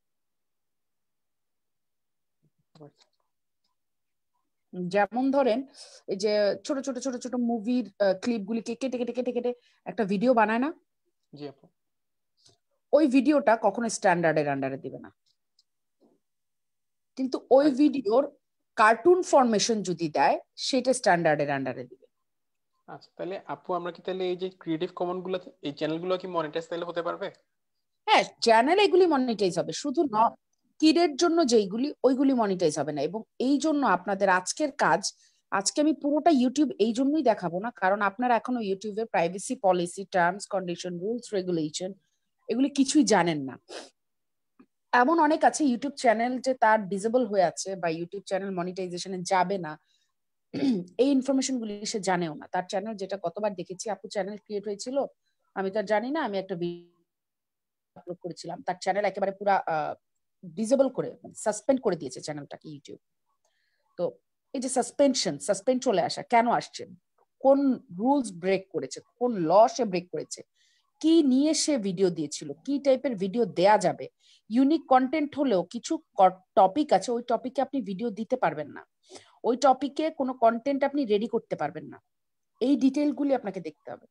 যেমন ধরেন এই যে ছোট ছোট ছোট ছোট মুভির ক্লিপগুলিকে কেটে কেটে কেটে কেটে একটা ভিডিও বানায় না,
জি আপু,
ওই ভিডিওটা কখনো স্ট্যান্ডার্ডের আন্ডারে দিবে না। কিন্তু ওই ভিডিওর কার্টুন ফরমেশন যদি দেয়, সেটা স্ট্যান্ডার্ডের আন্ডারে দিবে।
আচ্ছা তাহলে আপু আমরা কি তাহলে এই যে ক্রিয়েটিভ কমন গুলো, এই চ্যানেলগুলো কি মনিটাইজ তাহলে হতে পারবে?
হ্যাঁ, চ্যানেল এগুলি মনিটাইজ হবে, শুধু কিডের জন্য যেইগুলি ওইগুলি মনিটাইজ হবে না। এবং এই জন্য আপনাদের আজকের কাজ, আজকে আমি পুরোটা ইউটিউব এই জন্যই দেখাবো না, কারণ আপনারা এখনো ইউটিউবের privacy policy, terms condition, rules regulation এগুলি কিছুই জানেন না। এমন অনেক আছে ইউটিউব চ্যানেল যে তার ডিসেবল হয়ে আছে বা ইউটিউব চ্যানেল মনিটাইজেশনে যাবে না, এই ইনফরমেশন গুলি সে জানেও না। তার চ্যানেল, যেটা কতবার দেখেছি, আপু চ্যানেল ক্রিয়েট হয়েছিল আমি তো জানি না, আমি একটা আপলোড করেছিলাম, তার চ্যানেল একেবারে পুরা ডিসেবল করে, সাসপেন্ড করে দিয়েছে চ্যানেলটাকে ইউটিউব। তো এই যে সাসপেন্ড চলে আসা কেন আসছে, কোন রুলস ব্রেক করেছে, কোন ল সে ব্রেক করেছে, কি নিয়ে সে ভিডিও দিয়েছিল, কি টাইপের ভিডিও দেয়া যাবে, ইউনিক কন্টেন্ট হলেও কিছু টপিক আছে, ওই টপিকে আপনি ভিডিও দিতে পারবেন না, ওই টপিকে কোনো কন্টেন্ট আপনি রেডি করতে পারবেন না, এই ডিটেইলগুলি আপনাকে দেখতে হবে।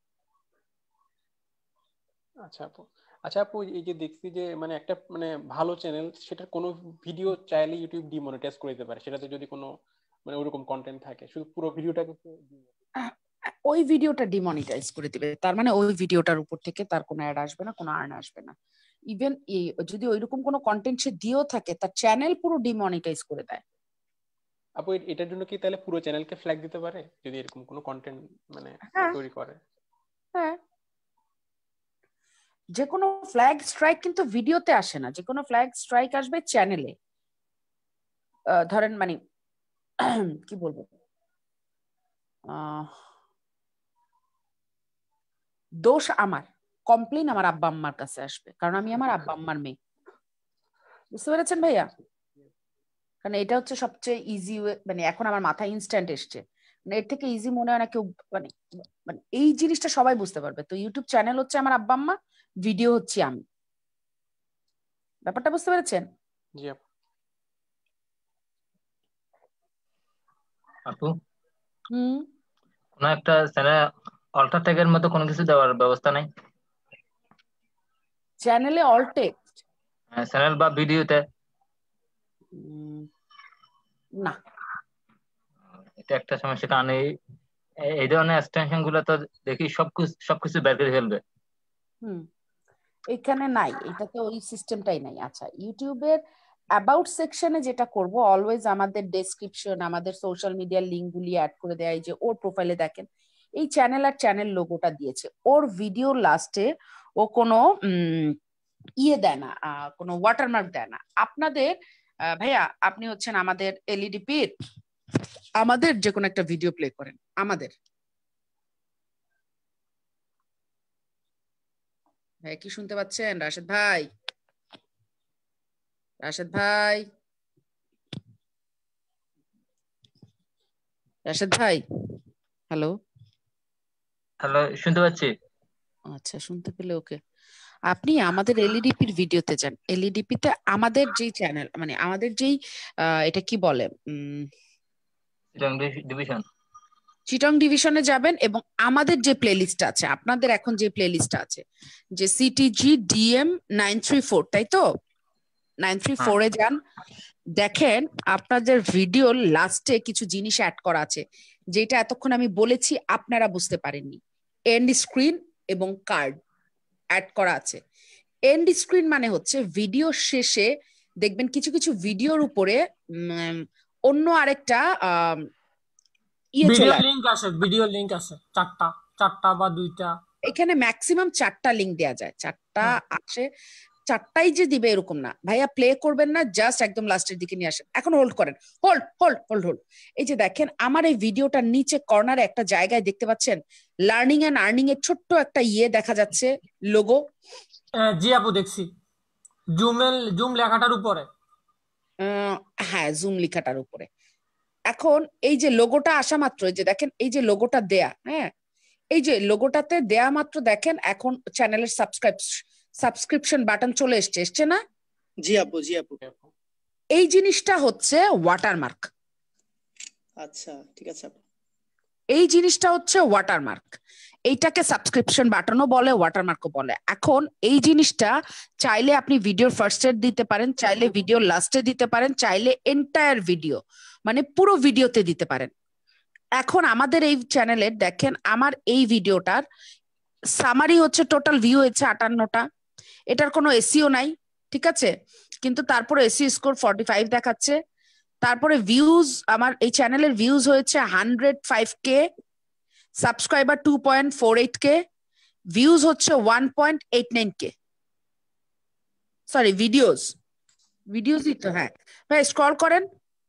আচ্ছা আপু, আচ্ছা আপু এই যে দেখছি যে মানে একটা মানে ভালো চ্যানেল, সেটার কোনো ভিডিও চাইলে ইউটিউব ডিমনিটাইজ করে দিতে পারে, সেটাতে যদি কোনো মানে ওরকম কন্টেন্ট থাকে, শুধু পুরো ভিডিওটাকে
ওই ভিডিওটা ডিমনিটাইজ করে দিবে, তার মানে ওই ভিডিওটার উপর থেকে তার কোনো অ্যাড আসবে না, কোনো আর্ন আসবে না। ইভেন যদি ওইরকম কোনো কন্টেন্ট সে দিয়েও থাকে, তার চ্যানেল পুরো ডিমনিটাইজ করে দেয়।
আপু এটার জন্য কি তাহলে পুরো চ্যানেলকে ফ্ল্যাগ দিতে পারে যদি এরকম কোনো কন্টেন্ট মানে তৈরি করে?
হ্যাঁ, যে কোনো ফ্ল্যাগ স্ট্রাইক কিন্তু ভিডিওতে আসে না, যে কোনো ফ্ল্যাগ স্ট্রাইক আসবে চ্যানেলে। ধরেন মানে কি বলবো, দোষ আমার, কমপ্লেন আমার আব্বা আম্মার কাছে আসবে, কারণ আমি আমার আব্বা আম্মার মেয়ে। বুঝতে পেরেছেন ভাইয়া? কারণ এটা হচ্ছে সবচেয়ে ইজি, মানে এখন আমার মাথায় ইনস্ট্যান্ট এসছে, মানে এর থেকে ইজি মনে হয় না কেউ, মানে মানে এই জিনিসটা সবাই বুঝতে পারবে। তো ইউটিউব চ্যানেল হচ্ছে আমার আব্বা আম্মা, ভিডিও হচ্ছে আমি। ব্যাপারটা বুঝতে পেরেছেন?
জি আপু।
আপু
হুম
কোন একটা চ্যানেল অল্টার ট্যাগের মতো কোনো কিছু দেওয়ার ব্যবস্থা নাই?
চ্যানেলে অল টেক্সট
চ্যানেল বা ভিডিওতে?
না।
এটা একটা সমস্যা, কারণ এই ধরনের এক্সটেনশন গুলো তো দেখি সবকিছু বের করে ফেলবে।
হুম এখানে নাই, এটাতে ওই সিস্টেমটাই নাই। আচ্ছা, ইউটিউবের অ্যাবাউট সেকশনে যেটা করব, অলওয়েজ আমাদের ডেসক্রিপশন, আমাদের সোশ্যাল মিডিয়ার লিঙ্ক গুলি অ্যাড করে দেয়। এই যে ওর প্রোফাইলে দেখেন এই চ্যানেল আর চ্যানেল লোগোটা দিয়েছে। ওর ভিডিও লাস্টে ও কোনো ইয়ে দেয় না, কোনো ওয়াটারমার্ক দেয় না। আপনাদের ভাইয়া আপনি হচ্ছেন আমাদের এলইডিপির, আমাদের যে কোনো একটা ভিডিও প্লে করেন আমাদের। ভাই কি শুনতে পাচ্ছেন? রাশেদ ভাই, রাশেদ ভাই, রাশেদ ভাই, হ্যালো।
হ্যালো, শুনতে পাচ্ছি।
আচ্ছা, শুনতে পেলে ওকে। আপনি আমাদের এলইডিপির ভিডিওতে যান। এলইডিপিতে আমাদের যেই চ্যানেল, মানে আমাদের যেই এটা কি বলে
ডিভিশন,
চিটং ডিভিশনে যাবেন এবং আমাদের যে প্লেলিস্ট আছে, আপনাদের এখন যে প্লেলিস্ট আছে যে সিটিজি ডিএম 934, তাই তো? 934 এ যান, দেখেন আপনাদের ভিডিও লাস্টে কিছু জিনিস অ্যাড করা আছে যেটা এতক্ষণ আমি বলেছি আপনারা বুঝতে পারেননি। এন্ড স্ক্রিন এবং কার্ড অ্যাড করা আছে। এন্ড স্ক্রিন মানে হচ্ছে ভিডিও শেষে দেখবেন কিছু কিছু ভিডিওর উপরে অন্য আরেকটা ইয়ে
ভিডিও
চলে আসে।
লিংক আসে, ভিডিও লিংক আসে চারটা বা দুইটা।
এখানে ম্যাক্সিমাম 4টা লিংক দেওয়া যায়, 4টা আসে। 4টাই যে দিবে এরকম না ভাইয়া, প্লে করবেন না, জাস্ট একদম লাস্টের দিকে নিয়ে আসেন। এখন হোল্ড করেন, হোল্ড হোল্ড হোল্ড হোল্ড। এই যে দেখেন আমার এই ভিডিওটার নিচে কর্নারে একটা জায়গায় দেখতে পাচ্ছেন লার্নিং এন্ড আর্নিং এর ছোট্ট একটা ইয়ে দেখা যাচ্ছে, লোগো।
জি আপু দেখছি, জুম লেখাটার উপরে।
হ্যাঁ, জুম লেখাটার উপরে। এখন এই যে লোগোটা আসা মাত্র, এই যে দেখেন এই যে লোগোটা দেয়া, হ্যাঁ এই যে লোগোটাতে দেয়া মাত্র দেখেন এখন চ্যানেলের সাবস্ক্রিপশন বাটন চলে এসছে না?
জি আপু, জি আপু।
এই জিনিসটা হচ্ছে ওয়াটারমার্ক।
আচ্ছা, ঠিক আছে আপু।
এই জিনিসটা হচ্ছে ওয়াটারমার্ক। এইটাকে সাবস্ক্রিপশন বাটনও বলে, ওয়াটারমার্কও বলে। এখন এই জিনিসটা চাইলে আপনি ভিডিওর ফার্স্টে দিতে পারেন, চাইলে ভিডিওর লাস্টে দিতে পারেন, চাইলে এন্টায়ার ভিডিও মানে পুরো ভিডিওতে দিতে পারেন। এখন আমাদের এই চ্যানেলের দেখেন আমার এই ভিডিওটার সামারি হচ্ছে টোটাল ভিউ হচ্ছে 58টা। এটার কোনো এসইও নাই, ঠিক আছে, কিন্তু তারপরে এসইও স্কোর 45 দেখাচ্ছে। তারপরে ভিউজ, আমার এই চ্যানেলের ভিউজ হয়েছে 105K, সাবস্ক্রাইবার 2.48K, ভিউজ হচ্ছে 1.89K। সরি, ভিডিওসই তো, হ্যাঁ ভাই স্ক্রল করেন,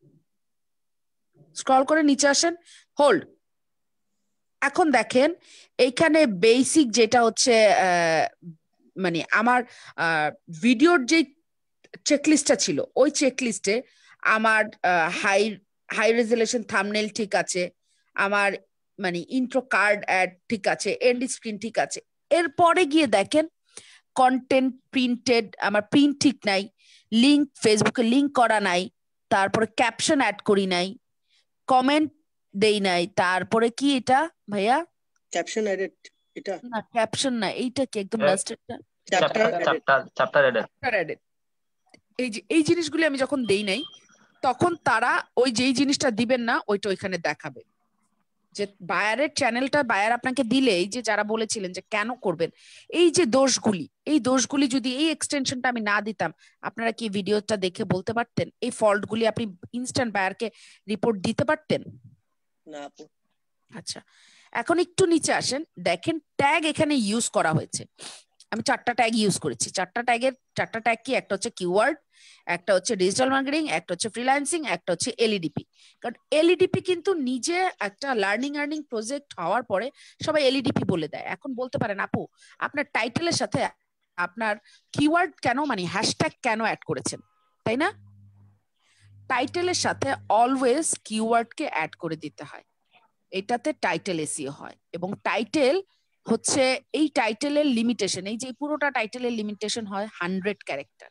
স্ক্রল করে নিচে আসেন, হোল্ড। এখন দেখেন এইখানে বেসিক যেটা হচ্ছে মানে আমার ভিডিওর যে চেকলিস্টটা ছিল, ওই চেকলিস্টে আমার হাই রেজুলেশন থাম্বনেল ঠিক আছে, আমার মানে ইন্ট্রো কার্ড অ্যাড ঠিক আছে, এন্ড স্ক্রিন ঠিক আছে। এরপরে গিয়ে দেখেন কন্টেন্ট প্রিন্টেড, আমার প্রিন্ট ঠিক নাই, লিংক ফেসবুকে লিংক করা নাই, তারপরে ক্যাপশন অ্যাড করি নাই, কমেন্ট দেই নাই, তারপরে কি এটা ভাইয়া?
Caption edit. এটা
না, ক্যাপশন না, এইটা কি একদম লাস্টেরটা?
Chapter edit.
এই যে এই জিনিসগুলি আমি যখন দেই নাই, তখন তারা ওই যেই জিনিসটা দিবেন না ওইটা ওইখানে দেখাবে। যে বায়ারের চ্যানেলটা বায়ার আপনাকে দিলে, এই যে যারা বলেছিলেন যে কেন করবেন, এই যে দোষগুলি, এই দোষগুলি যদি এই এক্সটেনশনটা আমি না দিতাম, আপনারা কি ভিডিওটা দেখে বলতে পারতেন? এই ফল্টগুলি আপনি ইনস্ট্যান্ট বায়ারকে রিপোর্ট দিতে পারতেন
না আপু।
আচ্ছা, এখন একটু নিচে আসেন, দেখেন ট্যাগ এখানে ইউজ করা হয়েছে। আমি 4টা ট্যাগ ইউজ করেছি। 4টা ট্যাগ কি? একটা হচ্ছে কিওয়ার্ড, একটা হচ্ছে ডিজিটাল মার্কেটিং, একটা হচ্ছে ফ্রিল্যান্সিং, একটা হচ্ছে এলইডিপি। কারণ এলইডিপি কিন্তু নিজে একটা লার্নিং আর্নিং প্রজেক্ট হওয়ার পরে সবাই এলইডিপি বলে দেয়। এখন বলতে পারেন আপু আপনার টাইটেলের সাথে আপনার কিওয়ার্ড কেন, মানে হ্যাশট্যাগ কেন অ্যাড করেছেন, তাই না? টাইটেলের সাথে অলওয়েজ কিওয়ার্ডকে অ্যাড করে দিতে হয়, এটাতে টাইটেল এসইও হয়। এবং টাইটেল হচ্ছে এই টাইটেলের লিমিটেশন, এই যে পুরোটা টাইটেলের লিমিটেশন হয় 100 ক্যারেক্টার।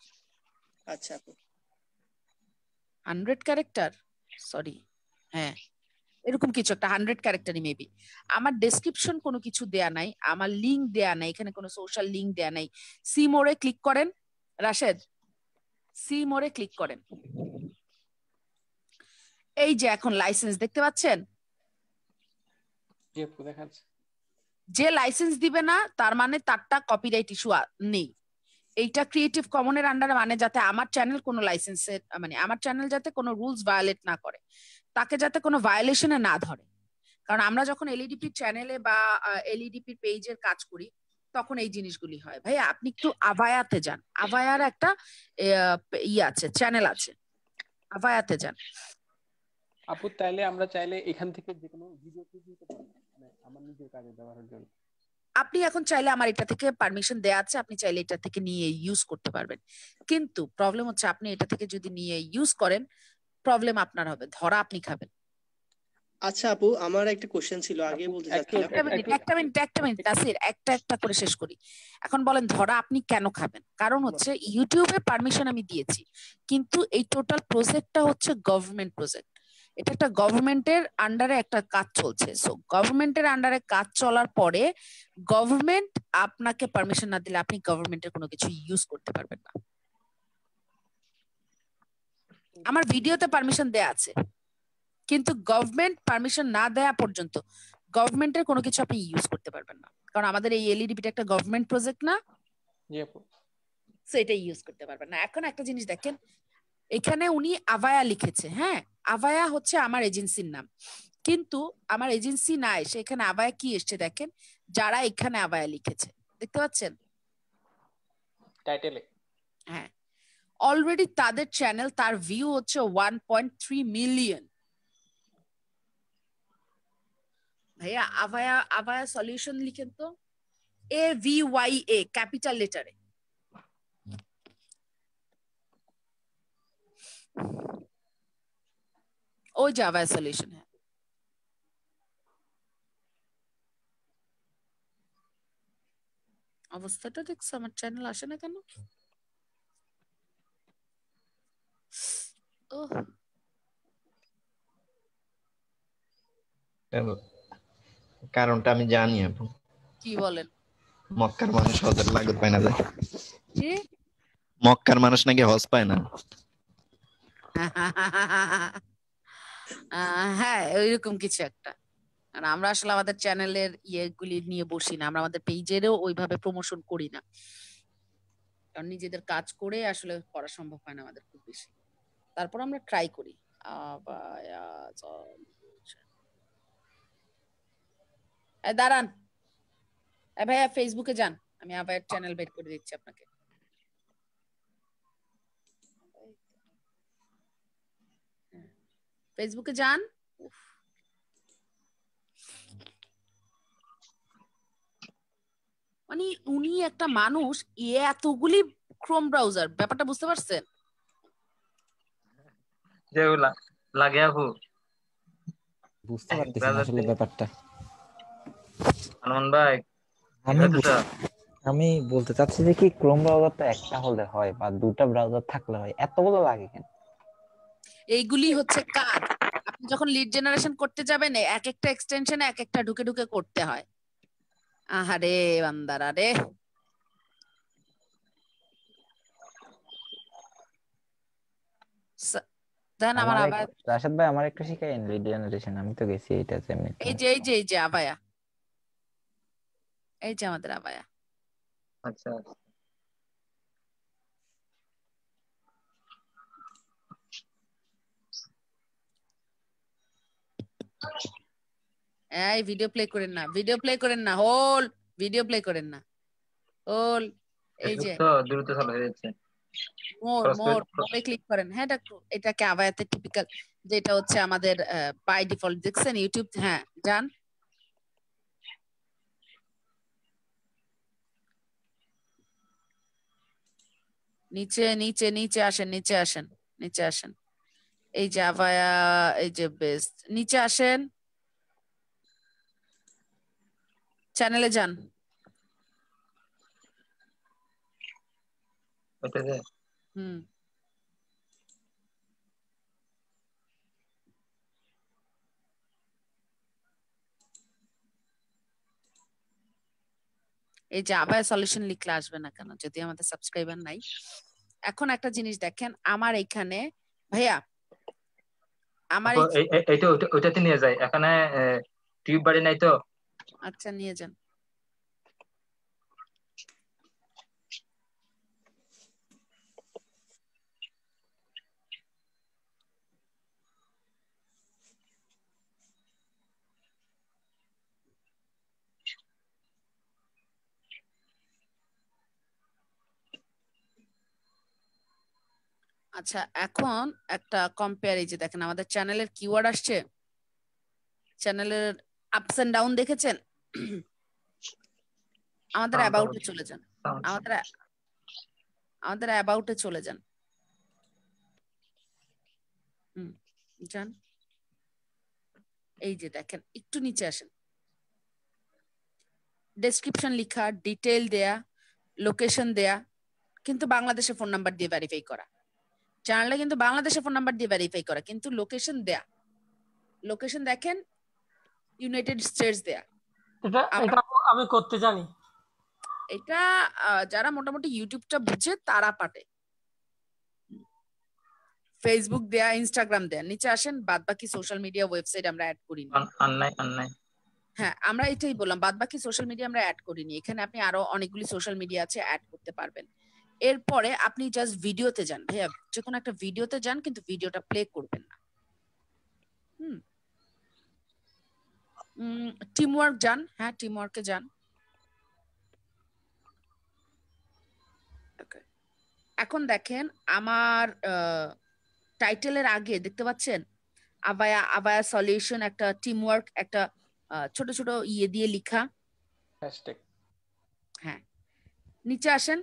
আচ্ছা আপু।
100 ক্যারেক্টার, সরি, হ্যাঁ এরকম কিছু একটা 100 ক্যারেক্টারই মেবি। আমার ডেসক্রিপশন কোনো কিছু দেয়া নাই, আমার লিংক দেয়া নাই, এখানে কোনো সোশ্যাল লিংক দেয়া নাই। সি মোরে ক্লিক করেন, রাশেদ সি মোরে ক্লিক করেন। এই যে এখন লাইসেন্স দেখতে পাচ্ছেন,
জি আপু দেখাচ্ছে।
যে লাইসেন্স দিবে না তার মানে তারটা কপিরাইট ইস্যু নেই। এইটা ক্রিয়েটিভ কমনের আন্ডারে, মানে যাতে আমার চ্যানেল কোনো লাইসেন্সের মানে আমার চ্যানেল যাতে কোনো রুলস ভায়োলেট না করে, তাকে যাতে কোনো ভায়োলেশনে না ধরে। কারণ আমরা যখন এলইডিপি চ্যানেলে বা এলইডিপি পেজের কাজ করি তখন এই জিনিসগুলি হয়। ভাইয়া আপনি একটু আভায়াতে যান, আভায়ার একটা আছে, চ্যানেল আছে, আভায়াতে যান।
আপু তাইলে আমরা চাইলে এখান থেকে যে কোনো ভিডিও ক্লিপ নিতে পারি, মানে আমার নিজের কাজে ব্যবহারের জন্য।
আপনি এখন চাইলে আমার এটা থেকে পারমিশন দেয়া আছে, আপনি চাইলে এটা থেকে নিয়ে ইউজ করতে পারবেন। কিন্তু প্রবলেম হচ্ছে আপনি এটা থেকে যদি নিয়ে ইউজ করেন, প্রবলেম আপনার হবে, ধরা আপনি খাবেন।
আচ্ছা আপু, আমার একটা কোশ্চেন ছিল, আগে বলতে চাচ্ছিলাম।
একটা মিনিট নাসির, একটা করে শেষ করি। এখন বলেন ধরা আপনি কেন খাবেন? কারণ হচ্ছে ইউটিউবে পারমিশন আমি দিয়েছি, কিন্তু এই টোটাল প্রজেক্টটা হচ্ছে গভর্নমেন্ট প্রজেক্ট। এটা একটা গভর্নমেন্টের আন্ডারে একটা কাজ চলছে। সো গভর্নমেন্টের আন্ডারে কাজ চলার পরে গভর্নমেন্ট আপনাকে পারমিশন না দিলে আপনি গভর্নমেন্টের কোনো কিছু ইউজ করতে পারবেন না। আমার ভিডিওতে পারমিশন দেয়া আছে, কিন্তু গভর্নমেন্ট পারমিশন না দেয়া পর্যন্ত গভর্নমেন্টের কোনো কিছু আপনি ইউজ করতে পারবেন না। কারণ আমাদের এই এলইডিপিটা একটা গভর্নমেন্ট প্রজেক্ট না,
জি আপু।
সো এটা ইউজ করতে পারবেন না। এখন একটা জিনিস দেখেন, এখানে উনি আভায়া লিখেছে, হ্যাঁ আভায়া হচ্ছে আমার এজেন্সির নাম, কিন্তু আমার এজেন্সি না এসে এখানে আভায়া কি এসছে দেখেন, যারা এখানে আভায়া লিখেছে দেখতে পাচ্ছেন
টাইটেলে।
হ্যাঁ, অলরেডি তাদের চ্যানেল, তার ভিউ হচ্ছে 1.3 মিলিয়ন। ভাইয়া আভায়া সলিউশন লিখেন তো, AVYA ক্যাপিটাল লেটারে। ওই যে আভায়া সলিউশন। হ্যাঁ অবস্থাটা দেখছো, আমার চ্যানেল আসে না কেন?
কারণটা আমি জানি আপু।
কি বলেন?
মক্কার মানুষ হজের লাগত পায় না যায়।
কি?
মক্কার মানুষ নাকি হজ পায় না।
হ্যাঁ ওইরকম কিছু একটা। কারণ আমরা আসলে আমাদের চ্যানেলের ইয়েগুলি নিয়ে বসি না, আমরা আমাদের পেজেরও ওইভাবে প্রমোশন করি না, কারণ নিজেদের কাজ করে আসলে করা সম্ভব হয় না আমাদের খুব বেশি। তারপর আমরা ট্রাই করি। দাঁড়ান ভাইয়া, ফেসবুকে যান, আমি আবার চ্যানেল বের করে দিচ্ছি আপনাকে। ফেসবুকে যান। মানে উনি একটা মানুষ, এতগুলি ক্রোম ব্রাউজার, ব্যাপারটা বুঝতে পারছেন?
লাগে আপু,
বুঝতে পারতেছি না আসলে ব্যাপারটা।
আনন্দ ভাই
আমি বলতে চাচ্ছি যে কি, ক্রোম ব্রাউজারটা একটা হলে হয় বা দুটা ব্রাউজার থাকলে হয়, এতগুলো লাগে কেন?
এইগুলি হচ্ছে কাজ। আপনি যখন লিড জেনারেশন করতে যাবেন, এক একটা এক্সটেনশনে এক একটা ঢুকে ঢুকে করতে হয়। আহারে বান্দারা রে। দেন আমার আবার
রাশেদ ভাই আমার একটু শিখাইন লিড জেনারেশন, আমি তো গেছি এইটাতে এমনিতে।
এই যে আভায়া, এই যে আমাদের আভায়া।
আচ্ছা
এই ভিডিও প্লে করেন না, ভিডিও প্লে করেন না, হোল ভিডিও প্লে করেন না, হোল। এই যে
তো দ্রুত চালু হয়ে যাচ্ছে।
মোরে ক্লিক করেন। হ্যাঁ এটাকে আভায়াতে টিপিক্যাল, যেটা হচ্ছে আমাদের বাই ডিফল্ট দেখছেন ইউটিউব। হ্যাঁ যান, নিচে নিচে নিচে আসেন, নিচে আসেন, নিচে আসেন। এই যে আভায়া, এই যে বেস্ট, নিচে আসেন, চ্যানেলে যান। হুম এই যে আবার সলিউশন লিখলে আসবে না কেন যদি আমাদের সাবস্ক্রাইবার নাই? এখন একটা জিনিস দেখেন, আমার এখানে ভাইয়া আমার
আপু এইটা ওইটাতে নিয়ে যায়, এখানে টিউব বাড়ি নাই তো।
আচ্ছা নিয়ে যান। আচ্ছা এখন একটা কম্পেয়ার, এই যে দেখেন আমাদের চ্যানেলের কিওয়ার্ড আসছে, চ্যানেলের আপস এন্ড ডাউন দেখেছেন? আমাদের অ্যাবাউটে চলে যান, আমাদের অ্যাবাউটে চলে যান। যান, এই যে দেখেন একটু নিচে আসেন, ডেসক্রিপশন লিখা, ডিটেইল দেয়া, লোকেশন দেয়া, কিন্তু বাংলাদেশের ফোন নাম্বার দিয়ে ভেরিফাই করা। চ্যানেলটা কিন্তু বাংলাদেশের ফোন নাম্বার দিয়ে ভেরিফাই করা, কিন্তু লোকেশন দেয়া, লোকেশন দেখেন ইউনাইটেড স্টেটস দেয়া।
এটা আমি করতে জানি।
এটা যারা মোটামুটি ইউটিউবটা বুঝে তারা পারে। ফেসবুক দেয়া, ইনস্টাগ্রাম দেয়া। নিচে আসেন, বাদ বাকি সোশ্যাল মিডিয়া ওয়েবসাইট আমরা অ্যাড করিনি। হ্যাঁ আমরা এটাই বললাম, বাদ বাকি সোশ্যাল মিডিয়া আমরা অ্যাড করিনি। এখানে আপনি আরো অনেকগুলি সোশ্যাল মিডিয়া আছে, অ্যাড করতে পারবেন। এরপরে আপনি জাস্ট ভিডিওতে যান ভাইয়া, যে কোনো একটা ভিডিওতে যান, কিন্তু ভিডিওটা প্লে করবেন না। টিমওয়ার্ক যান, হ্যাঁ টিমওয়ার্কে যান। এখন দেখেন আমার টাইটেলের আগে দেখতে পাচ্ছেন আবায়া সলিউশন, একটা টিমওয়ার্ক, একটা ছোট ছোট ইয়ে দিয়ে লিখা
হ্যাশট্যাগ।
হ্যাঁ নিচে আসেন।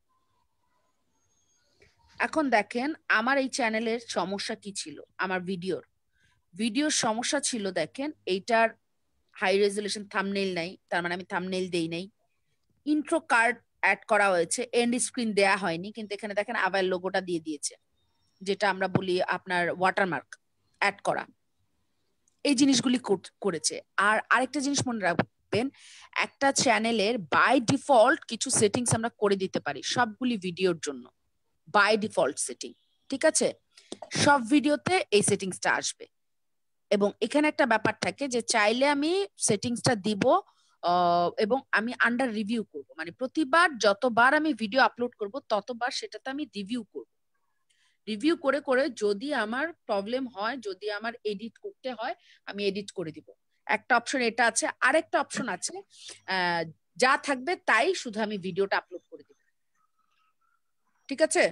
এখন দেখেন আমার এই চ্যানেলের সমস্যা কি ছিল, আমার ভিডিওর সমস্যা ছিল। দেখেন এইটার হাই রেজলিউশন থাম্বনেইল নাই, তার মানে আমি থাম্বনেইল দেই নাই। ইন্ট্রো কার্ড অ্যাড করা হয়েছে, এন্ড স্ক্রিন দেয়া হয়নি, কিন্তু এখানে দেখেন আবার লোগোটা দিয়ে দিয়েছে, যেটা আমরা বলি আপনার ওয়াটারমার্ক অ্যাড করা। এই জিনিসগুলি করেছে। আর আরেকটা জিনিস মনে রাখবেন, একটা চ্যানেলের বাই ডিফল্ট কিছু সেটিংস আমরা করে দিতে পারি সবগুলি ভিডিওর জন্য, বাই ডিফল্ট সেটিং। ঠিক আছে, সব ভিডিওতে এই সেটিংসটা আসবে। এবং এখানে একটা ব্যাপার থাকে যে চাইলে আমি সেটিংসটা দিব এবং আমি আন্ডার রিভিউ করব, মানে প্রতিবার যতবার আমি ভিডিও আপলোড করব ততবার সেটাতে আমি রিভিউ করব। রিভিউ করে করে যদি আমার প্রবলেম হয়, যদি আমার এডিট করতে হয়, আমি এডিট করে দিব। একটা অপশন এটা আছে, আরেকটা অপশন আছে যা থাকবে তাই শুধু আমি ভিডিওটা আপলোড করে দিব। ঠিক আছে?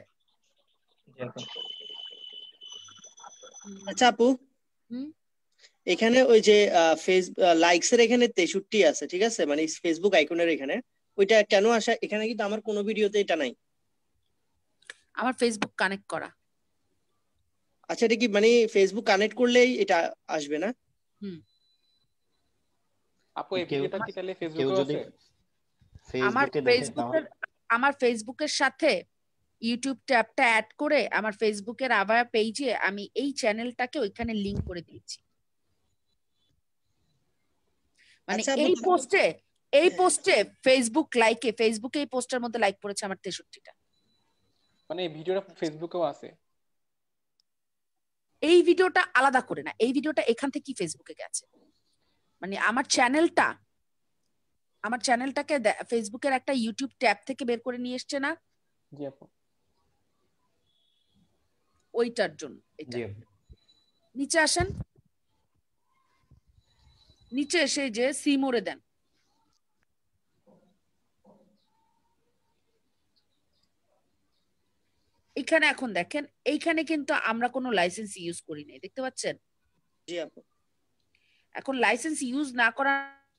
আচ্ছা আপু, এখানে ওই যে লাইকস এর এখানে 63 আছে, ঠিক আছে, মানে ফেসবুক আইকনের এখানে, ওইটা কেন আসা? এখানে কিন্তু আমার কোনো ভিডিওতে এটা নাই।
আমার ফেসবুক কানেক্ট করা।
আচ্ছা, এটা কি মানে ফেসবুক কানেক্ট করলেই এটা আসবে না?
আপু এই ভিডিওটা কি তাহলে ফেসবুকে আছে?
আমার ফেসবুকের সাথে ইউটিউব ট্যাবটা অ্যাড করে আমার ফেসবুকের আবার পেজে আমি এই চ্যানেলটাকে ওইখানে লিংক করে দিয়েছি। মানে এই পোস্টে ফেসবুকে এই পোস্টের মধ্যে লাইক পড়েছে আমার 63টা।
মানে এই ভিডিওটা ফেসবুকেও আছে?
এই ভিডিওটা আলাদা করে না, এই ভিডিওটা এখান থেকে ফেসবুকে গেছে। মানে আমার চ্যানেলটাকে ফেসবুকের একটা ইউটিউব ট্যাব থেকে বের করে নিয়ে এসছে না?
জি আপু।
ওইটার জন্য নিচে আসেন, নিচে এসে যে সি মোড়ে দেন। এখানে এখন দেখেন, এইখানে কিন্তু আমরা কোনো লাইসেন্স ইউজ করি নাই, দেখতে পাচ্ছেন?
জি আপু।
এখন লাইসেন্স ইউজ না করা,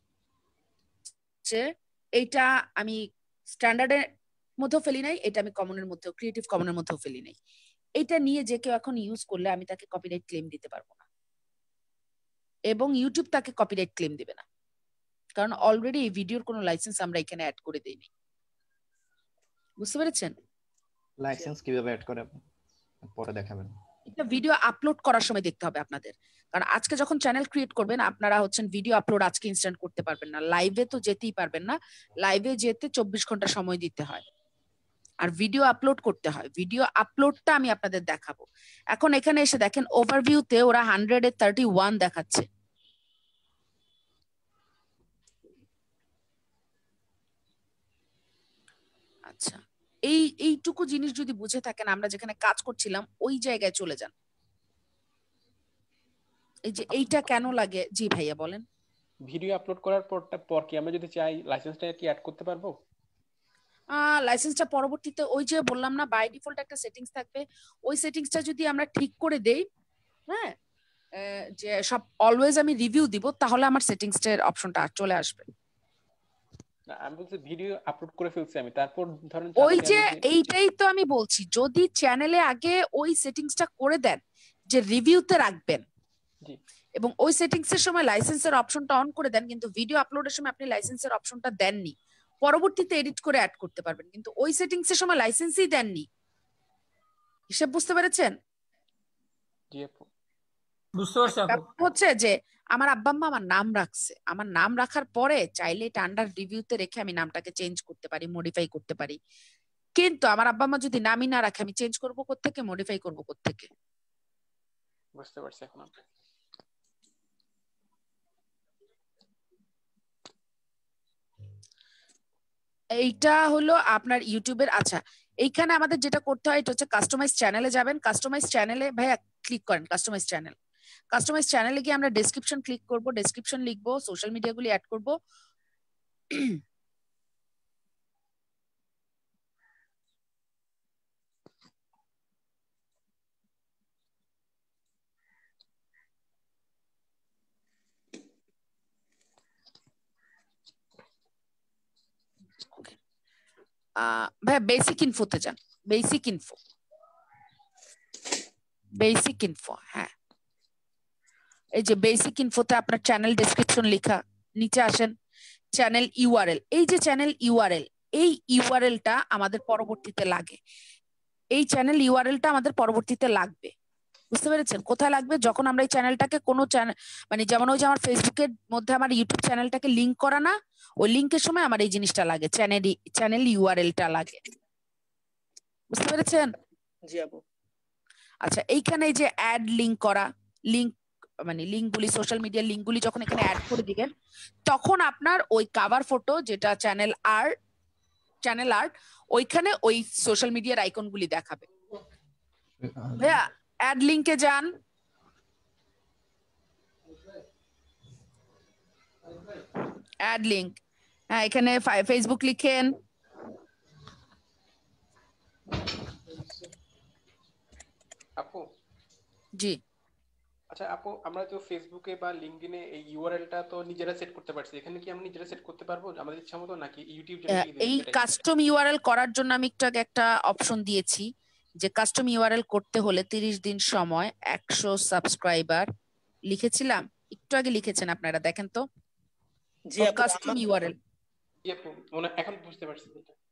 এইটা আমি স্ট্যান্ডার্ডের মধ্যেও ফেলি নাই, এটা আমি কমনের মধ্যেও, ক্রিয়েটিভ কমনের মধ্যেও ফেলি নাই। এটা নিয়ে যে কেউ এখন ইউজ করলে আমি তাকে কপিরাইট ক্লেম দিতে পারবো না, এবং ইউটিউব তাকে কপিরাইট ক্লেম দিবে না, কারণ অলরেডি এই ভিডিওর কোনো লাইসেন্স আমরা এখানে অ্যাড করে দেইনি। বুঝতে পেরেছেন?
লাইসেন্স কিভাবে অ্যাড করে পরে দেখাবেন।
এটা ভিডিও আপলোড করার সময় দেখতে হবে আপনাদের, কারণ আজকে যখন চ্যানেল ক্রিয়েট করবেন আপনারা হচ্ছেন ভিডিও আপলোড আজকে ইনস্ট্যান্ট করতে পারবেন না, লাইভে তো যেতেই পারবেন না, লাইভে যেতে 24 ঘন্টা সময় দিতে হয়, আর ভিডিও আপলোড করতে হয়। ভিডিও আপলোডটা আমি আপনাদের দেখাবো। এখন এখানে এসে দেখেন ওভারভিউতে ওরা 131 দেখাচ্ছে। আচ্ছা, এইটুকু জিনিস যদি বুঝে থাকেন, আমরা যেখানে কাজ করছিলাম ওই জায়গায় চলে যান। এই যে এইটা কেন লাগে, জি ভাইয়া বলেন।
ভিডিও আপলোড করার পর কি আমরা যদি চাই লাইসেন্সটা কি অ্যাড করতে পারবো?
লাইসেন্সটা পরবর্তীতে ওই যে বললাম না, বাই ডিফল্ট একটা সেটিংস থাকবে, ওই সেটিংসটা যদি আমরা ঠিক করে দেই, হ্যাঁ, যে সব অলওয়েজ আমি রিভিউ দিব, তাহলে আমার সেটিংসটার অপশনটা চলে আসবে।
আমি বলছি ভিডিও আপলোড করে ফেলছি আমি, তারপর ধরেন
ওই যে এইটাই তো আমি বলছি, যদি চ্যানেলে আগে ওই সেটিংসটা করে দেন যে রিভিউতে রাখবেন, এবং ওই সেটিংস এর সময় লাইসেন্সের অপশনটা অন করে দেন, কিন্তু ভিডিও আপলোডের সময় আপনি লাইসেন্সের অপশনটা দেননি, পরবর্তীতে এডিট করে অ্যাড করতে পারবেন, কিন্তু ওই সেটিংস এর সময় লাইসেন্সই দেননি। হিসাব বুঝতে পেরেছেন?
জি আপু
বুঝতে পারছি আপু।
হচ্ছে যে আমার আব্বা আম্মা আমার নাম রাখছে, আমার নাম রাখার পরে চাইলে এটা আন্ডার রিভিউতে রেখে আমি নামটাকে চেঞ্জ করতে পারি, মডিফাই করতে পারি, কিন্তু আমার আব্বা আম্মা যদি নামই না রাখে আমি চেঞ্জ করবো কোত্থেকে, মডিফাই করবো কোত্থেকে?
বুঝতে পারছি এখন আপনি।
এইটা হলো আপনার ইউটিউবের। আচ্ছা, এইখানে আমাদের যেটা করতে হয় এটা হচ্ছে কাস্টমাইজ চ্যানেলে যাবেন। কাস্টমাইজ চ্যানেলে ভাইয়া ক্লিক করেন, কাস্টমাইজ চ্যানেল। কাস্টমাইজ চ্যানেলে গিয়ে আমরা ডেসক্রিপশন ক্লিক করব, ডেসক্রিপশন লিখবো, সোশ্যাল মিডিয়াগুলি অ্যাড করব। ভাইয়া বেসিক ইনফোতে যান, বেসিক ইনফো, বেসিক ইনফো, হ্যাঁ, এই যে বেসিক ইনফোতে আপনার চ্যানেল ডেসক্রিপশন লেখা, নিচে আসেন চ্যানেল ইউআরএল। এই যে চ্যানেল ইউআরএল, এই ইউআরএলটা আমাদের পরবর্তীতে লাগে, এই চ্যানেল ইউআরএলটা আমাদের পরবর্তীতে লাগবে। বুঝতে পেরেছেন? কোথায় লাগবে? যখন আমরা এই চ্যানেলটাকে কোনো চ্যানেল, মানে যেমন ওই যে আমার ফেসবুকের মধ্যে আমার ইউটিউব চ্যানেলটাকে লিংক করা না, ওই লিংকের সময় আমার এই জিনিসটা লাগে, চ্যানেল ইউআরএলটা লাগে। বুঝতে পেরেছেন?
জি আপু।
আচ্ছা, এইখানে এই যে অ্যাড লিংক করা, লিংক মানে লিঙ্কগুলি, সোশ্যাল মিডিয়ার লিঙ্কগুলি যখন এখানে অ্যাড করে দিবেন, তখন আপনার ওই কভার ফটো যেটা চ্যানেল আর্ট, ওইখানে ওই সোশ্যাল মিডিয়ার আইকনগুলি দেখাবে। ভাইয়া অ্যাড লিংকে যান, অ্যাড লিংক, হ্যাঁ, এখানে ফেসবুক লিখেন,
আপু
জি।
আচ্ছা আপু, আমরা তো ফেসবুকে বা লিংকডইনে এই ইউআরএলটা তো নিজেরা সেট করতে পারছি, এখানে কি আমরা নিজেরা সেট করতে পারবো আমাদের ইচ্ছা মতো, নাকি ইউটিউব যেটা কি
এই কাস্টম ইউআরএল করার জন্য আমি একটা অপশন দিয়েছি, যে কাস্টম ইউআরএল করতে হলে 30 দিন সময়, 100 সাবস্ক্রাইবার, লিখেছিলাম একটু আগে, লিখেছেন আপনারা দেখেন তো।
জি আপু,
কাস্টম ইউআরএল,
জি আপু এখন বুঝতে পারছি।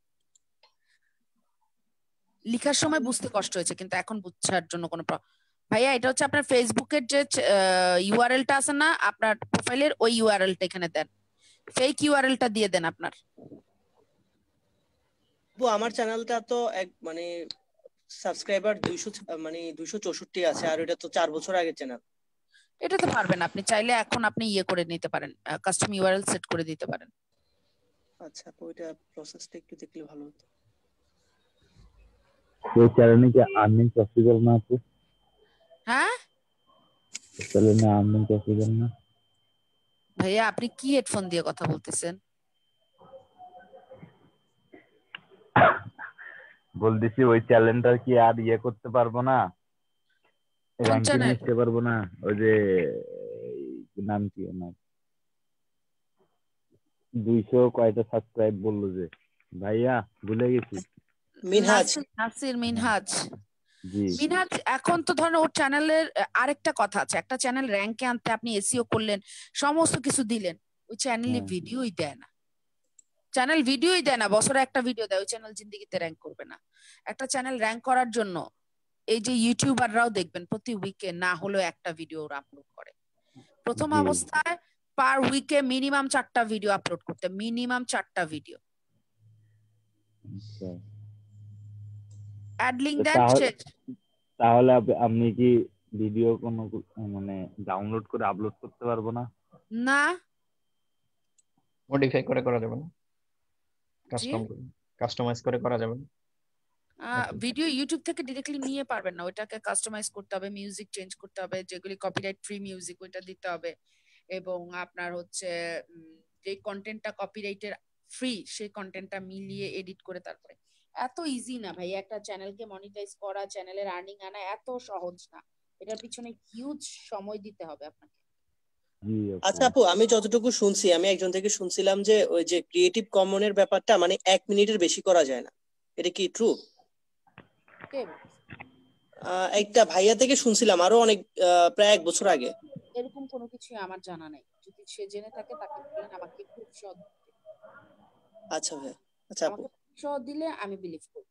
লিখার সময় বুঝতে কষ্ট হয়েছে, কিন্তু এখন বুঝার জন্য কোনো ভাইয়া, এটা হচ্ছে আপনার ফেসবুকের যে ইউআরএলটা আছে না আপনার প্রোফাইলের, ওই ইউআরএলটা এখানে দেন, ফেক ইউআরএলটা দিয়ে দেন আপনার।
আমার চ্যানেলটা তো মানে সাবস্ক্রাইবার 264 আছে, আর এটা তো 4 বছর আগের চ্যানেল।
এটা তো পারবেন আপনি চাইলে, এখন আপনি ইয়ে করে নিতে পারেন, কাস্টম ইউআরএল সেট করে দিতে পারেন।
আচ্ছা, তো এটা প্রসেসটা একটু দেখলে ভালো হতো।
এই চ্যানেলে কি আর্নিং পসিবল না আপু?
হ্যাঁ,
চ্যানেলে আর্নিং পসিবল না?
ভাইয়া আপনি কি হেডফোন দিয়ে কথা বলতেছেন?
বলতেছি ওই চ্যানেলটা কি আর ইয়ে করতে পারবো না, র্যাঙ্কিং নিতে পারবো না? ওই যে নাম কি ওনার, 200 কয়টা সাবস্ক্রাইব বললো যে ভাইয়া, ভুলে গেছি।
মিনহাজ। এখন তো ধরেন ওর চ্যানেলের আরেকটা কথা আছে, একটা চ্যানেল র্যাঙ্কে আনতে আপনি এসইও করলেন, সমস্ত কিছু দিলেন, ওই চ্যানেলে ভিডিওই দেয় না, চ্যানেল ভিডিওই দেয় না, বছরে একটা ভিডিও দেয়, ওই চ্যানেল জিন্দেগিতে র্যাঙ্ক করবে না। একটা চ্যানেল র্যাঙ্ক করার জন্য এই যে ইউটিউবাররাও দেখবেন প্রতি উইকে না হলেও একটা ভিডিও আপলোড করে। প্রথম
জি
অবস্থায় পার উইকে মিনিমাম 4টা ভিডিও আপলোড করতে, মিনিমাম 4টা ভিডিও।
আচ্ছা।
অ্যাড লিংক
তো
দেন, শেষ।
তাহলে আপনি কি ভিডিও কোনো মানে ডাউনলোড করে আপলোড করতে পারবো না?
না,
মডিফাই করে করা যাবে না,
জি
কাস্টমাইজ করে করা যাবে না।
ভিডিও ইউটিউব থেকে ডিরেক্টলি নিয়ে পারবেন না, ওইটাকে কাস্টমাইজ করতে হবে, মিউজিক চেঞ্জ করতে হবে, যেগুলি কপিরাইট ফ্রি মিউজিক ওইটা দিতে হবে, এবং আপনার হচ্ছে যে কন্টেন্টটা কপিরাইটের ফ্রি সেই কন্টেন্টটা মিলিয়ে এডিট করে তারপরে। এত ইজি না ভাই, একটা চ্যানেলকে মনিটাইজ করা, চ্যানেলের আর্নিং আনা এত সহজ না, এটার পিছনে হিউজ সময় দিতে হবে আপনাকে।
আচ্ছা আপু, আমি যতটুকু শুনছি, আমি একজন থেকে শুনছিলাম যে ওই যে ক্রিয়েটিভ কমনের ব্যাপারটা মানে 1 মিনিটের বেশি করা যায় না, এটা কি ট্রু? একটা ভাইয়া থেকে শুনছিলাম আরো অনেক প্রায় 1 বছর আগে।
এরকম কোনো কিছু আমার জানা নাই, যদি সে জেনে থাকে তাকে বলেন আমাকে খুব সহজ।
আচ্ছা ভাই, আচ্ছা আপু,
আমাকে সহজ দিলে আমি বিলিভ করব।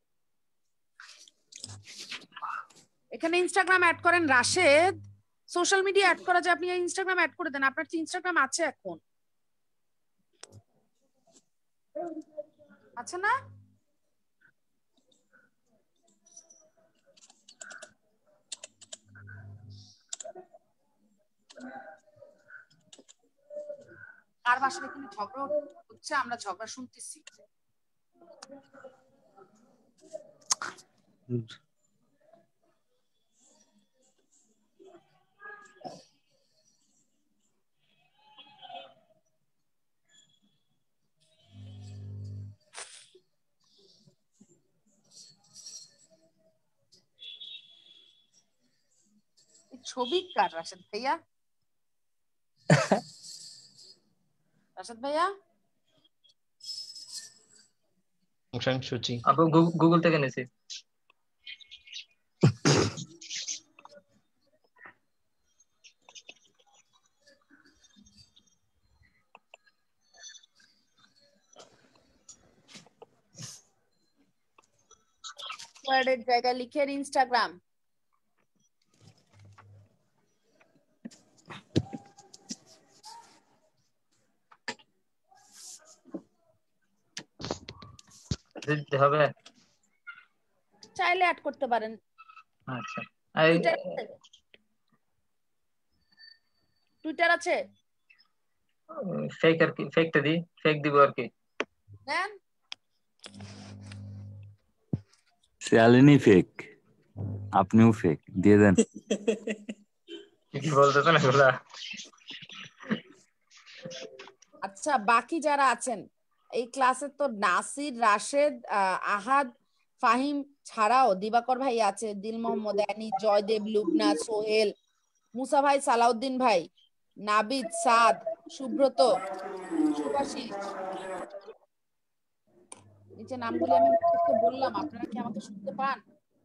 এখানে ইনস্টাগ্রাম অ্যাড করেন রাশেদ, সোশ্যাল মিডিয়া অ্যাড করা যায়, আপনি ইনস্টাগ্রাম অ্যাড করে দেন, আপনার তো ইনস্টাগ্রাম আছে এখন, আছে না? কার বাসায় এখানে ঝগড়া হচ্ছে, আমরা ঝগড়া শুনতেছি। ছবি কার রাশেদ ভাইয়া? রাশেদ ভাইয়া
সূচি
আপু গুগল থেকে নিয়েছি।
ওয়ার্ডের জায়গায় লিখেন ইনস্টাগ্রাম।
দিতে হবে,
চাইলে অ্যাড করতে পারেন।
আচ্ছা
টুইটার আছে?
ফেক আর কি, ফেকটা দি, ফেক দিব আর কি।
দেন
শালিনী ফেক, আপনিও ফেক, দিয়ে দেন।
কি বলতেছেন এগুলা?
আচ্ছা বাকি যারা আছেন এই ক্লাসে তো নাসির, রাশেদ, আহাদ, ফাহিম ছাড়াও দিবাকর ভাই আছে, দিল মোহাম্মদ আনি, জয়দেব, লুবনা, সোহেল, মুসা ভাই, সালাউদ্দিন ভাই, নাবিদ, সাদ, সুব্রত, সুভাষিস, নিচে নামগুলি আমি মুখস্থ বললাম, আপনারা কি আমাকে শুনতে পান?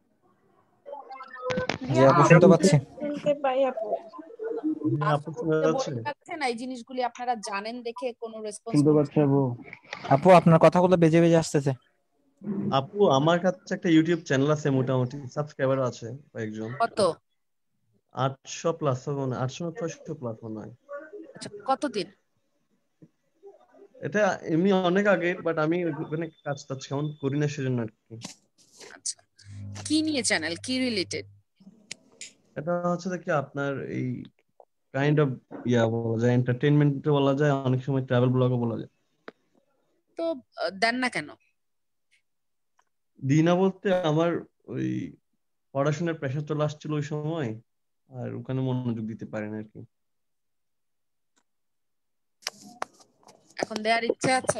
জি আপু শুনতে পাচ্ছি।
শুনতে পাই আপু।
আপু শোনা যাচ্ছে না, এই জিনিসগুলি আপনারা জানেন দেখে কোনো রেসপন্স
শুনতে পাচ্ছি আপু।
আপু আপনার কথাগুলো বেজে বেজে আসতেছে।
আপু আমার কাছে একটা ইউটিউব চ্যানেল আছে, মোটামুটি সাবস্ক্রাইবার আছে কয়েকজন।
কত?
800 প্লাস হবে না, 800 না 600 প্লাস মনে হয়।
আচ্ছা কতদিন?
এটা এমনি অনেক আগে, বাট আমি ওখানে কাজ কেমন করি না সেজন্য আর কি।
আচ্ছা কি নিয়ে চ্যানেল, কি রিলেটেড?
এটা হচ্ছে কি আপনার এই কাইন্ড অফ বলা যায়, এন্টারটেইনমেন্ট বলা যায়, অনেক সময় ট্রাভেল ব্লগও বলা যায়।
তো দেন না কেন?
দিনা বলতে আমার ওই পড়াশোনার প্রেশার চলে আসছিল ওই সময়, আর ওখানে মনোযোগ দিতে পারি না আর কি।
এখন দেওয়ার ইচ্ছা আছে?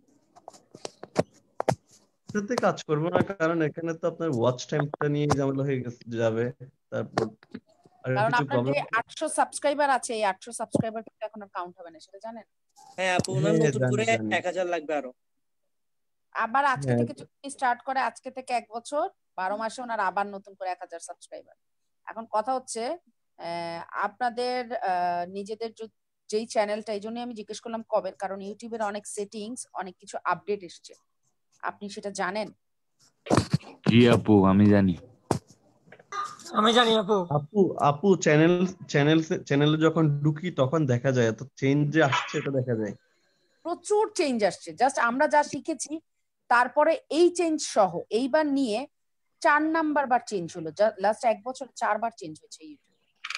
এটাতে কাজ করবো না, কারণ এখানে তো আপনার ওয়াচ টাইমটা নিয়ে ঝামেলা হয়ে যাবে। তারপর আর
কারণ
কিছু
আপনার
প্রবলেম।
যে 800 সাবস্ক্রাইবার আছে, এই 800 সাবস্ক্রাইবার কিন্তু এখন আর কাউন্ট হবে না, সেটা জানেন?
হ্যাঁ আপু, ওনার নতুন করে 1000 লাগবে আরো।
আবার আজকে থেকে যদি স্টার্ট করে, আজকে থেকে 1 বছর 12 মাসে ওনার আবার নতুন করে 1000 সাবস্ক্রাইবার। এখন কথা হচ্ছে আপনাদের নিজেদের যেই চ্যানেলটা, এই জন্যই আমি জিজ্ঞেস করলাম কবে, কারণ ইউটিউবের অনেক সেটিংস, অনেক কিছু আপডেট এসছে, আপনি সেটা জানেন?
জি আপু আমি জানি।
আমি জানি আপু।
আপু আপু চ্যানেলে যখন ঢুকি তখন দেখা যায় এত চেঞ্জ যে আসছে এটা দেখা যায়।
প্রচুর চেঞ্জ আসছে, জাস্ট আমরা যা শিখেছি তারপরে এই চেঞ্জ সহ এইবার নিয়ে 4 নাম্বার বার চেঞ্জ হলো। লাস্ট 1 বছর 4 বার চেঞ্জ হয়েছে ইউটিউব।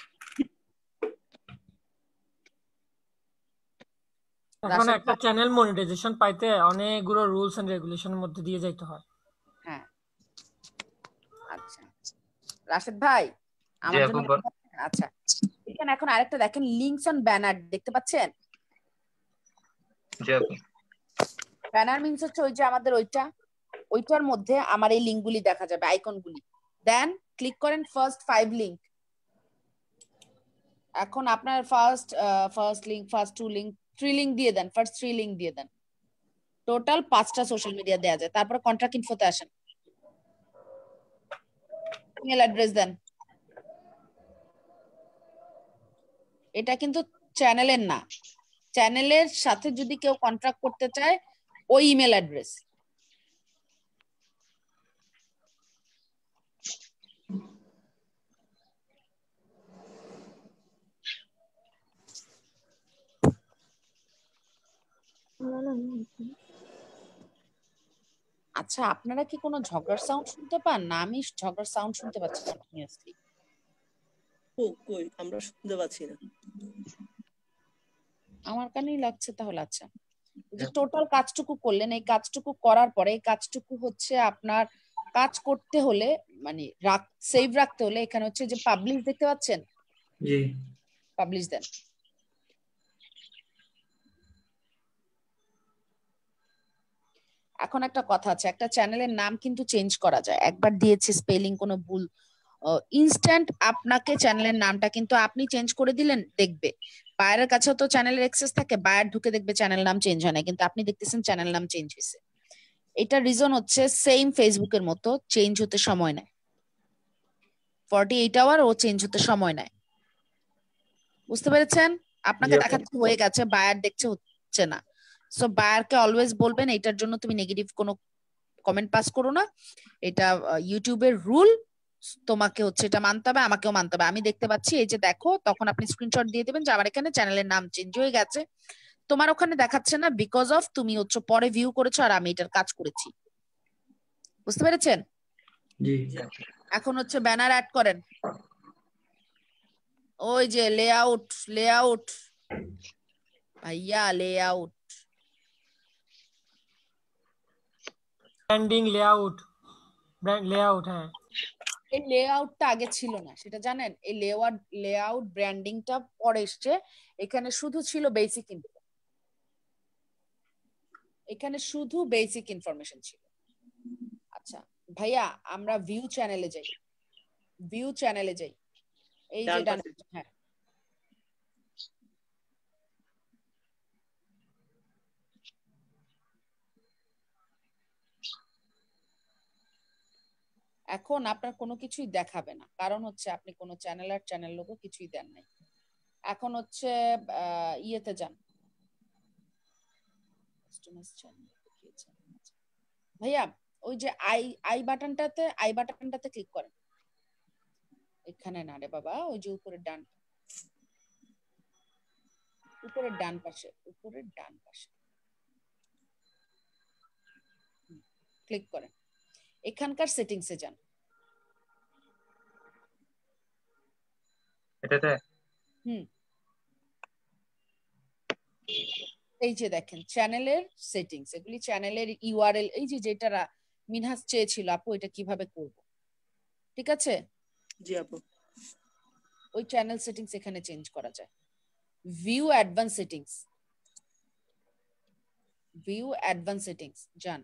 এখন একটা চ্যানেল মনিটাইজেশন পাইতে অনেকগুলো রুলস এন্ড রেগুলেশনের মধ্যে দিয়ে যাইতে হয়।
হ্যাঁ আচ্ছা রাশেদ ভাই আমার জন্য আচ্ছা এখানে এখন আরেকটা দেখেন, লিংকস অন ব্যানার দেখতে পাচ্ছেন? ব্যানার মিন্স হচ্ছে ওই যে আমাদের ওইটার মধ্যে আমার এই লিঙ্কগুলি দেখা যাবে, আইকনগুলি। দেন ক্লিক করেন ফার্স্ট 5 লিংক। এখন আপনার first link, first 2 link, 3 link দিয়ে দেন, ফার্স্ট 3 লিংক দিয়ে দেন। টোটাল 5টা সোশ্যাল মিডিয়া দেয়া যায়। তারপরে কন্ট্রাক্ট ইনফোতে আসেন, ইমেল অ্যাড্রেস দেন। এটা কিন্তু চ্যানেলের না, চ্যানেলের সাথে যদি কেউ কন্ট্রাক্ট করতে চায় ওই ইমেল অ্যাড্রেস। আচ্ছা আপনারা কি কোনো ঝগড়ার সাউন্ড শুনতে পান? না আমি ঝগড়ার সাউন্ড শুনতে পাচ্ছি কন্টিনিউয়াসলি।
কই আমরা শুনতে পাচ্ছি না,
আমার কানেই লাগছে তাহলে। আচ্ছা যে টোটাল কাজটুকু করলেন, এই কাজটুকু করার পরে এই কাজটুকু হচ্ছে আপনার কাজ করতে হলে মানে সেভ রাখতে হলে এখানে হচ্ছে যে পাবলিশ দেখতে পাচ্ছেন?
জি
পাবলিশ দেন। এখন একটা কথা আছে, একটা চ্যানেলের নাম কিন্তু চেঞ্জ করা যায়। একবার দিয়েছে স্পেলিং কোনো ভুল, ইনস্ট্যান্ট আপনাকে চ্যানেলের নামটা কিন্তু আপনি চেঞ্জ করে দিলেন, দেখবে। বায়ারের কাছেও তো চ্যানেলের অ্যাক্সেস থাকে, বায়ার ঢুকে দেখবে চ্যানেল নাম চেঞ্জ হয় না, কিন্তু আপনি দেখতেছেন চ্যানেল নাম চেঞ্জ হয়েছে। এটা রিজন হচ্ছে সেম ফেসবুকের মতো চেঞ্জ হতে সময় নেয়, 48 আওয়ার ও চেঞ্জ হতে সময় নেয়। বুঝতে পেরেছেন? আপনাকে দেখাচ্ছে হয়ে গেছে, বায়ার দেখছে হচ্ছে না। সো বায়ারকে অলওয়েজ বলবেন এটার জন্য তুমি নেগেটিভ কোনো কমেন্ট পাস করো না, এটা ইউটিউবের রুল, তোমাকে হচ্ছে এটা মানতে হবে, আমাকেও মানতে হবে। আমি দেখতে পাচ্ছি, এই যে দেখো, তখন আপনি স্ক্রিনশট দিয়ে দেবেন যে আমার এখানে চ্যানেলের নাম চেঞ্জ হয়ে গেছে, তোমার ওখানে দেখাচ্ছে না বিকজ অফ তুমি হচ্ছে পরে ভিউ করেছো আর আমি এটার কাজ করেছি। বুঝতে পেরেছেন?
জি
এখন হচ্ছে ব্যানার অ্যাড করেন, ওই যে লেআউট ভাইয়া, লেআউট
ব্র্যান্ডিং লেআউট হ্যাঁ।
এই লেআউটটা আগে ছিল না, সেটা জানেন? এই লেআউট ব্র্যান্ডিংটা পরে এসছে। এখানে শুধু ছিল বেসিক ইনফো, এখানে শুধু বেসিক ইনফরমেশন ছিল। আচ্ছা ভাইয়া আমরা ভিউ চ্যানেলে যাই, এই যে হ্যাঁ এখন আপনার কোনো কিছুই দেখাবে না, কারণ হচ্ছে আপনি কোনো চ্যানেল লোগো কিছুই দেন নাই। এখন হচ্ছে ইয়েতে যান, ভাইয়া ওই যে আই বাটনটাতে ক্লিক করেন। এখানে না রে বাবা, ওই যে উপরের ডান পাশে ক্লিক করেন। এখানকার সেটিংসে যান,
এটাতে
এই যে দেখেন চ্যানেলের সেটিংস, এগুলি চ্যানেলের ইউআরএল, এই যে যেটা মিনহাজ চেয়েছিল আপু এটা কিভাবে করব, ঠিক আছে?
জি আপু।
ওই চ্যানেল সেটিংস এখানে চেঞ্জ করা যায়। ভিউ অ্যাডভান্স সেটিংস যান,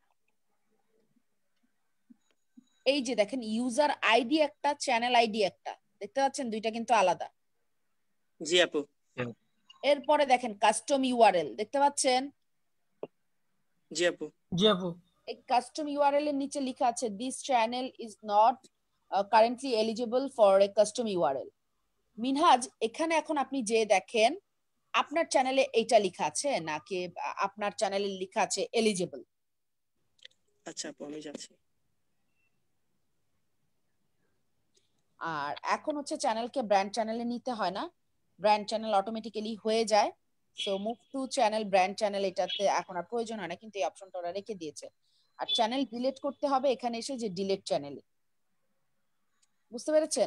এই যে দেখেন ইউজার আইডি একটা, চ্যানেল আইডি একটা, দেখতে পাচ্ছেন? দুইটা কিন্তু আলাদা।
জি আপু।
এরপরে দেখেন কাস্টম ইউআরএল, দেখতে পাচ্ছেন?
জি আপু।
এই কাস্টম ইউআরএল এর নিচে লেখা আছে this channel is not currently eligible for a custom URL. Minhaz এখানে এখন আপনি যে দেখেন আপনার চ্যানেলে এইটা লেখা আছে নাকি আপনার চ্যানেলে লেখা আছে এলিজিবল?
আচ্ছা আপু আমি যাচ্ছি।
আর এখন হচ্ছে চ্যানেলকে ব্র্যান্ড চ্যানেলে নিতে হয় না, ব্র্যান্ড চ্যানেল অটোমেটিক্যালি হয়ে যায়। So move to channel brand channel, এটাতে এখন আর প্রয়োজন হয় না, কিন্তু এই অপশনটা ওরা রেখে দিয়েছে। আর চ্যানেল ডিলিট করতে হবে এখানে এসে, যে ডিলিট চ্যানেলে, বুঝতে পেরেছেন?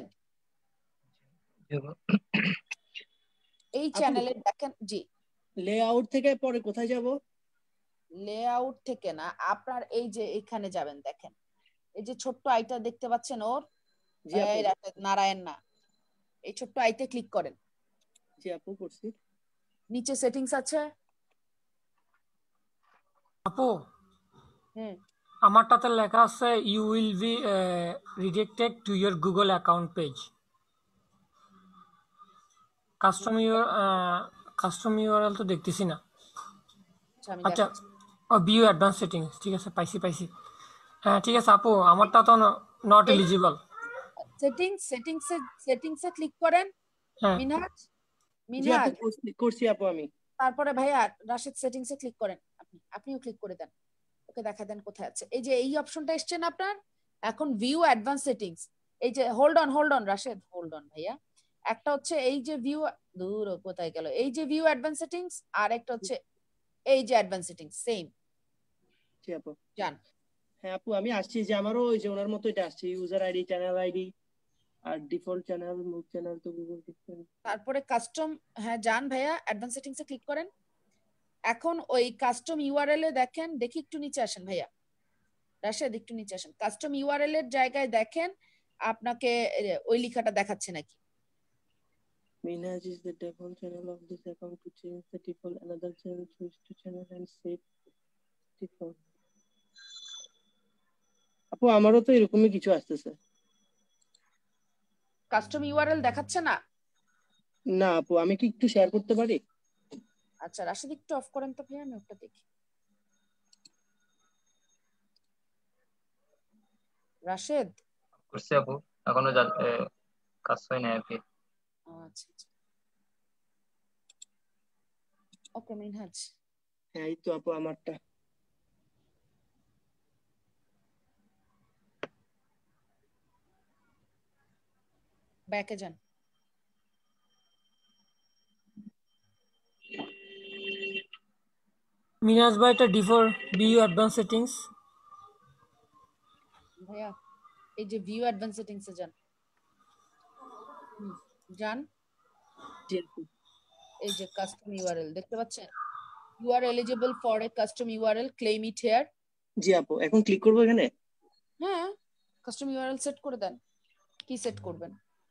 এই চ্যানেলে দেখেন, জি
লেআউট থেকে পরে কোথায় যাব?
লেআউট থেকে না, আপনার এই যে এখানে যাবেন, দেখেন এই যে ছোট্ট আইটা দেখতে পাচ্ছেন ওর,
জি আপু।
এই নারায়ণ না, এই ছোট্ট আইতে ক্লিক করেন।
জি আপু করছি।
নিচে সেটিংস আছে
আপু,
হুম,
আমারটাতে লেখা আছে you will be redirected to your Google account page. Custom URL তো দেখতেছি না।
আমি
আচ্ছা,
দেখাচ্ছি।
ভিউ অ্যাডভান্স সেটিংস, ঠিক আছে, পাইছি। হ্যাঁ ঠিক আছে আপু, আমারটা তো নট এলিজিবল।
সেটিংসে ক্লিক করেন।
হ্যাঁ
জি আপু করছি আপু আমি।
তারপরে ভাইয়া রাশেদ সেটিংসে ক্লিক করেন, আপনিও ক্লিক করে দেন, ওকে দেখা দেন কোথায় আছে। এই যে এই অপশনটা এসছেন আপনার, এখন ভিউ অ্যাডভান্স সেটিংস, এই যে hold on Rashed, hold on ভাইয়া। একটা হচ্ছে এই যে ভিউ, দূর কোথায় গেল, এই যে ভিউ অ্যাডভান্স সেটিংস, আর একটা হচ্ছে এই যে অ্যাডভান্স সেটিংস, সেম।
জি আপু
জান।
হ্যাঁ আপু আমি আসছি, যে আমারও ওই যে ওনার মতো এটা আসছে, ইউজার আইডি, চ্যানেল আইডি আর default channel, move channel to Google pixel.
তারপরে কাস্টম, হ্যাঁ যান ভাইয়া, অ্যাডভান্স সেটিংসে ক্লিক করেন। এখন ওই কাস্টম ইউআরএল এ দেখেন, দেখি একটু নিচে আসেন ভাইয়া রাশেদ, একটু নিচে আসেন। কাস্টম ইউআরএল এর জায়গায় দেখেন আপনাকে ওই লেখাটা দেখাচ্ছে নাকি।
Minhaj is the default channel of this account. To change the default, another channel, choose to channel and save default. আপু আমারও তো এরকমই কিছু আসতেছে।
কাস্টম ইউআরএল দেখাচ্ছে না?
না আপু, আমি কি একটু শেয়ার করতে পারি?
আচ্ছা রাশেদ একটু অফ করেন তো ভাইয়া, আমি ওটা দেখি। রাশেদ
করছি আপু, এখনো কাজ হয় না আর কি।
আচ্ছা ওকে মিনহাজ।
হ্যাঁ এই তো আপু আমারটা।
ব্যাকে যান।
মিনাজ ভাই, এটা ডিফল্ট ভিউ অ্যাডভান্স সেটিংস।
ভাইয়া এই যে ভিউ অ্যাডভান্স সেটিংস এ যান, যান। এই যে কাস্টম ইউআরএল দেখতে পাচ্ছেন, you are eligible for a custom URL, claim it here.
জি আপু এখন ক্লিক করব এখানে।
হ্যাঁ কাস্টম ইউআরএল সেট করে দেন। কি সেট করবেন?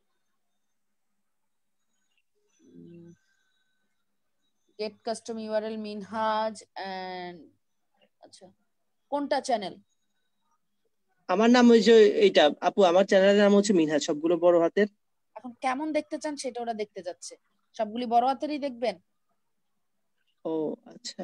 Get custom URL Minhaz end, আচ্ছা কোনটা চ্যানেল?
আমার নাম ওই যে এইটা আপু, আমার চ্যানেলের নাম হচ্ছে মিনহাজ, সবগুলো বড় হাতের।
এখন কেমন দেখতে চান সেটা ওরা দেখতে যাচ্ছে, সবগুলি বড় হাতেরই দেখবেন।
ও আচ্ছা,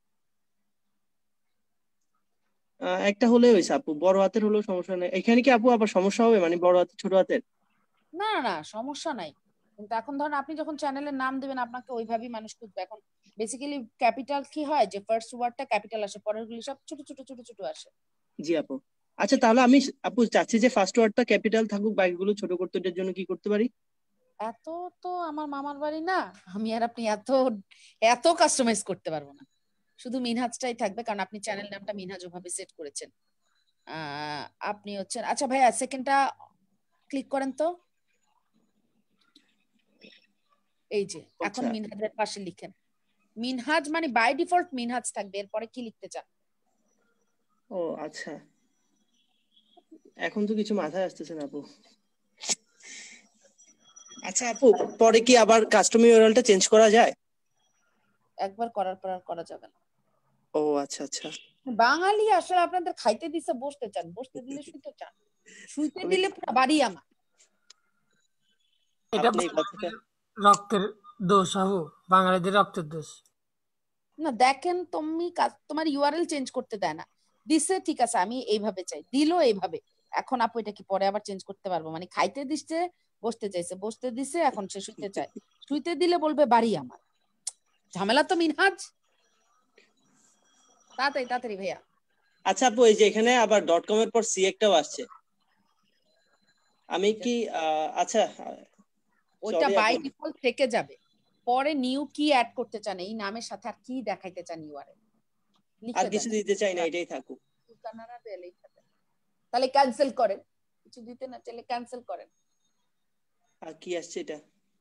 একটা হলে হয়েছে আপু, বড় হাতের হলেও সমস্যা নেই। এখানে কি আপু আবার সমস্যা হবে, মানে বড় হাতের ছোট হাতের?
না না সমস্যা নাই, কিন্তু এখন ধরেন আপনি যখন চ্যানেলের নাম দিবেন আপনাকে ওইভাবেই মানুষ খুঁজবে। এখন বেসিক্যালি ক্যাপিটাল কি হয়, যে ফার্স্ট ওয়ার্ডটা ক্যাপিটাল আসে, পরের গুলি সব ছোট ছোট ছোট ছোট আসে।
জি আপু। আচ্ছা তাহলে আমি আপু চাচ্ছি যে ফার্স্ট ওয়ার্ডটা ক্যাপিটাল থাকুক, বাকিগুলো ছোট করতে, এটার জন্য কি করতে পারি?
এত তো আমার মামার বাড়ি না, আমি আর আপনি এত এত কাস্টমাইজ করতে পারবো না। শুধু মিনহাজটাই থাকবে, কারণ আপনি চ্যানেল নামটা মিনহাজ ওভাবে সেট করেছেন। আপনি হচ্ছেন, আচ্ছা ভাইয়া সেকেন্ডটা ক্লিক করেন তো। এই যে এখন মিনহাজের পাশে লিখেন মিনহাজ, মানে বাই ডিফল্ট মিনহাজ থাকবে, এরপরে কি লিখতে চান?
ও আচ্ছা, এখন তো কিছু মাথায় আসতেছে না আপু। আচ্ছা আপু, পরে কি আবার কাস্টম ইউআরএলটা চেঞ্জ করা যায়?
একবার করার পর আর করা যাবে না।
ও আচ্ছা আচ্ছা।
বাঙালি আসলে আপনাদের খাইতে দিছে, বসতে চান, বসতে দিলে শুইতে চান, শুইতে দিলে পুরো বাড়ি আমার।
এটা রক্তের দোষ আপু, বাঙালিদের রক্তের দোষ।
না দেখেন, তুমি তোমার ইউআরএল চেঞ্জ করতে দেয় না, দিছে ঠিক আছে আমি এইভাবে চাই, দিলো এইভাবে। এখন আপু এটা কি পরে আবার চেঞ্জ করতে পারবো? মানে খাইতে দিচ্ছে, বসতে চাইছে, বসতে দিছে, এখন সে শুইতে চায়, শুইতে দিলে বলবে বাড়ি আমার। ঝামেলা তো মিনহাজ। তাড়াতাড়ি তাড়াতাড়ি ভাইয়া।
আচ্ছা আপু, এই যে এখানে আবার .com এর পর সি একটাও আসছে, আমি কি আচ্ছা
ওইটা
সরি
বাই
আপু
ডিফল্ট থেকে যাবে, পরে নিউ কি অ্যাড করতে চান, এই নামের সাথে আর কি দেখাইতে চান ইউআরএল
আর
লিখে
কিছু
দেন।
দিতে চাই না, এটাই থাকুক।
ঠিকানাটা দিয়ে লিখে দেন, তাহলে ক্যান্সেল করেন, কিছু দিতে না চাইলে ক্যান্সেল করেন।
আর কি আসছে এটা?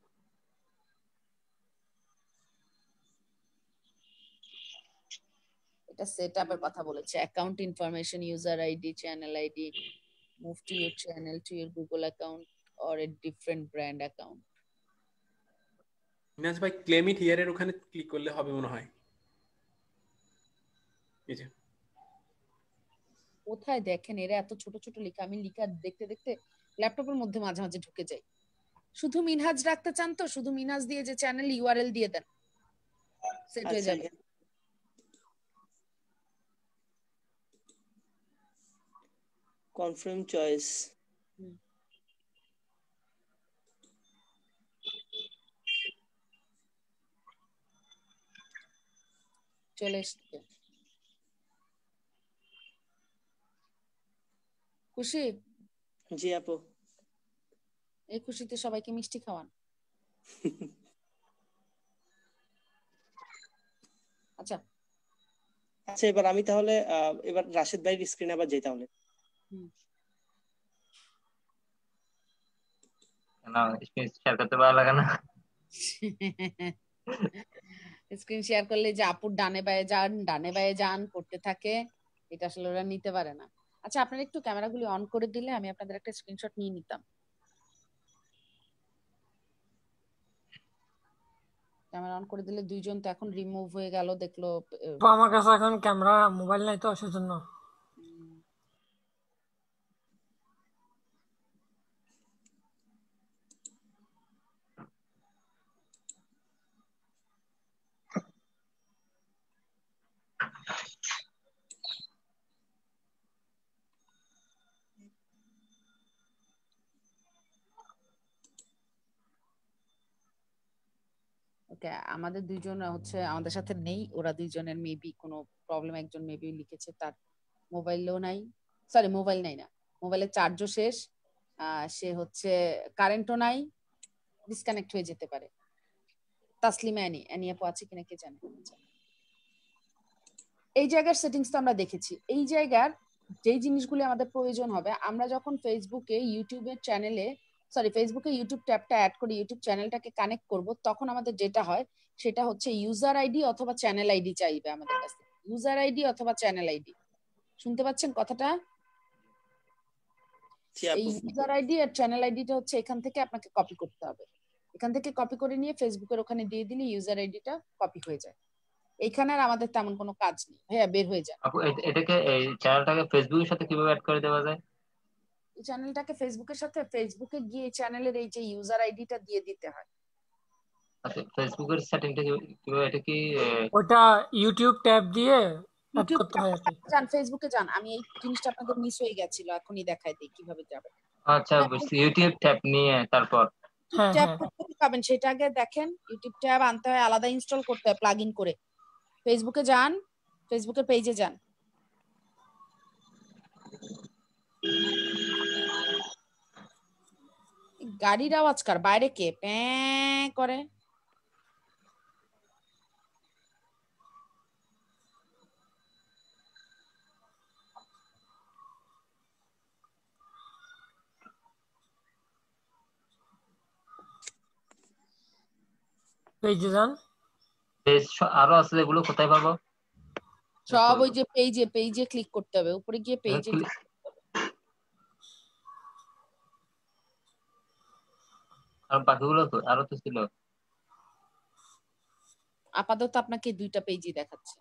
এটা সেটআপের কথা বলেছে, account information, user ID, channel ID, move to your channel to your Google account or a different brand account.
Minaz ভাই ক্লেম ইট হিয়ার এর ওখানে ক্লিক করলে হবে মনে হয়। এই যে
কোথায় দেখেন এরা এত ছোট ছোট লেখা, আমি লেখা দেখতে দেখতে ল্যাপটপের মধ্যে মাঝে মাঝে ঢুকে যাই। শুধু মিনহাজ রাখতে চান তো শুধু মিনহাজ দিয়ে যে চ্যানেল ইউআরএল দিয়ে দেন, সেট হয়ে যাবে।
কনফার্ম চয়েস,
চলে এসছে। খুশি?
জি আপু।
এই খুশিতে সবাইকে মিষ্টি খাওয়ান। আচ্ছা
আচ্ছা, এবার আমি তাহলে এবার রাশেদ ভাইয়ের স্ক্রিনে আবার যাই তাহলে।
না স্ক্রিন শেয়ার করতে ভালো লাগে না।
স্ক্রিন শেয়ার করলে যে আপুর ডানে বায়ে যান করতে থাকে, এটা আসলে ওরা নিতে পারে না। আচ্ছা আপনারা একটু ক্যামেরাগুলি অন করে দিলে আমি আপনাদের একটা স্ক্রিনশট নিয়ে নিতাম। ক্যামেরা অন করে দিলে দুইজন তো এখন রিমুভ হয়ে গেল, দেখলো।
আমার কাছে এখন ক্যামেরা মোবাইল নাই তো সেজন্য।
ওকে, আমাদের দুইজন হচ্ছে আমাদের সাথে নেই, ওরা দুইজনের মেবি কোনো প্রবলেম, একজন মেবি লিখেছে তার মোবাইলও নাই, সরি মোবাইল নাই না, মোবাইলের চার্জও শেষ, সে হচ্ছে কারেন্টও নাই, ডিসকানেক্ট হয়ে যেতে পারে। তাসলিমা অ্যানি আপু আছে কিনা কে জানে। এই জায়গার সেটিংস তো আমরা দেখেছি। এই জায়গার যেই জিনিসগুলি আমাদের প্রয়োজন হবে, আমরা যখন ফেসবুকে ইউটিউবের চ্যানেলে ফেসবুকে ইউটিউব ট্যাবটা অ্যাড করে ইউটিউব চ্যানেলটাকে কানেক্ট করব, তখন আমাদের যেটা হয় সেটা হচ্ছে ইউজার আইডি অথবা চ্যানেল আইডি চাইবে আমাদের কাছে। ইউজার আইডি অথবা চ্যানেল আইডি, শুনতে পাচ্ছেন কথাটা? এই ইউজার আইডি আর চ্যানেল আইডিটা হচ্ছে এখান থেকে আপনাকে কপি করতে হবে। এখান থেকে কপি করে নিয়ে ফেসবুকের ওখানে দিয়ে দিলে ইউজার আইডিটা কপি হয়ে যায়। এইখানে আর আমাদের তেমন কোনো কাজ নেই, ভাইয়া বের হয়ে যায়।
আপু এটাকে এই চ্যানেলটাকে ফেসবুকের সাথে কিভাবে অ্যাড করে দেওয়া যায়?
এই চ্যানেলটাকে ফেসবুকের সাথে ফেসবুকে গিয়ে চ্যানেলের এই যে ইউজার আইডিটা দিয়ে দিতে হয়।
আচ্ছা ফেসবুকের সেটিংটা কিভাবে, এটা কি
ওটা ইউটিউব ট্যাব দিয়ে অ্যাড করতে হয় আর কি।
যান ফেসবুকে যান, আমি এই জিনিসটা আপনাদের মিস হয়ে গেছিল, এখনই দেখাই দেই কিভাবে যাবেন।
আচ্ছা ইউটিউব ট্যাব নিয়ে তারপর
ট্যাব কোথায় পাবেন সেটা আগে দেখেন। ইউটিউব ট্যাব আনতে হয়, আলাদা ইনস্টল করতে হয় প্লাগইন করে। ফেসবুকে যান, ফেসবুকের পেজে যান, গাড়ির আওয়াজ কার? বাইরে কে প্যাঁ করে?
পেজে যান,
পেজ আরো আছে যেগুলো কোথায় পাবো?
সব ওই যে পেজে ক্লিক করতে হবে, উপরে গিয়ে পেজে।
আর বাকিগুলো তো আরো তো ছিল।
আপাতত আপনাকে দুইটা পেজই দেখাচ্ছে।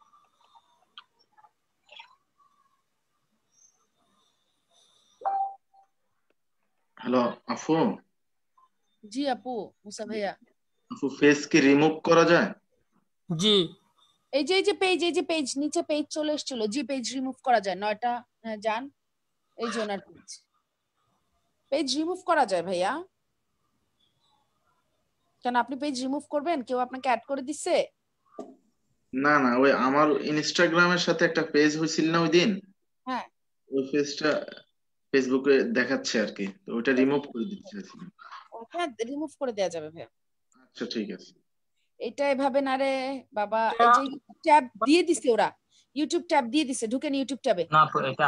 হ্যালো আপু।
জি আপু, মুসা ভাইয়া।
আপু ফেস কি রিমুভ করা যায়?
জি
এই যে পেজ নিচে পেজ চলে এসেছিল, জি পেজ রিমুভ করা যায়। 9টা যান, এই যে ওনার পেজ রিমুভ করা যায় ভাইয়া। কেন আপনি পেজ রিমুভ করবেন? কেউ আপনাকে অ্যাড করে দিচ্ছে?
না না, ওই আমার ইনস্টাগ্রামের সাথে একটা পেজ হয়েছিল না ওই দিন,
হ্যাঁ
ওই পেজটা ফেসবুকে দেখাচ্ছে আর কি, তো ওটা রিমুভ করে দিতে চাইছিলাম।
হ্যাঁ, রিমুভ করে দেওয়া যাবে ভাইয়া।
আচ্ছা ঠিক আছে।
এটা এভাবে না রে বাবা, এই যে ট্যাব দিয়ে দিছে ওরা, ইউটিউব ট্যাব দিয়ে দিছে, ঢুকেন ইউটিউব ট্যাবে।
না আপু, এটা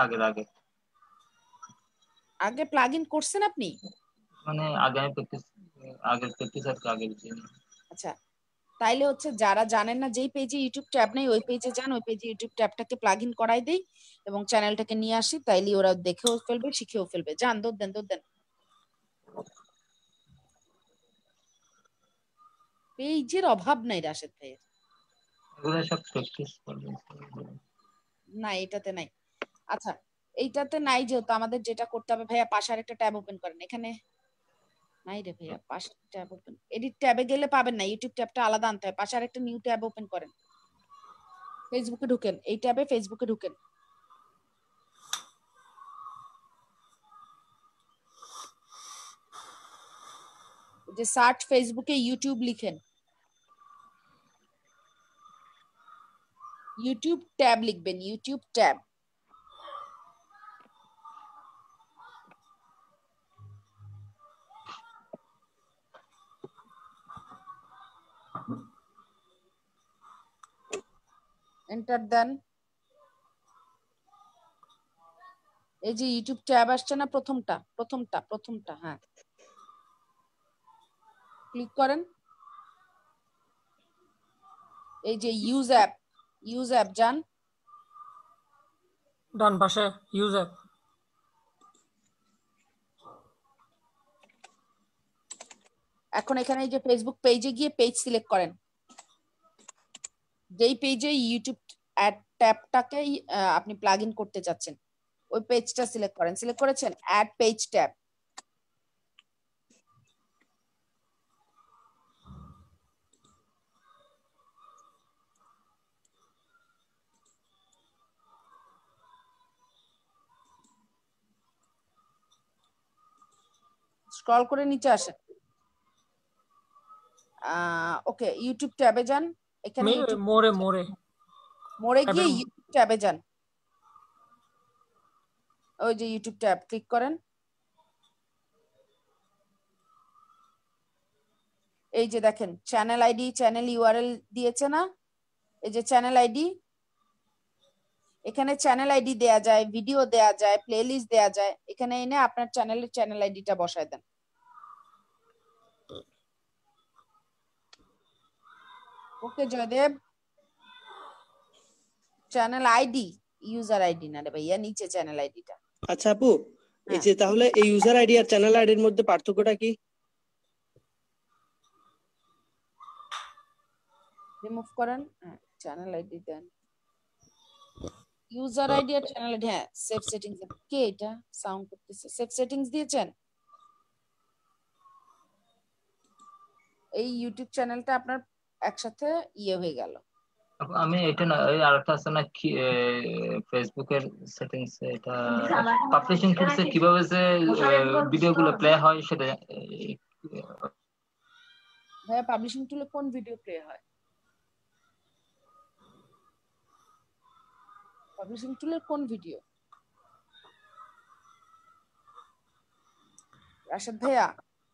আগে প্লাগ ইন করছেন আপনি?
মানে আগে আমি প্র্যাকটিস আর কি আগে দিচ্ছি।
আচ্ছা, তাইলে হচ্ছে যারা জানেন না, যেই পেজে ইউটিউব ট্যাব নেই ওই পেজে যান, ওই পেজে ইউটিউব ট্যাবটাকে প্লাগ ইন করাই দেই এবং চ্যানেলটাকে নিয়ে আসি, তাইলে ওরা দেখেও ফেলবে, শিখেও ফেলবে। যান, দৌড় দেন। পেজের অভাব নাই রাশেদ ভাইয়ের।
এগুলো সব প্র্যাকটিস করবে
না, এটাতে নাই। আচ্ছা, এইটাতে নাই যেহেতু আমাদের যেটা করতে হবে ভাইয়া, পাশে আরেকটা ট্যাব ওপেন করেন। এখানে নাই রে ভাইয়া, পাশে ট্যাব ওপেন, এডিট ট্যাবে গেলে পাবেন না, ইউটিউব ট্যাবটা আলাদা আনতে হয়। পাশে আরেকটা নিউ ট্যাব ওপেন করেন, ফেসবুকে ঢুকেন, এই ট্যাবে ফেসবুকে ঢুকেন। যে সার্চ ফেসবুকে ইউটিউব লিখেন, ইউটিউব ট্যাব লিখবেন, ইউটিউব ট্যাব। এন্টার দেন। এই যে ইউটিউব ট্যাব আসছে না, প্রথমটা, হ্যাঁ, ক্লিক করেন। এই যে ইউজ অ্যাপ যান,
ডান পাশে ইউজ অ্যাপ।
এখন এখানে এই যে ফেসবুক পেজে গিয়ে পেজ সিলেক্ট করেন, যেই পেজে ইউটিউব অ্যাড ট্যাবটাকে আপনি প্লাগ ইন করতে যাচ্ছেন ওই পেজটা সিলেক্ট করেন। সিলেক্ট করেছেন? Add page tab. স্ক্রল করে নিচে আসেন। ওকে, ইউটিউব ট্যাবে যান। এখানে মোড়ে গিয়ে ইউটিউব ট্যাবে যান। ওই যে ইউটিউব ট্যাব ক্লিক করেন। এই যে দেখেন চ্যানেল আইডি, চ্যানেল ইউআরএল দিয়েছে না, এই যে চ্যানেল আইডি। এখানে চ্যানেল আইডি দেয়া যায়, ভিডিও দেয়া যায়, প্লেলিস্ট দেয়া যায়। এখানে এনে আপনার চ্যানেলের চ্যানেল আইডিটা বসায় দেন। Okay Joydeb, channel ID, user ID না রে ভাইয়া, নিচে চ্যানেল আইডিটা।
আচ্ছা আপু, এই যে তাহলে এই ইউজার আইডি আর চ্যানেল আইডির মধ্যে পার্থক্যটা কি?
রিমুভ করেন, চ্যানেল আইডি দেন। ইউজার আইডি আর চ্যানেল আইডি, হ্যাঁ, সেভ সেটিংস। কে এটা সাউন্ড করতেছে? সেভ সেটিংস দিয়েছেন? এই ইউটিউব চ্যানেলটা আপনার একসাথে ইয়ে হয়ে গেল।
আমি এটা না, ওই আরেকটা আছে না কি, ফেসবুকের সেটিংস, এটা পাবলিশিং টুলসে কিভাবে যে ভিডিওগুলো প্লে হয় সেটা।
ভাইয়া পাবলিশিং টুলে কোন ভিডিও প্লে হয়? পাবলিশিং টুলের কোন ভিডিও? রাশেদ ভাইয়া।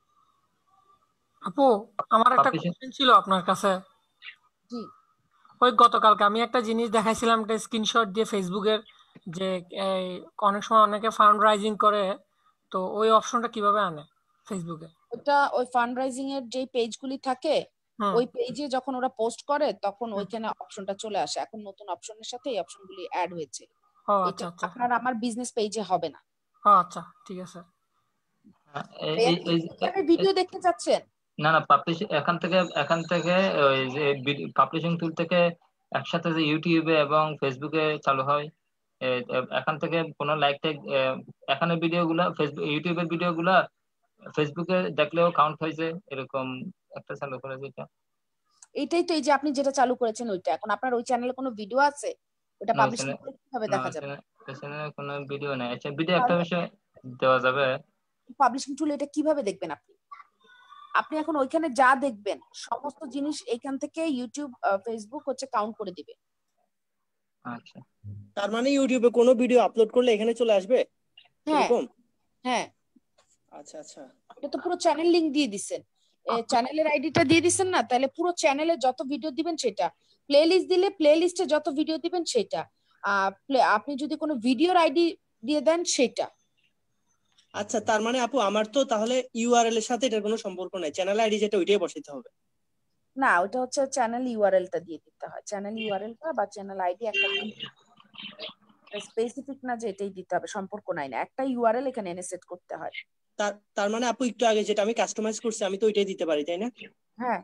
আপু আমার একটা কোশ্চেন ছিল আপনার কাছে।
জি।
ওই গতকালকে আমি একটা জিনিস দেখাইছিলাম, একটা স্ক্রিনশট দিয়ে ফেসবুকের, যে অনেক সময় অনেকে ফান্ড রাইজিং করে, তো ওই অপশনটা কিভাবে আনে ফেসবুকে?
ওটা ওই ফান্ড রাইজিং এর যে পেজগুলি থাকে ওই পেজে যখন ওরা পোস্ট করে তখন ওইখানে অপশনটা চলে আসে। এখন নতুন অপশনের সাথে এই অপশনগুলি অ্যাড হয়েছে। এটা আপনার আমার বিজনেস পেজে হবে না।
আচ্ছা ঠিক আছে।
ভিডিও দেখতে চাচ্ছেন?
না না, এখান থেকে ওই যে পাবলিশিং টুল থেকে একসাথে যে ইউটিউবে এবং ফেসবুকে চালু হয়, এখান থেকে কোনো লাইক ট্যাগ, এখানে ভিডিওগুলা ইউটিউবের ভিডিওগুলা ফেসবুকে দেখলেও কাউন্ট হয়েছে, এরকম একটা চালু করেছে।
এটাই তো, এই যে আপনি যেটা চালু করেছেন ওইটা। এখন আপনার ওই চ্যানেলে কোনো ভিডিও আছে? ওটা পাবলিশিং করে কিভাবে দেখা যাবে?
কোনো ভিডিও নাই। আচ্ছা, ভিডিও একটা বিষয় দেওয়া যাবে।
পাবলিশিং টুলে এটা কিভাবে দেখবেন আপনি? আপনি এখন ওইখানে যা দেখবেন সমস্ত জিনিস এইখান থেকে ইউটিউব ফেসবুক হচ্ছে কাউন্ট করে দিবে।
আচ্ছা,
তার মানে ইউটিউবে কোনো ভিডিও আপলোড করলে এখানে চলে আসবে?
হ্যাঁ, হ্যাঁ
আচ্ছা আচ্ছা
এটা তো পুরো চ্যানেল লিংক দিয়ে দিছেন, চ্যানেলের আইডিটা দিয়ে দিছেন না, তাহলে পুরো চ্যানেলে যত ভিডিও দিবেন সেটা, প্লে লিস্ট দিলে প্লে লিস্টে যত ভিডিও দিবেন সেটা, আপনি যদি কোনো ভিডিওর আইডি দিয়ে দেন সেটা।
আচ্ছা তার মানে আপু আমার তো তাহলে ইউআরএল এর সাথে এটার কোনো সম্পর্ক নাই, চ্যানেল আইডি যেটা ওইটাই বসাইতে হবে?
না, ওটা হচ্ছে চ্যানেল ইউআরএলটা দিয়ে দিতে হয়, চ্যানেল ইউআরএলটা বা চ্যানেল আইডি একটা স্পেসিফিক না যে এটাই দিতে হবে, সম্পর্ক নাই, না একটা ইউআরএল এখানে এনে সেট করতে হয়।
তার মানে আপু একটু আগে যেটা আমি কাস্টমাইজ করছি আমি তো ওইটাই দিতে পারি তাই না?
হ্যাঁ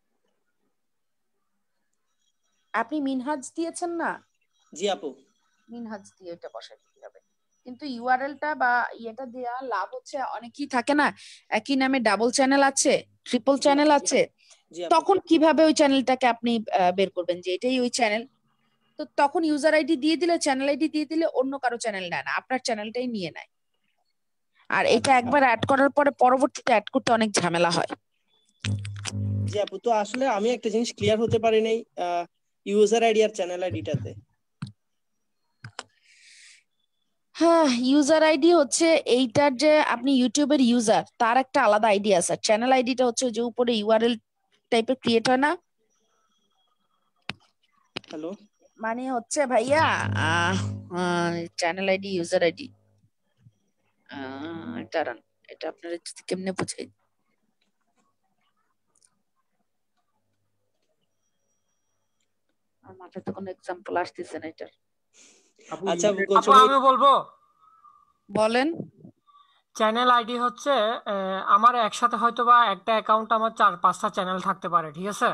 আপনি মিনহাজ দিয়েছেন না?
জি আপু।
মিনহাজ দিয়ে এটা বসাই দিতে হবে, কিন্তু ইউআরএলটা বা ইয়েটা দেওয়া লাভ হচ্ছে অনেকেই থাকে না একই নামে ডাবল চ্যানেল আছে, ট্রিপল চ্যানেল আছে, তখন কিভাবে ওই চ্যানেলটাকে আপনি বের করবেন যে এটাই ওই চ্যানেল? তো তখন ইউজার আইডি দিয়ে দিলে, চ্যানেল আইডি দিয়ে দিলে অন্য কারো চ্যানেল নেয় না, আপনার চ্যানেলটাই নিয়ে নেয়। আর এটা একবার অ্যাড করার পরে পরবর্তীতে অ্যাড করতে অনেক ঝামেলা হয়।
জি আপু, তো আসলে আমি একটা জিনিস ক্লিয়ার হতে পারি নাই ইউজার আইডি আর চ্যানেল আইডিটাতে।
হ্যাঁ ইউজার আইডি হচ্ছে এইটার যে আপনি ইউটিউবের ইউজার তার একটা আলাদা আইডি আছে, চ্যানেল আইডিটা হচ্ছে যে উপরে ইউআরএল টাইপের ক্রিয়েট হয় না।
হ্যালো
মানে হচ্ছে ভাইয়া চ্যানেল আইডি ইউজার আইডি দাঁড়ান এটা আপনারা কেমনে বুঝাই, আমার মাথায় তো কোনো এক্সাম্পল আসতেছে না এটার।
আচ্ছা
আপু আমি বলবো,
বলেন।
চ্যানেল আইডি হচ্ছে আমার একসাথে হয়তো বা একটা অ্যাকাউন্ট আমার 4-5টা চ্যানেল থাকতে পারে, ঠিক আছে?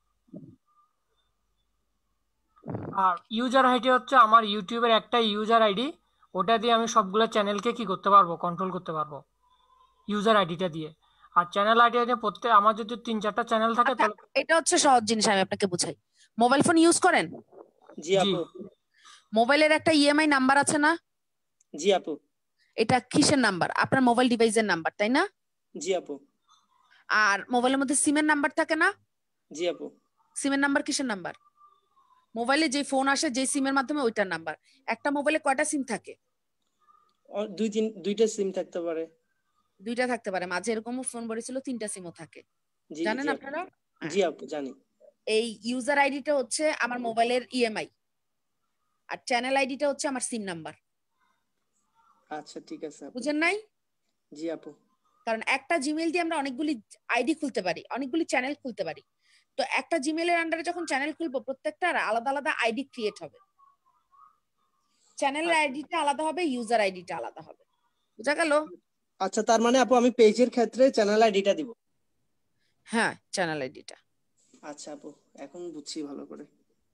আর ইউজার আইডি হচ্ছে আমার ইউটিউবের একটা ইউজার আইডি, ওটা দিয়ে আমি সবগুলো চ্যানেলকে কি করতে পারবো, কন্ট্রোল করতে পারবো ইউজার আইডিটা দিয়ে। আর চ্যানেল আইডি দিয়ে প্রত্যেক আমার যদি 3-4টা চ্যানেল থাকে তাহলে
এটা হচ্ছে সহজ জিনিস, আমি আপনাকে বুঝাই। মোবাইল ফোন ইউজ করেন?
জি আপু।
মোবাইলের একটা ইএমআই নাম্বার আছে না?
জি আপু।
এটা কিসের নাম্বার? আপনার মোবাইল ডিভাইসের নাম্বার, তাই না?
জি আপু।
আর মোবাইলের মধ্যে সিমের নাম্বার থাকে না?
জি আপু।
সিমের নাম্বার কিসের নাম্বার? মোবাইলে যে ফোন আসে যে সিমের মাধ্যমে ওইটার নাম্বার। একটা মোবাইলে কয়টা সিম থাকে?
দুইটা সিম থাকতে পারে।
দুইটা থাকতে পারে, মাঝে এরকমও ফোন বলেছিল 3টা সিমও থাকে, জানেন আপনারা?
জি আপু জানি।
এই ইউজার আইডিটা হচ্ছে আমার মোবাইলের ইএমআই, আর চ্যানেল আইডিটা হচ্ছে আমার সিম নাম্বার।
আচ্ছা ঠিক আছে আপু।
বুঝেন নাই?
জি আপু।
কারণ একটা জিমেইল দিয়ে আমরা অনেকগুলি আইডি খুলতে পারি, অনেকগুলি চ্যানেল খুলতে পারি, তো একটা জিমেইলের আন্ডারে যখন চ্যানেল খুলবো প্রত্যেকটার আলাদা আলাদা আইডি ক্রিয়েট হবে, চ্যানেলের আইডিটা আলাদা হবে, ইউজার আইডিটা আলাদা হবে। বুঝা গেল?
আচ্ছা তার মানে আপু আমি পেজের ক্ষেত্রে চ্যানেল আইডিটা দিব?
হ্যাঁ চ্যানেল আইডিটা।
আচ্ছা আপু এখন বুঝছি ভালো করে।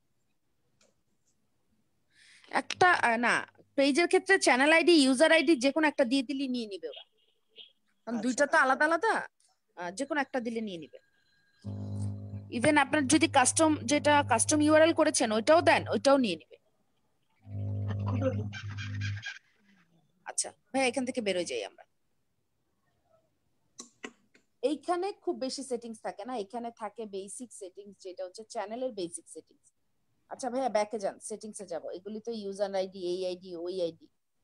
একটা না, পেজের ক্ষেত্রে চ্যানেল আইডি ইউজার আইডি যে কোনো একটা দিয়ে দিলে নিয়ে নিবে ওরা, কারণ দুইটা তো আলাদা আলাদা, যে কোনো একটা দিলে নিয়ে নিবে। ইভেন আপনার যদি কাস্টম ইউআরএল করেছেন ওইটাও দেন, ওইটাও নিয়ে নিবে। আচ্ছা ভাই এখান থেকে বেরোয় যাই আমরা। এইখানে খুব বেশি সেটিংস থাকে না, এখানে থাকে বেসিক সেটিংস, যেটা হচ্ছে চ্যানেলের বেসিক সেটিংস। আচ্ছা ভাইয়া ব্যাকে যান, সেটিংসে যাব। এগুলি তো ইউজার আইডি, এই আইডি, ওই আইডি।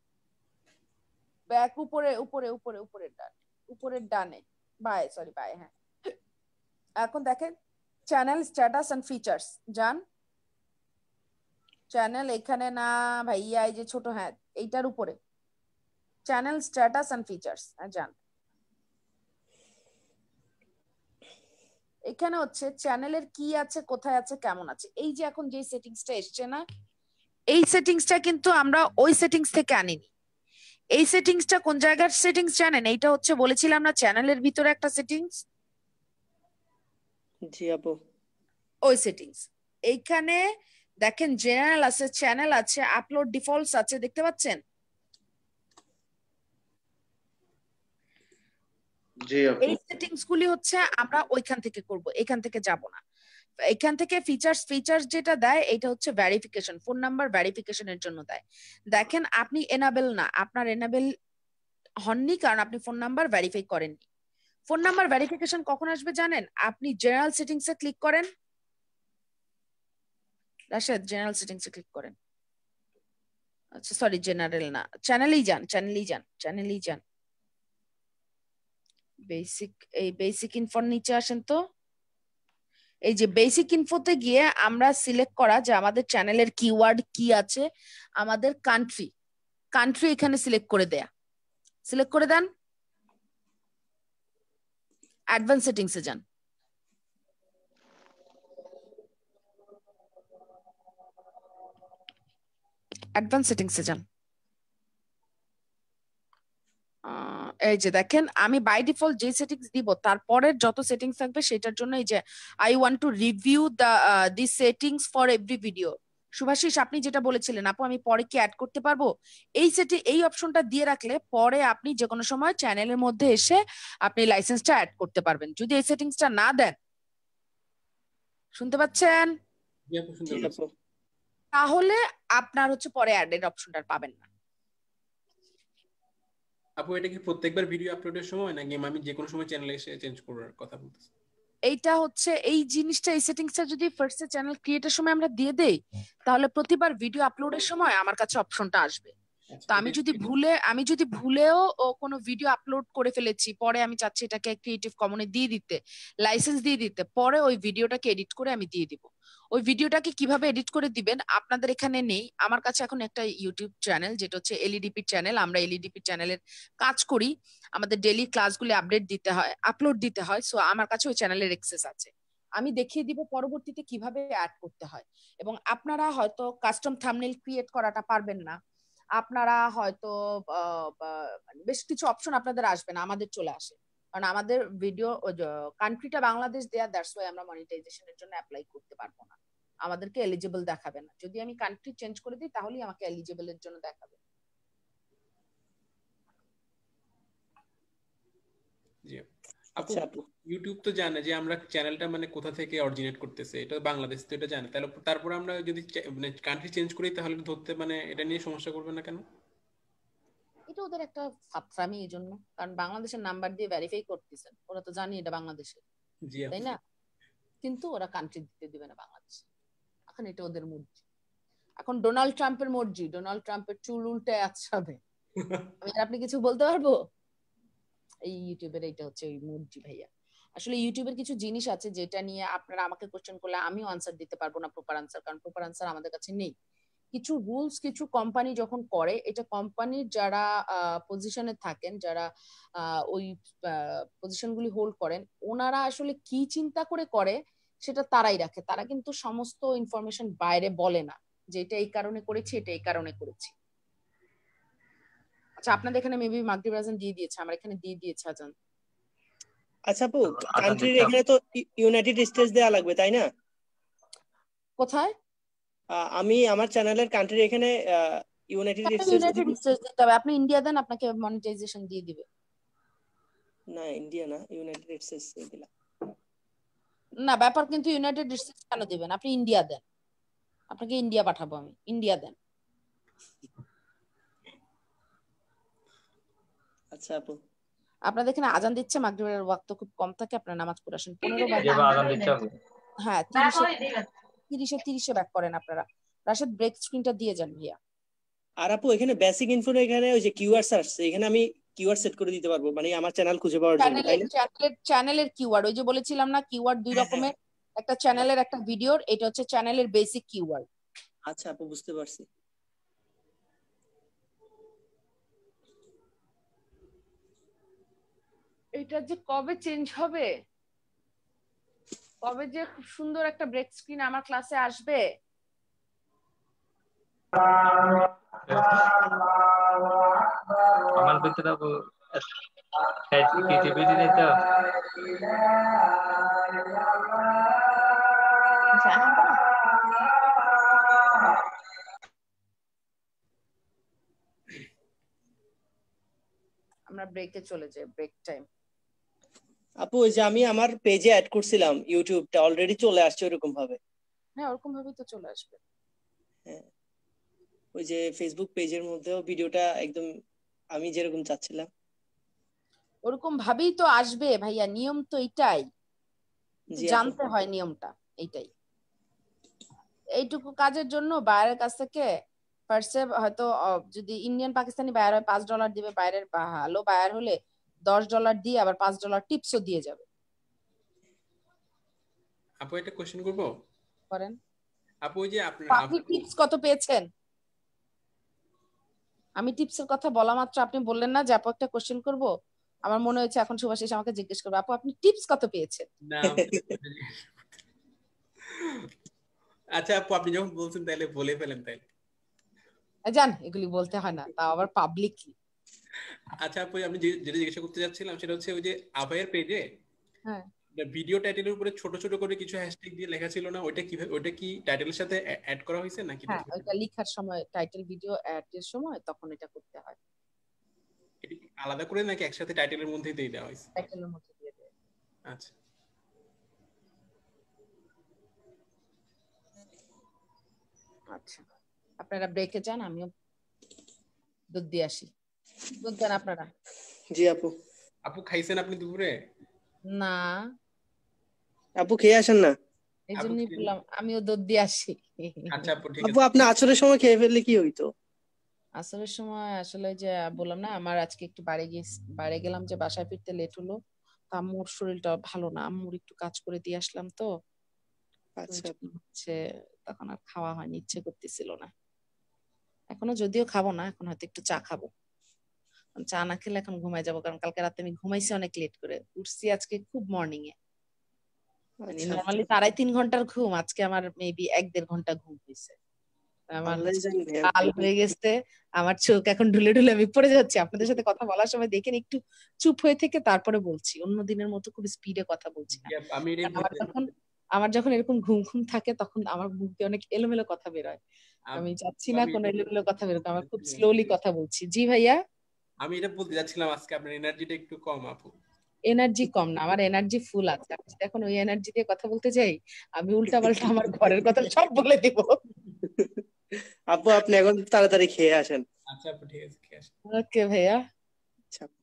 ব্যাক উপরে উপরে উপরে উপরের ডানে, উপরের ডানে, বাই হ্যাঁ। এখন দেখেন চ্যানেল স্ট্যাটাস এন্ড ফিচার্স, যান। চ্যানেল এখানে না ভাইয়া, এই যে ছোট, হ্যাঁ এইটার উপরে চ্যানেল স্ট্যাটাস এন্ড ফিচার্স, যান। এখানে হচ্ছে চ্যানেলের কি আছে, কোথায় আছে, কেমন আছে। এই যে এখন যে সেটিংসটা এসছে না, এই সেটিংসটা কিন্তু আমরা ওই সেটিংস থেকে আনিনি। এই সেটিংসটা কোন জায়গার সেটিংস জানেন? এইটা হচ্ছে বলেছিলাম না চ্যানেলের ভিতরে একটা সেটিংস।
জি আপু।
ওই সেটিংস এইখানে দেখেন, জেনারেল আছে, চ্যানেল আছে, আপলোড ডিফল্টস আছে, দেখতে পাচ্ছেন?
জি আপু।
এই সেটিংস গুলি হচ্ছে আমরা ওইখান থেকে করব, এখান থেকে যাব না। এখান থেকে ফিচার্স যেটা দেয় এটা হচ্ছে ভেরিফিকেশন, ফোন নাম্বার ভেরিফিকেশনের জন্য দেয়। দেখেন আপনি এনাবেল না, আপনার এনাবেল হননি কারণ আপনি ফোন নাম্বার ভেরিফাই করেননি। ফোন নাম্বার ভেরিফিকেশন কখন আসবে জানেন? আপনি জেনারেল সেটিংসে ক্লিক করেন, রাশেদ জেনারেল সেটিংসে ক্লিক করেন। আচ্ছা সরি জেনারেল না, চ্যানেলেই যান। বেসিক ইনফোর নিচে আসেন তো। এই যে বেসিক ইনফোতে গিয়ে আমরা সিলেক্ট করা যে আমাদের চ্যানেলের কিওয়ার্ড কি আছে, আমাদের কান্ট্রি এখানে সিলেক্ট করে দেন। অ্যাডভান্স সেটিংসে যান। এই যে দেখেন আমি বাই ডিফল্ট যে সেটিংস দিব তারপরের যত সেটিংস থাকবে সেটার জন্য এই যে I want to review the settings for every video. Shubhashis আপনি যেটা বলেছিলেন আপু আমি পরে কি অ্যাড করতে পারবো, এই অপশনটা দিয়ে রাখলে পরে আপনি যে কোনো সময় চ্যানেলের মধ্যে এসে আপনি লাইসেন্সটা অ্যাড করতে পারবেন। যদি এই সেটিংসটা না দেন, শুনতে পাচ্ছেন, তাহলে আপনার হচ্ছে পরে অ্যাডের অপশনটা পাবেন না।
আপু এটা কি প্রত্যেকবার ভিডিও আপলোডের সময় নাকি আমি যে কোনো সময় চ্যানেলে এসে চেঞ্জ করার কথা বলতেছি?
এইটা হচ্ছে এই জিনিসটা, এই সেটিংসটা যদি ফার্স্টে চ্যানেল ক্রিয়েটের সময় আমরা দিয়ে দেই তাহলে প্রতিবার ভিডিও আপলোডের সময় আমার কাছে অপশনটা আসবে। তো আমি যদি ভুলেও কোনো ভিডিও আপলোড করে ফেলেছি, পরে আমি চাচ্ছি এটাকে ক্রিয়েটিভ কমনে দিয়ে দিতে, লাইসেন্স দিয়ে দিতে, পরে ওই ভিডিওটাকে এডিট করে আমি দিয়ে দিব। ওই ভিডিওটাকে কিভাবে এডিট করে দিবেন আপনাদের এখানে নেই। আমার কাছে এখন একটা ইউটিউব চ্যানেল যেটা হচ্ছে এলইডিপি চ্যানেল, আমরা এলইডিপি চ্যানেলের কাজ করি, আমাদের ডেইলি ক্লাসগুলো আপলোড দিতে হয়। সো আমার কাছে ওই চ্যানেলের অ্যাক্সেস আছে, আমি দেখিয়ে দিব পরবর্তীতে কিভাবে অ্যাড করতে হয়। এবং আপনারা হয়তো কাস্টম থাম্বনেল ক্রিয়েট করাটা পারবেন না, আপনারা হয়তো বেশ কিছু অপশন আপনাদের আসবে না, আমাদের চলে আসে, কারণ আমাদের ভিডিও কান্ট্রিটা বাংলাদেশ দেয়া, দ্যাটস ওয়াই আমরা মনিটাইজেশনের জন্য অ্যাপ্লাই করতে পারবো না, আমাদেরকে এলিজিবল দেখাবে না। যদি আমি কান্ট্রি চেঞ্জ করে দিই তাহলেই আমাকে এলিজিবল এর জন্য দেখাবে।
জি আপু, ইউটিউব তো জানে যে আমরা চ্যানেলটা মানে কোথা থেকে অরিজিনেট করতেছে, এটা বাংলাদেশ তো এটা জানে, তাহলে তারপর আমরা যদি মানে কান্ট্রি চেঞ্জ করি তাহলে ধরতে মানে এটা নিয়ে সমস্যা করবে না কেন?
এটা ওদের একটা ফাতরামি, এই জন্য কারণ বাংলাদেশের নাম্বার দিয়ে ভেরিফাই করতেছেন, ওরা তো জানি এটা বাংলাদেশের, তাই না? কিন্তু ওরা কান্ট্রি দিতে দিবে না বাংলাদেশ। এখন এটা ওদের মর্জি, এখন ডোনাল্ড ট্রাম্পের মর্জি, ডোনাল্ড ট্রাম্পের চুল উল্টে আছাবে, আমি আর আপনি কিছু বলতে পারবো? এই ইউটিউবের এইটা হচ্ছে ওই মর্জি ভাইয়া। আসলে ইউটিউবের কিছু জিনিস আছে যেটা নিয়ে আপনারা আমাকে কোশ্চেন করলে আমিও আনসার দিতে পারবো না প্রপার আনসার, কারণ প্রপার আনসার আমাদের কাছে নেই। কিছু রুলস কিছু কোম্পানি যখন করে, এটা কোম্পানির যারা পজিশনে থাকেন, যারা ওই পজিশনগুলি হোল্ড করেন, ওনারা আসলে কি চিন্তা করে সেটা তারাই রাখে। তারা কিন্তু সমস্ত ইনফরমেশন বাইরে বলে না যে এটা এই কারণে করেছি, এটা এই কারণে করেছি। আচ্ছা আপনাদের এখানে মেবি মাগরিব আজান দিয়ে দিয়েছে, আমার এখানে দিয়ে দিয়েছে আজান।
আচ্ছা আপু, কান্ট্রির এখানে তো ইউনাইটেড স্টেটস দেয়া লাগবে তাই না?
কোথায়?
আমি আমার চ্যানেলের কান্ট্রির এখানে ইউনাইটেড
স্টেটস দিতে হবে। আপনি ইন্ডিয়া দেন, আপনাকে মনিটাইজেশন দিয়ে দিবে।
না ইন্ডিয়া না, ইউনাইটেড স্টেটস দিলাম
না, ব্যাপার কিন্তু ইউনাইটেড স্টেটস কেন দিবেন? আপনি ইন্ডিয়া দেন, আপনাকে ইন্ডিয়া পাঠাবো আমি, ইন্ডিয়া দেন।
আচ্ছা আপু,
আপনাদের এখানে আজান দিচ্ছে, মাগরিবের ওয়াক্ত খুব কম থাকে, আপনারা নামাজ পড়ে আসেন। 15 বাজে
আজান দিচ্ছে আপু।
হ্যাঁ 30-এ ব্যাক করেন আপনারা। রাশেদ ব্রেক স্ক্রিনটা দিয়ে যান ভাইয়া।
আর আপু এখানে বেসিক ইনফো এখানে ওই যে কিওয়ার্ড সার্চ, এখানে আমি কিওয়ার্ড সেট করে দিতে পারবো, মানে আমার চ্যানেল খুঁজে পাওয়ার জন্য, তাই না?
চ্যানেলের কিওয়ার্ড, ওই যে বলেছিলাম না কিওয়ার্ড দুই রকমের, একটা চ্যানেলের একটা ভিডিওর, এটা হচ্ছে চ্যানেলের বেসিক কিওয়ার্ড।
আচ্ছা আপু বুঝতে পারছি।
এটা যে কবে চেঞ্জ হবে, কবে যে খুব সুন্দর একটা ব্রেক স্ক্রিন আমার ক্লাসে আসবে।
আমার ভিতরে আপু ক্রিয়েটিভিটি নেই তো।
আমরা ব্রেকে চলে যাই, ব্রেক টাইম।
আপু ওই যে আমি আমার পেজে অ্যাড করছিলাম, ইউটিউবটা অলরেডি চলে আসছে ওরকম ভাবে।
হ্যাঁ ওরকম ভাবেই তো চলে আসবে।
হ্যাঁ ওই যে ফেসবুক পেজের মধ্যেও ভিডিওটা একদম আমি যেরকম চাচ্ছিলাম
ওরকম ভাবেই তো আসবে ভাইয়া, নিয়ম তো এটাই, জানতে হয় নিয়মটা এইটাই। এইটুকু কাজের জন্য বাইরের কাছ থেকে ফার্স্টে হয়তো যদি ইন্ডিয়ান পাকিস্তানি বায়ার হয় $5 দিবে, বাইরের ভালো বায়ার হলে $10 দিয়ে আবার $5 টিপসও দিয়ে যাবে।
আপু একটা কোশ্চেন করবো?
করেন।
আপু ওই যে আপনার
আপনি টিপস কত পেয়েছেন? আমি টিপসের কথা বলা মাত্র আপনি বললেন না যে আপু একটা কোশ্চেন করব? আমার মনে হয়েছে এখন শুভাশিস আমাকে জিজ্ঞেস করবে আপু আপনি টিপস কত পেয়েছেন?
না আচ্ছা আপু আপনি যখন বলছেন তাহলে বলে ফেলেন তাইলে।
জান এগুলি বলতে হয় না, তাও আবার পাবলিকলি।
আচ্ছা আপু আমি যেটা জিজ্ঞাসা করতে যাচ্ছিলাম সেটা হচ্ছে ওই যে আভাইয়ের পেজে
হ্যাঁ
ভিডিও টাইটেলের উপরে ছোট ছোট করে কিছু হ্যাশট্যাগ দিয়ে লেখা ছিল না, ওইটা কি টাইটেলের সাথে অ্যাড করা হয়েছে নাকি?
হ্যাঁ ওইটা লেখার সময় টাইটেল ভিডিও অ্যাড এর সময় তখন এটা করতে হয়।
এটা কি আলাদা করে নাকি একসাথে টাইটেলের মধ্যেই দিয়ে দেওয়া হয়েছে?
টাইটেলের মধ্যে দিয়ে দেয়।
আচ্ছা
আচ্ছা আপনারা ব্রেকে যান, আমিও দুধ দিয়ে আসি। দুধ দেন আপনারা।
জি আপু।
আপু খাইছেন আপনি দুপুরে?
না
আপু খেয়ে আসেন না।
এই জন্যই বললাম আমিও দুধ দিয়ে আসি।
আচ্ছা আপু ঠিক
আপু
আছে।
আপনি আছরের সময় খেয়ে ফেললে কি হইতো?
আসরের সময় আসলে যে বললাম না আমার আজকে একটু বাইরে গেলাম যে বাসায় ফিরতে লেট হলো, তো আম্মুর শরীরটা ভালো না, আম্মুর একটু কাজ করে দিয়ে আসলাম তো
আচ্ছা
হচ্ছে তখন আর খাওয়া হয়নি, ইচ্ছে করতেছিল না। এখনো যদিও খাবো না, এখন হয়তো একটু চা খাবো। চা না খেলে এখন ঘুমাই যাবো, কারণ কালকে রাতে আমি ঘুমাইছি অনেক লেট করে, উঠছি আজকে খুব মর্নিং এ। মানে নর্মালি 2.5-3 ঘন্টার ঘুম, আজকে আমার মেবি 1-1.5 ঘন্টা ঘুম হয়েছে। আমার লাল হয়ে গেছে, আমার চোখ এখন ঢুলে ঢুলে আমি পড়ে যাচ্ছি। আপনাদের সাথে কথা বলার সময় দেখেন একটু চুপ হয়ে থেকে তারপরে বলছি, অন্য দিনের মতো খুব স্পিডে কথা বলছি না।
আমি
আমার যখন এরকম ঘুম ঘুম থাকে তখন আমার মুখ দিয়ে অনেক এলোমেলো কথা বের হয়। আমি চাচ্ছি না কোনো এলোমেলো কথা বের হোক, আমার খুব স্লোলি কথা বলছি। জি ভাইয়া।
আমি এটা বলতে যাচ্ছিলাম আজকে আপনার এনার্জিটা একটু কম আপু।
এনার্জি কম না, আমার এনার্জি ফুল আছে। আমি যদি এখন ওই এনার্জি দিয়ে কথা বলতে যাই আমি উল্টাপাল্টা আমার ঘরের কথা সব বলে দিব।
আপু আপনি এখন তাড়াতাড়ি খেয়ে আসেন।
আচ্ছা আপু ঠিক আছে খেয়ে আসেন।
ওকে ভাইয়া।
আচ্ছা।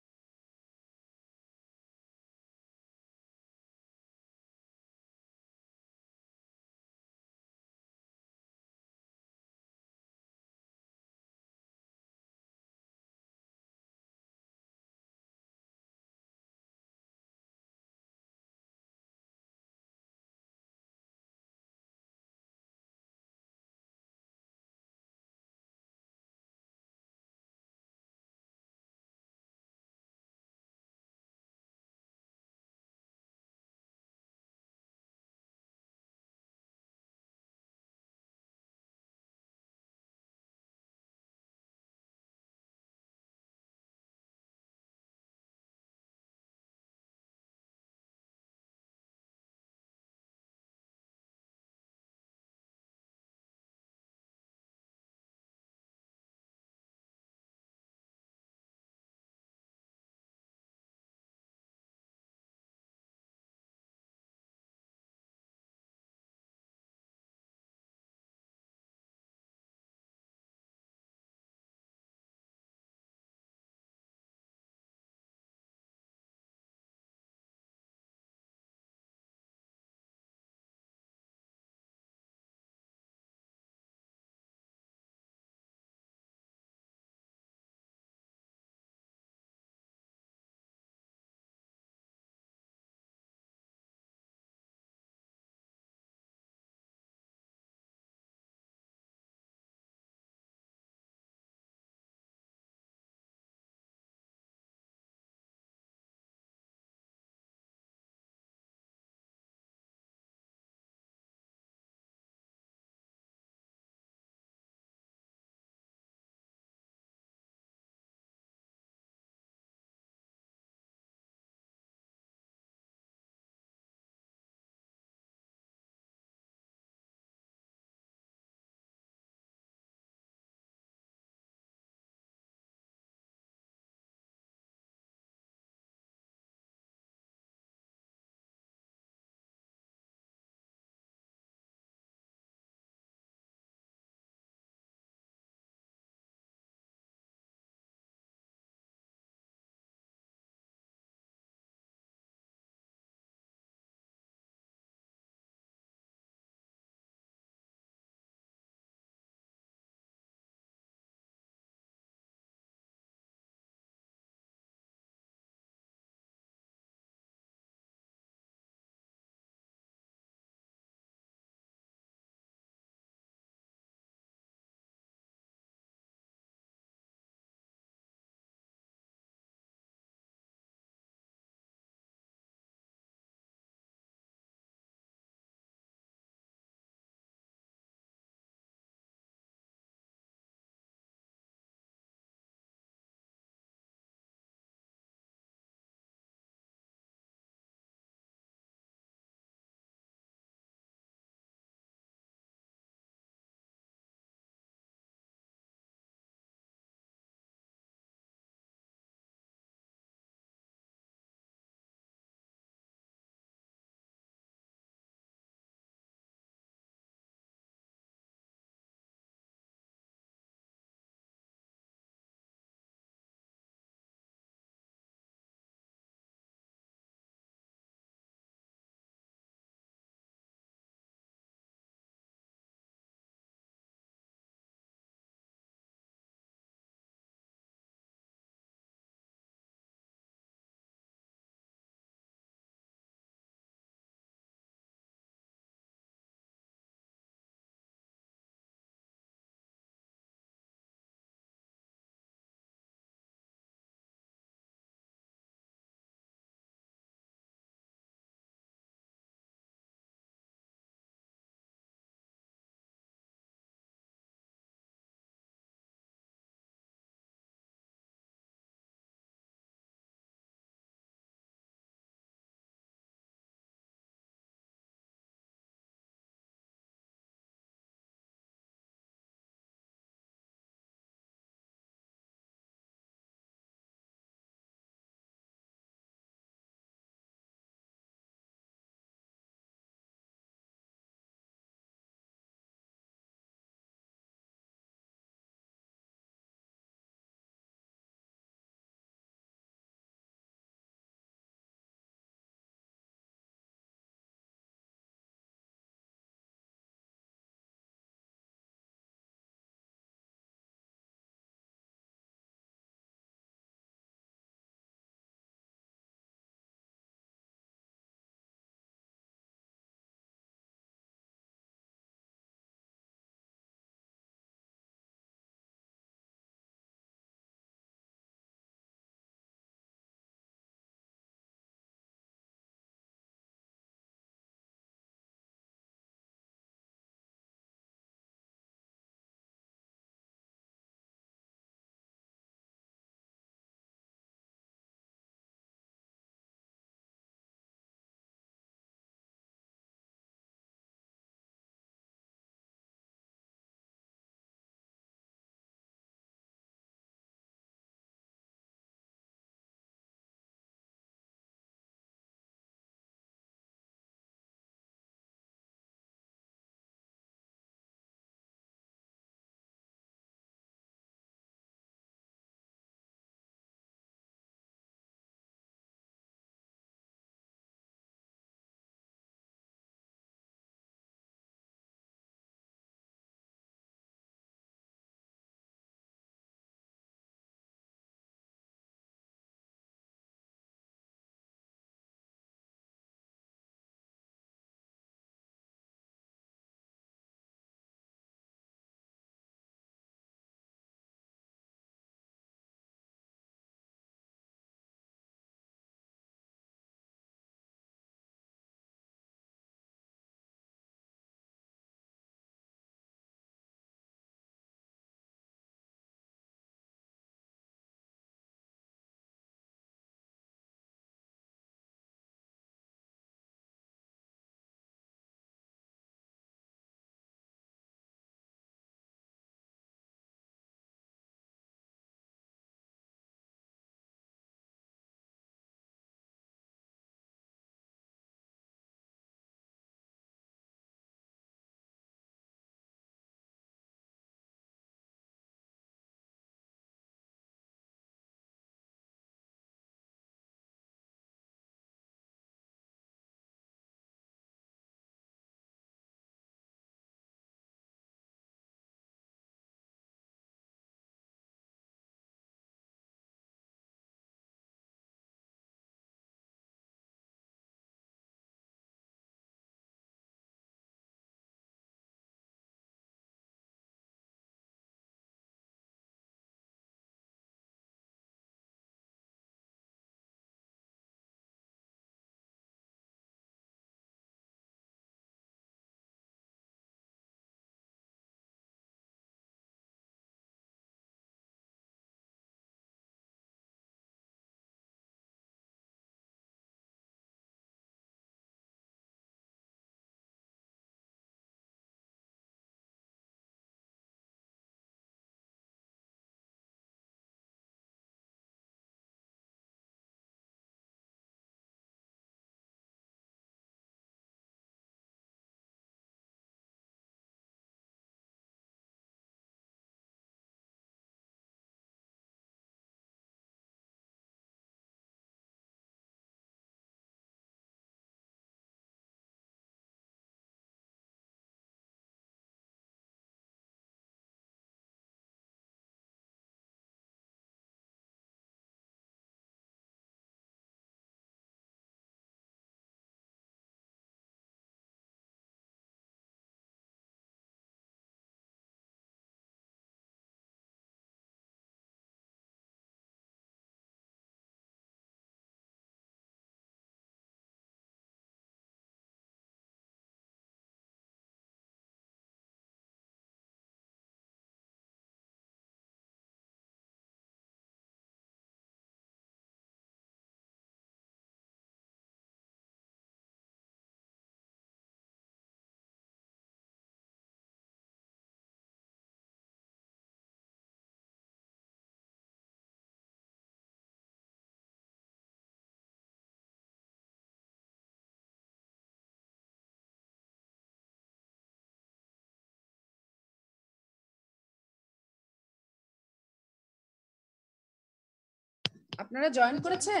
আপনারা জয়েন করেছেন?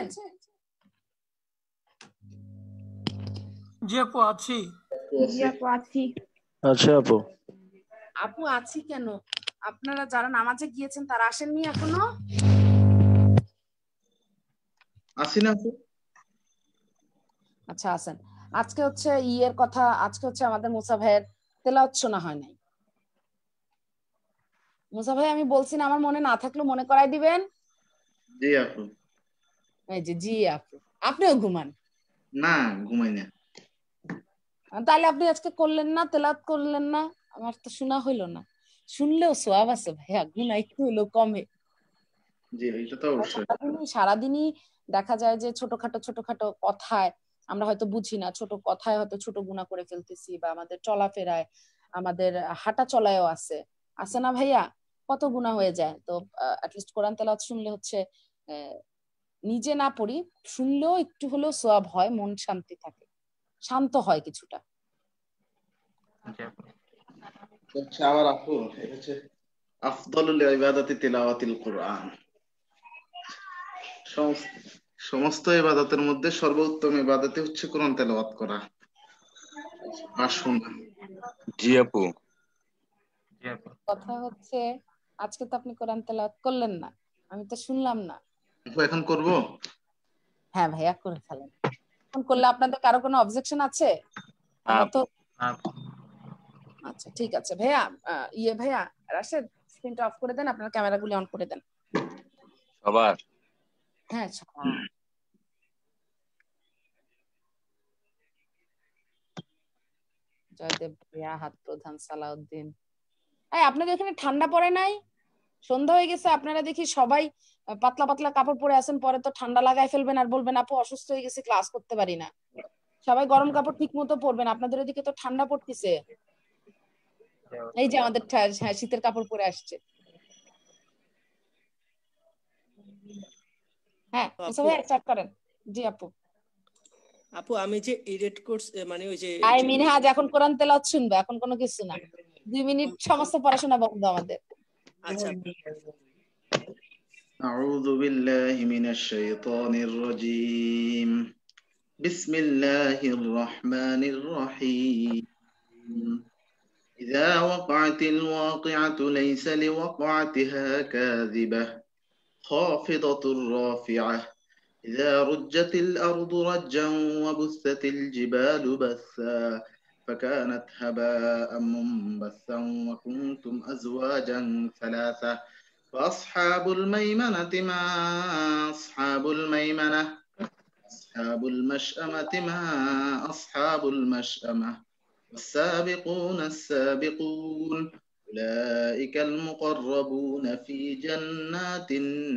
জি আপু আছি।
জি আপু আছি।
আচ্ছা আপু।
আপু আছি কেন? আপনারা যারা নামাজে গিয়েছেন তারা আসেননি এখনো?
আসি না আপু?
আচ্ছা আসেন। আজকে হচ্ছে ইয়ের কথা, আজকে হচ্ছে আমাদের মুসা ভাইয়ের তেলাওয়াত শোনা হয় নাই। মুসা ভাই আমি বলছি না, আমার মনে না থাকলেও মনে করাই দিবেন।
জি আপু।
এই যে জি আপু, আপনিও ঘুমান?
না ঘুমাই না।
তাহলে আপনি আজকে করলেন না, তেলাওয়াত করলেন না, আমার তো শোনা হইলো না। শুনলেও সোয়াব আছে ভাইয়া, গুনাহ একটু হইলেও কমে।
জি এটা তো অবশ্যই।
সারাদিনই দেখা যায় যে ছোটখাটো কথায় আমরা হয়তো বুঝি না, ছোট কথায় হয়তো ছোট গুনাহ করে ফেলতেছি, বা আমাদের চলাফেরায়, আমাদের হাঁটা চলায়ও আছে না ভাইয়া, কত গুনাহ হয়ে যায়। তো অ্যাটলিস্ট কোরআন তেলাওয়াত শুনলে হচ্ছে নিজে না পড়ি, শুনলেও একটু হলেও সোয়াব হয়, মন শান্তি থাকে, শান্ত হয় কিছুটা।
আচ্ছা আবার আপু, এটা হচ্ছে আফদলুল ইবাদাতি তিলাওয়াতিল কুরআন। সমস্ত ইবাদতের মধ্যে সর্বোত্তম ইবাদতই হচ্ছে কোরআন তেলাওয়াত করা আর শোনা।
জি আপু।
কথা হচ্ছে আজকে তো আপনি কোরআন তেলাওয়াত করলেন না, আমি তো শুনলাম না।
এখন করব?
হ্যাঁ ভাইয়া করে ফেলেন। এখন করলে আপনাদের কারো কোনো অবজেকশন আছে? আমরা তো আচ্ছা ঠিক আছে ভাইয়া। ভাইয়া রাশেদ, স্ক্রিনটা অফ করে দেন, আপনার ক্যামেরাগুলি অন করে দেন।
সবার?
হ্যাঁ সবার। জয়দেব ভাইয়া, হাত প্রধান, সালাউদ্দিন। আপনাদের এখানে ঠান্ডা পড়ে নাই? সন্ধ্যা হয়ে গেছে, আপনারা দেখি সবাই পাতলা পাতলা কাপড় পরে আছেন, পরে তো ঠান্ডা লাগাই ফেলবেন আর বলবেন আপু অসুস্থ হয়ে গেছে, ক্লাস করতে পারি না। সবাই গরম কাপড় ঠিক মতো পরবেন, আপনাদের ওদিকে তো ঠান্ডা পড়তেছে। এই যে আমাদের শীতের কাপড় পরে আসছে। হ্যাঁ মুসা ভাই স্টার্ট করেন। জি আপু।
আপু আমি যে এডিট কোর্স মানে ওই যে
মিনহাজ এখন কোরআন তেলাওয়াত শুনবে, এখন কোনো কিছু না, 2 মিনিট সমস্ত পড়াশোনা বন্ধ আমাদের।
আচ্ছা
أعوذ بالله من الشيطان الرجيم. بسم الله الرحمن الرحيم. إذا وقعت الواقعة ليس لوقعتها كاذبة خافضة رافعة. إذا رجت الأرض رجا وبثت الجبال بثا فكانت هباء منبثا وكنتم أزواجا ثلاثة. فأصحاب الميمنة ما أصحاب الميمنة. أصحاب المشأمة ما أصحاب المشأمة. والسابقون السابقون أولئك المقربون في جنات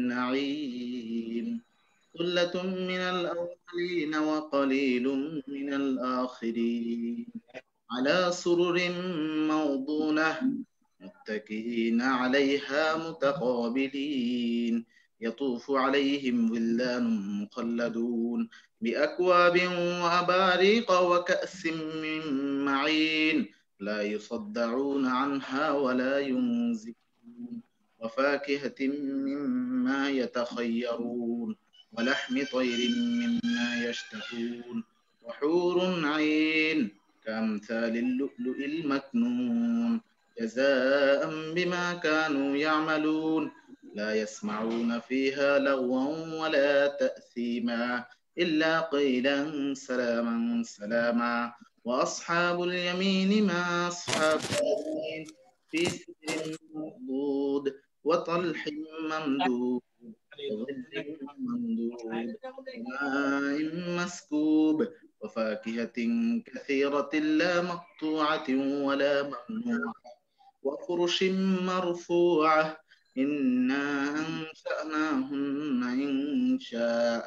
النعيم. ثلة من الأولين وقليل من الآخرين. على سرر موضونة متكئين عليها متقابلين. يطوف عليهم ولدان مخلدون بأكواب وأباريق وكأس من معين لا يصدعون عنها ولا ينزفون. وفاكهة مما يتخيرون ولحم طير مما يشتهون. وحور عين كأمثال اللؤلؤ المكنون جزاء بما كانوا يعملون. لا يسمعون فيها لغوا ولا تأثيما إلا قيلا سلاما سلاما. وأصحاب اليمين ما أصحاب اليمين في سدر مخضود وطلح ممدود وظل ممدود وماء مسكوب وفاكهة كثيرة لا مقطوعة ولا ممنوعة وفرش مرفوعة. إنا أنشأناهن إنشاء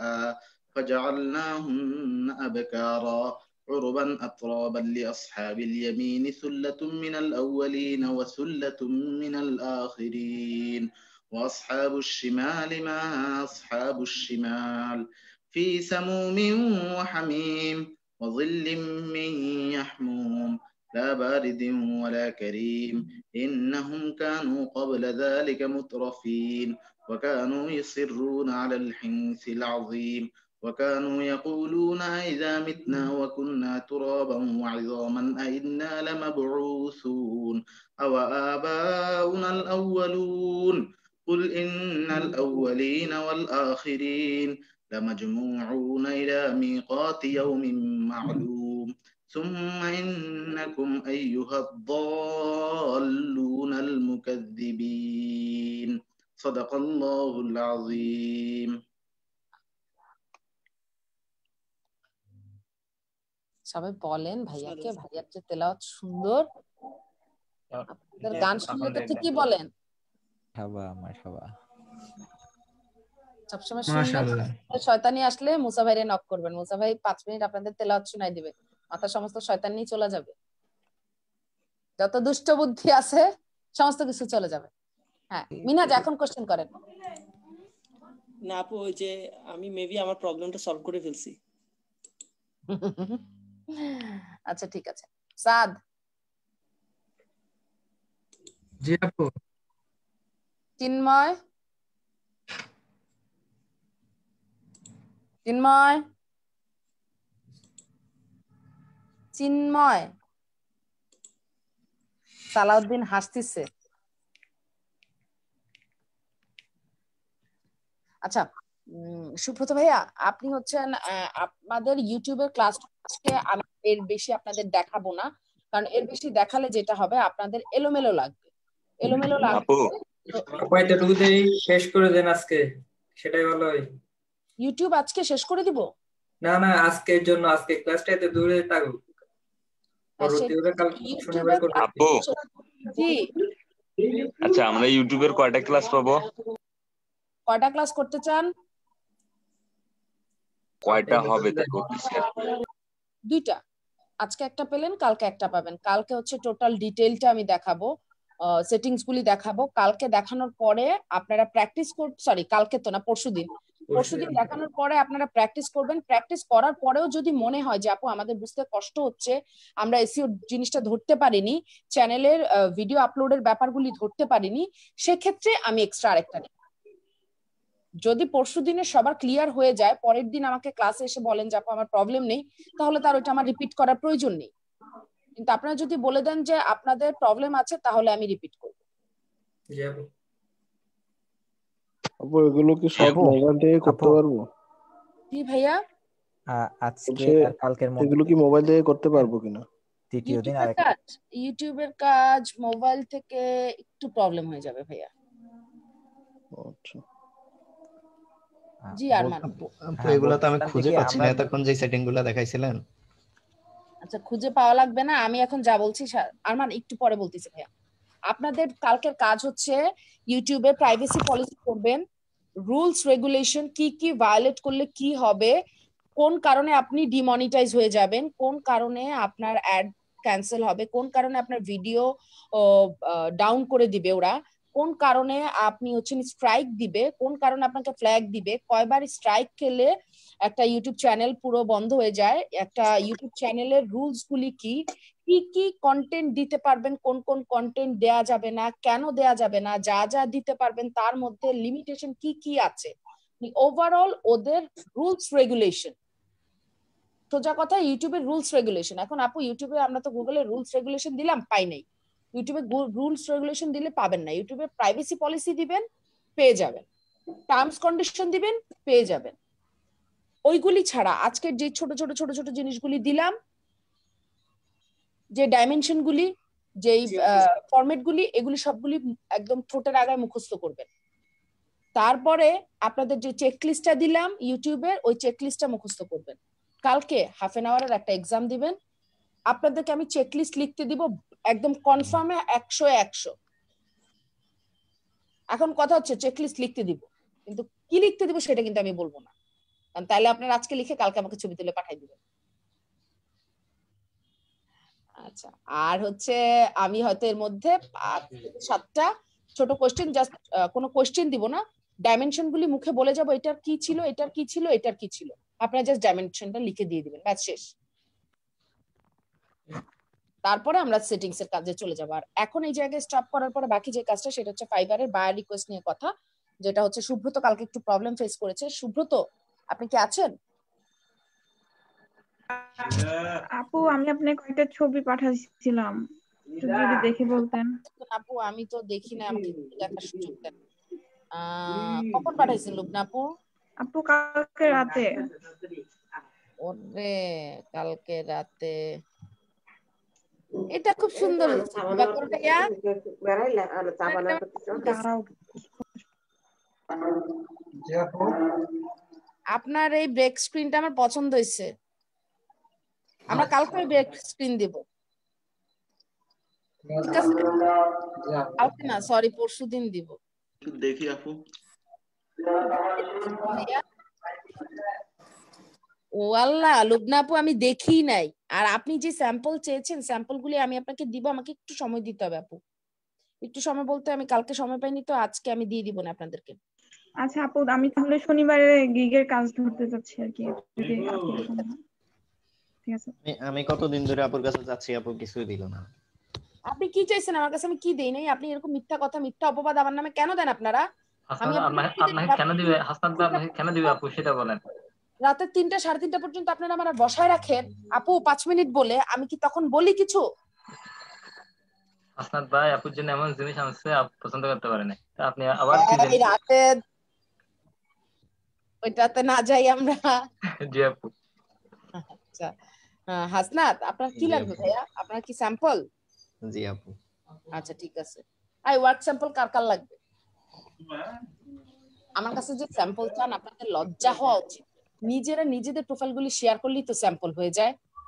فجعلناهن أبكارا عربا أترابا لأصحاب اليمين ثلة من الأولين وثلة من الآخرين. وأصحاب الشمال ما أصحاب الشمال في سموم وحميم وظل من يحموم لا بارد ولا كريم. إنهم كانوا قبل ذلك مترفين وكانوا يصرون على الحنث العظيم وكانوا يقولون إذا متنا وكنا ترابا وعظاما أئنا لمبعوثون أو آباؤنا الأولون قل إن الأولين والآخرين لمجموعون إلى ميقات يوم معلوم ثم إنكم أيها الضالون المكذبين صدق الله العظيم
সবাই বলেন ভাইয়াকে, ভাইয়ার যে তেলাওয়াত সুন্দর। আপনাদের গান শুনলে তো ঠিকই বলেন।
মাশাআল্লাহ।
সবসময় শুনলে শয়তানি আসলে মুসা ভাইরে নক করবেন। মুসা ভাই 5 মিনিট আপনাদের তেলাওয়াত শোনাই দিবে, মাথা সমস্ত শয়তানি চলে যাবে, যত দুষ্ট বুদ্ধি আছে সমস্ত কিছু চলে যাবে। হ্যাঁ মিনহাজ, এখন কোশ্চেন করেন।
না আপু, ওই যে আমি মেবি আমার প্রবলেমটা সলভ করে ফেলছি।
আচ্ছা ঠিক আছে। সাদ।
জি আপু।
চিন্ময়। চিন্ময়। চিন্ময়। সালাউদ্দিন হাসতেছে। আচ্ছা সুব্রত ভাইয়া, আপনি হচ্ছেন আপনাদের ইউটিউবের ক্লাসকে আমি এর বেশি আপনাদের দেখাবো না, কারণ এর বেশি দেখালে যেটা হবে আপনাদের এলোমেলো লাগবে। এলোমেলো লাগবে।
এতটুকুতেই শেষ করে দেন আজকে, সেটাই ভালো হয়।
ইউটিউব আজকে শেষ করে দিব?
না না, আজকের জন্য, আজকে ক্লাসটা এত দূরে থাকুক, পরবর্তীতে কাল শনিবার করব।
আপু
জি
আচ্ছা, আমরা ইউটিউবের কয়টা ক্লাস পাবো?
কয়টা ক্লাস করতে চান?
কয়টা হবে তা বলতেছি।
দুইটা। আজকে একটা পেলেন, কালকে একটা পাবেন। কালকে হচ্ছে টোটাল ডিটেইলটা আমি দেখাবো, সেটিংস গুলি দেখাবো। কালকে দেখানোর পরে আপনারা প্র্যাকটিস কালকে তো না, পরশুদিন দেখানোর পরে আপনারা প্র্যাকটিস করবেন। প্র্যাকটিস করার পরেও যদি মনে হয় যে আপু আমাদের বুঝতে কষ্ট হচ্ছে, আমরা এসইও জিনিসটা ধরতে পারিনি, চ্যানেলের ভিডিও আপলোডের ব্যাপারগুলি ধরতে পারিনি, সেক্ষেত্রে আমি এক্সট্রা আরেকটা নিই। যদি পরশুদিনে সবার ক্লিয়ার হয়ে যায়, পরের দিন আমাকে ক্লাসে এসে বলেন যে আপু আমার প্রবলেম নেই, তাহলে তার ওইটা আমার রিপিট করার প্রয়োজন নেই। কিন্তু আপনারা যদি বলে দেন যে আপনাদের প্রবলেম আছে, তাহলে আমি রিপিট করব।
আপু এগুলো কি সব মোবাইল থেকে করতে পারবো?
জি ভাইয়া।
আজকে আর কালকের মধ্যে
এগুলো কি মোবাইল থেকে করতে পারবো কিনা?
তৃতীয় দিন
ইউটিউবের কাজ মোবাইল থেকে একটু প্রবলেম হয়ে যাবে ভাইয়া।
আচ্ছা
জি আরমান।
এগুলো তো আমি খুঁজে পাচ্ছি না এতক্ষণ যে সেটিংগুলো দেখাইছিলেন।
আচ্ছা খুঁজে পাওয়া লাগবে না, আমি এখন যা বলছি আরমান একটু পরে বলতেছি ভাইয়া। আপনাদের কালকের কাজ হচ্ছে ইউটিউবে প্রাইভেসি পলিসি করবেন, রুলস রেগুলেশন কি কি ভায়োলেট করলে কি হবে, কোন কারণে আপনি ডিমনিটাইজ হয়ে যাবেন, কোন কারণে আপনার অ্যাড ক্যান্সেল হবে, কোন কারণে আপনার ভিডিও ডাউন করে দিবে ওরা, কোন কারণে আপনি হচ্ছেন স্ট্রাইক দিবে, কোন কারণে আপনাকে ফ্ল্যাগ দিবে, কয়বার স্ট্রাইক খেলে একটা ইউটিউব চ্যানেল পুরো বন্ধ হয়ে যায়, একটা ইউটিউব চ্যানেলের রুলস গুলি কি, কি কি কন্টেন্ট দিতে পারবেন, কোন কোন কন্টেন্ট দেয়া যাবে না, কেন দেয়া যাবে না, যা যা দিতে পারবেন তার মধ্যে লিমিটেশন কি কি আছে, ওভারঅল ওদের রুলস রেগুলেশন। সোজা কথা ইউটিউবের রুলস রেগুলেশন। এখন আপু ইউটিউবে আমরা তো গুগলে রুলস রেগুলেশন দিলাম, পাই নাই। ইউটিউবে রুলস রেগুলেশন দিলে পাবেন না। ইউটিউবে প্রাইভেসি পলিসি দিবেন, পেয়ে যাবেন। টার্মস কন্ডিশন দিবেন, পেয়ে যাবেন। ওইগুলি ছাড়া আজকের যে ছোট ছোট ছোট ছোট জিনিসগুলি দিলাম, যে ডাইমেনশন গুলি, যেই ফরম্যাট গুলি, এগুলি সবগুলি একদম ঠোঁটের আগায় মুখস্থ করবেন। তারপরে আপনাদের যে চেকলিস্টটা দিলাম ইউটিউবের, ওই চেকলিস্টটা মুখস্থ করবেন। কালকে হাফ এন আওয়ারের একটা এক্সাম দিবেন। আপনাদেরকে আমি চেকলিস্ট লিখতে দিব একদম কনফার্মে 100-100। এখন কথা হচ্ছে চেকলিস্ট লিখতে দিব, কিন্তু কি লিখতে দিব সেটা কিন্তু আমি বলবো না, কারণ তাহলে আপনারা আজকে লিখে কালকে আমাকে ছবি তুলে পাঠিয়ে দিবেন। আচ্ছা, আর হচ্ছে আমি হয়তো এর মধ্যে 5-7টা ছোট কোশ্চেন, জাস্ট কোনো কোশ্চেন দিব না, ডাইমেনশন গুলি মুখে বলে যাবো, এটার কি ছিল, এটার কি ছিল, এটার কি ছিল, আপনারা জাস্ট ডাইমেনশনটা লিখে দিয়ে দিবেন, ব্যাস শেষ। তারপরে আমরা সেটিংস এর কাজে চলে যাবো। আর এখন এই জায়গায় স্টপ করার পরে বাকি যে কাজটা, সেটা হচ্ছে ফাইবারের বায়ার রিকোয়েস্ট নিয়ে কথা। যেটা হচ্ছে সুব্রত কালকে একটু প্রবলেম ফেস করেছে। সুব্রত, আপনি কি আছেন?
আপু আমি আপনাকে কয়েকটা ছবি পাঠাচ্ছিলাম, একটু যদি দেখে বলতেন।
আপু আমি তো দেখি না, আমাকে একটু দেখার সুযোগ দেন। কখন পাঠাইছেন লুবনা আপু?
আপু কালকে রাতে।
ওরে কালকে রাতে, এটা খুব সুন্দর ভাইয়া। আপনার এই ব্রেক স্ক্রিনটা আমার পছন্দ হয়েছে, আমরা কালকে ব্রেক স্ক্রিন দিব। ঠিক আছে, কালকে না, সরি পরশুদিন দিব।
দেখি আপু।
ও আল্লাহ, লুবনা আপু আমি দেখি নাই। আর আপনি যে স্যাম্পল চেয়েছেন, স্যাম্পল গুলি আমি আপনাকে দিব, আমাকে একটু সময় দিতে হবে আপু, একটু সময় বলতে আমি কালকে সময় পাইনি তো, আজকে আমি দিয়ে দিব না আপনাদেরকে।
আচ্ছা আপু, আমি তাহলে শনিবারে গিগের কাজ ধরতে যাচ্ছি আর কি, যদি ঠিক আছে।
আমি কতদিন ধরে আপুর কাছে যাচ্ছি, আপু কিছুই দিল না।
আপনি কি চাইছেন আমার কাছে? আমি কি দেই নাই? আপনি এরকম মিথ্যা কথা, মিথ্যা অপবাদ আমার নামে কেন দেন আপনারা?
আপনাকে কেন দিবে হাসনাত ভাই, আপনাকে কেন দিবে আপু সেটা বলেন।
রাতে 3টা 3:30 পর্যন্ত আপনারা আমার বসায় রাখেন আপু 5 মিনিট বলে, আমি কি তখন বলি কিছু?
হাসনাত ভাই আপুর জন্য এমন জিনিস আনছে আপু পছন্দ করতে পারে না, আপনি আবার কি
এই রাতে ওইটাতে না যাই আমরা।
জি আপু।
আচ্ছা হাসনাত, আপনার কি লাগবে ভাইয়া? আপনার কি স্যাম্পল?
জি আপু।
আচ্ছা ঠিক আছে, আই ওয়ার্ক স্যাম্পল কার কার লাগবে? আমার কাছে যে স্যাম্পল চান, আপনাদের লজ্জা হওয়া উচিত। নিজেরা নিজেদের প্রোফাইলগুলি শেয়ার করলেই তো স্যাম্পল হয়ে যায়।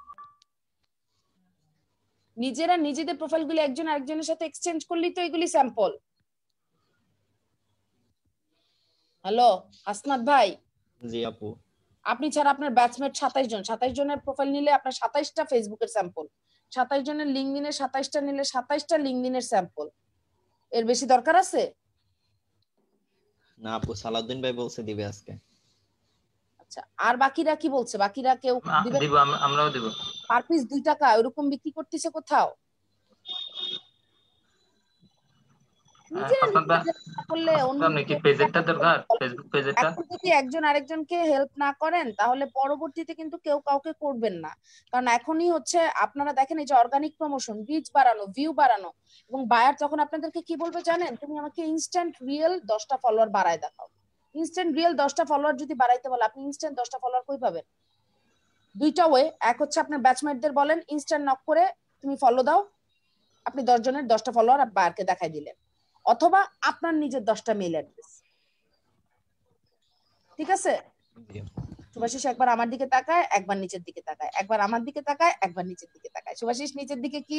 নিজেরা নিজেদের প্রোফাইলগুলি একজন আরেকজনের সাথে এক্সচেঞ্জ করলেই তো এগুলি স্যাম্পল। হ্যালো হাসনাত ভাই।
জি আপু।
আপনি ছাড়া আপনার ব্যাচমেট 27 জন, 27 জনের প্রোফাইল নিলে আপনার 27টা ফেসবুকের স্যাম্পল, 27 জনের লিঙ্কডইনের 27টা নিলে 27টা লিঙ্কডইনের স্যাম্পল। এর বেশি দরকার আছে?
না আপু, সালাউদ্দিন ভাই বলছে দিবে আজকে।
আচ্ছা, আর বাকিরা কি বলছে? বাকিরা কেউ দিবে?
দিব, আমরাও দিব।
পার পিস 2 টাকা এরকম বিক্রি করতেছে কোথাও? একজন আরেকজনকে হেল্প না করেন তাহলে পরবর্তীতে কিন্তু কেউ কাউকে করবেন না। কারণ এখনই হচ্ছে আপনারা দেখেন এই যে অর্গানিক প্রমোশন, রিচ বাড়ানো, ভিউ বাড়ানো, এবং বায়ার তখন আপনাদেরকে কি বলবে জানেন? তুমি আমাকে ইনস্ট্যান্ট রিয়েল 10টা ফলোয়ার বাড়ায় দেখাও। ইনস্ট্যান্ট রিয়েল 10টা ফলোয়ার যদি বাড়াইতে বলে, আপনি ইনস্ট্যান্ট 10টা ফলোয়ার কই পাবেন? দুইটা ওয়ে, এক হচ্ছে আপনার ব্যাচমেটদের বলেন ইনস্ট্যান্ট নক করে তুমি ফলো দাও, আপনি 10 জনের 10টা ফলোয়ার বায়ারকে দেখাই দিলেন, অথবা আপনার নিজের 10টা মেইল অ্যাড্রেস। ঠিক আছে, শুভাশিস একবার আমার দিকে তাকায়, একবার নিচের দিকে তাকায়, একবার আমার দিকে তাকায়, একবার নিচের দিকে তাকায়। শুভাশিস নিচের দিকে কি?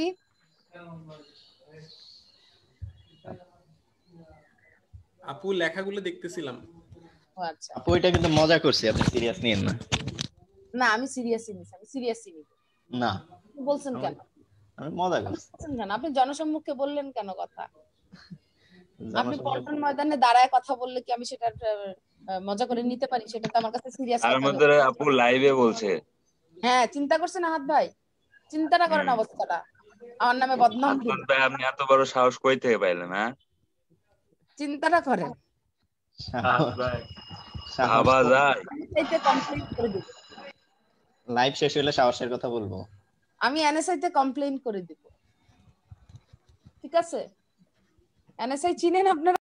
আপু লেখাগুলো দেখতেছিলাম।
ও আচ্ছা
আপু এটা কিন্তু মজা করছি, আপনি সিরিয়াস নিয়েন না।
না আমি সিরিয়াসই নিছি, আমি সিরিয়াসই নিব
না।
বলছেন কেন?
আমি মজা করছি।
বলছেন কেন? আপনি জনসম্মুখে বললেন কেন কথা? আপনি পল্টন ময়দানে দাঁড়ায় কথা বললে কি আমি সেটা মজা করে নিতে পারি? সেটা তো আমার কাছে সিরিয়াস কথা।
আমাদের আপু লাইভে বলছে।
হ্যাঁ চিন্তা করছেন আহাত ভাই, চিন্তাটা করেন অবস্থাটা, আমার নামে বদনাম
হাসনাত ভাই আপনি এত বড় সাহস কই থেকে পাইলেন? হ্যাঁ
চিন্তাটা করেন।
ভাবা যায়?
এনএসআই তে কমপ্লেইন করে দিব।
লাইভ শেষ হলে সাহসের কথা বলবো।
আমি এনএসআই তে কমপ্লেইন করে দিব। ঠিক আছে, এনএসআই চিনেন আপনারা?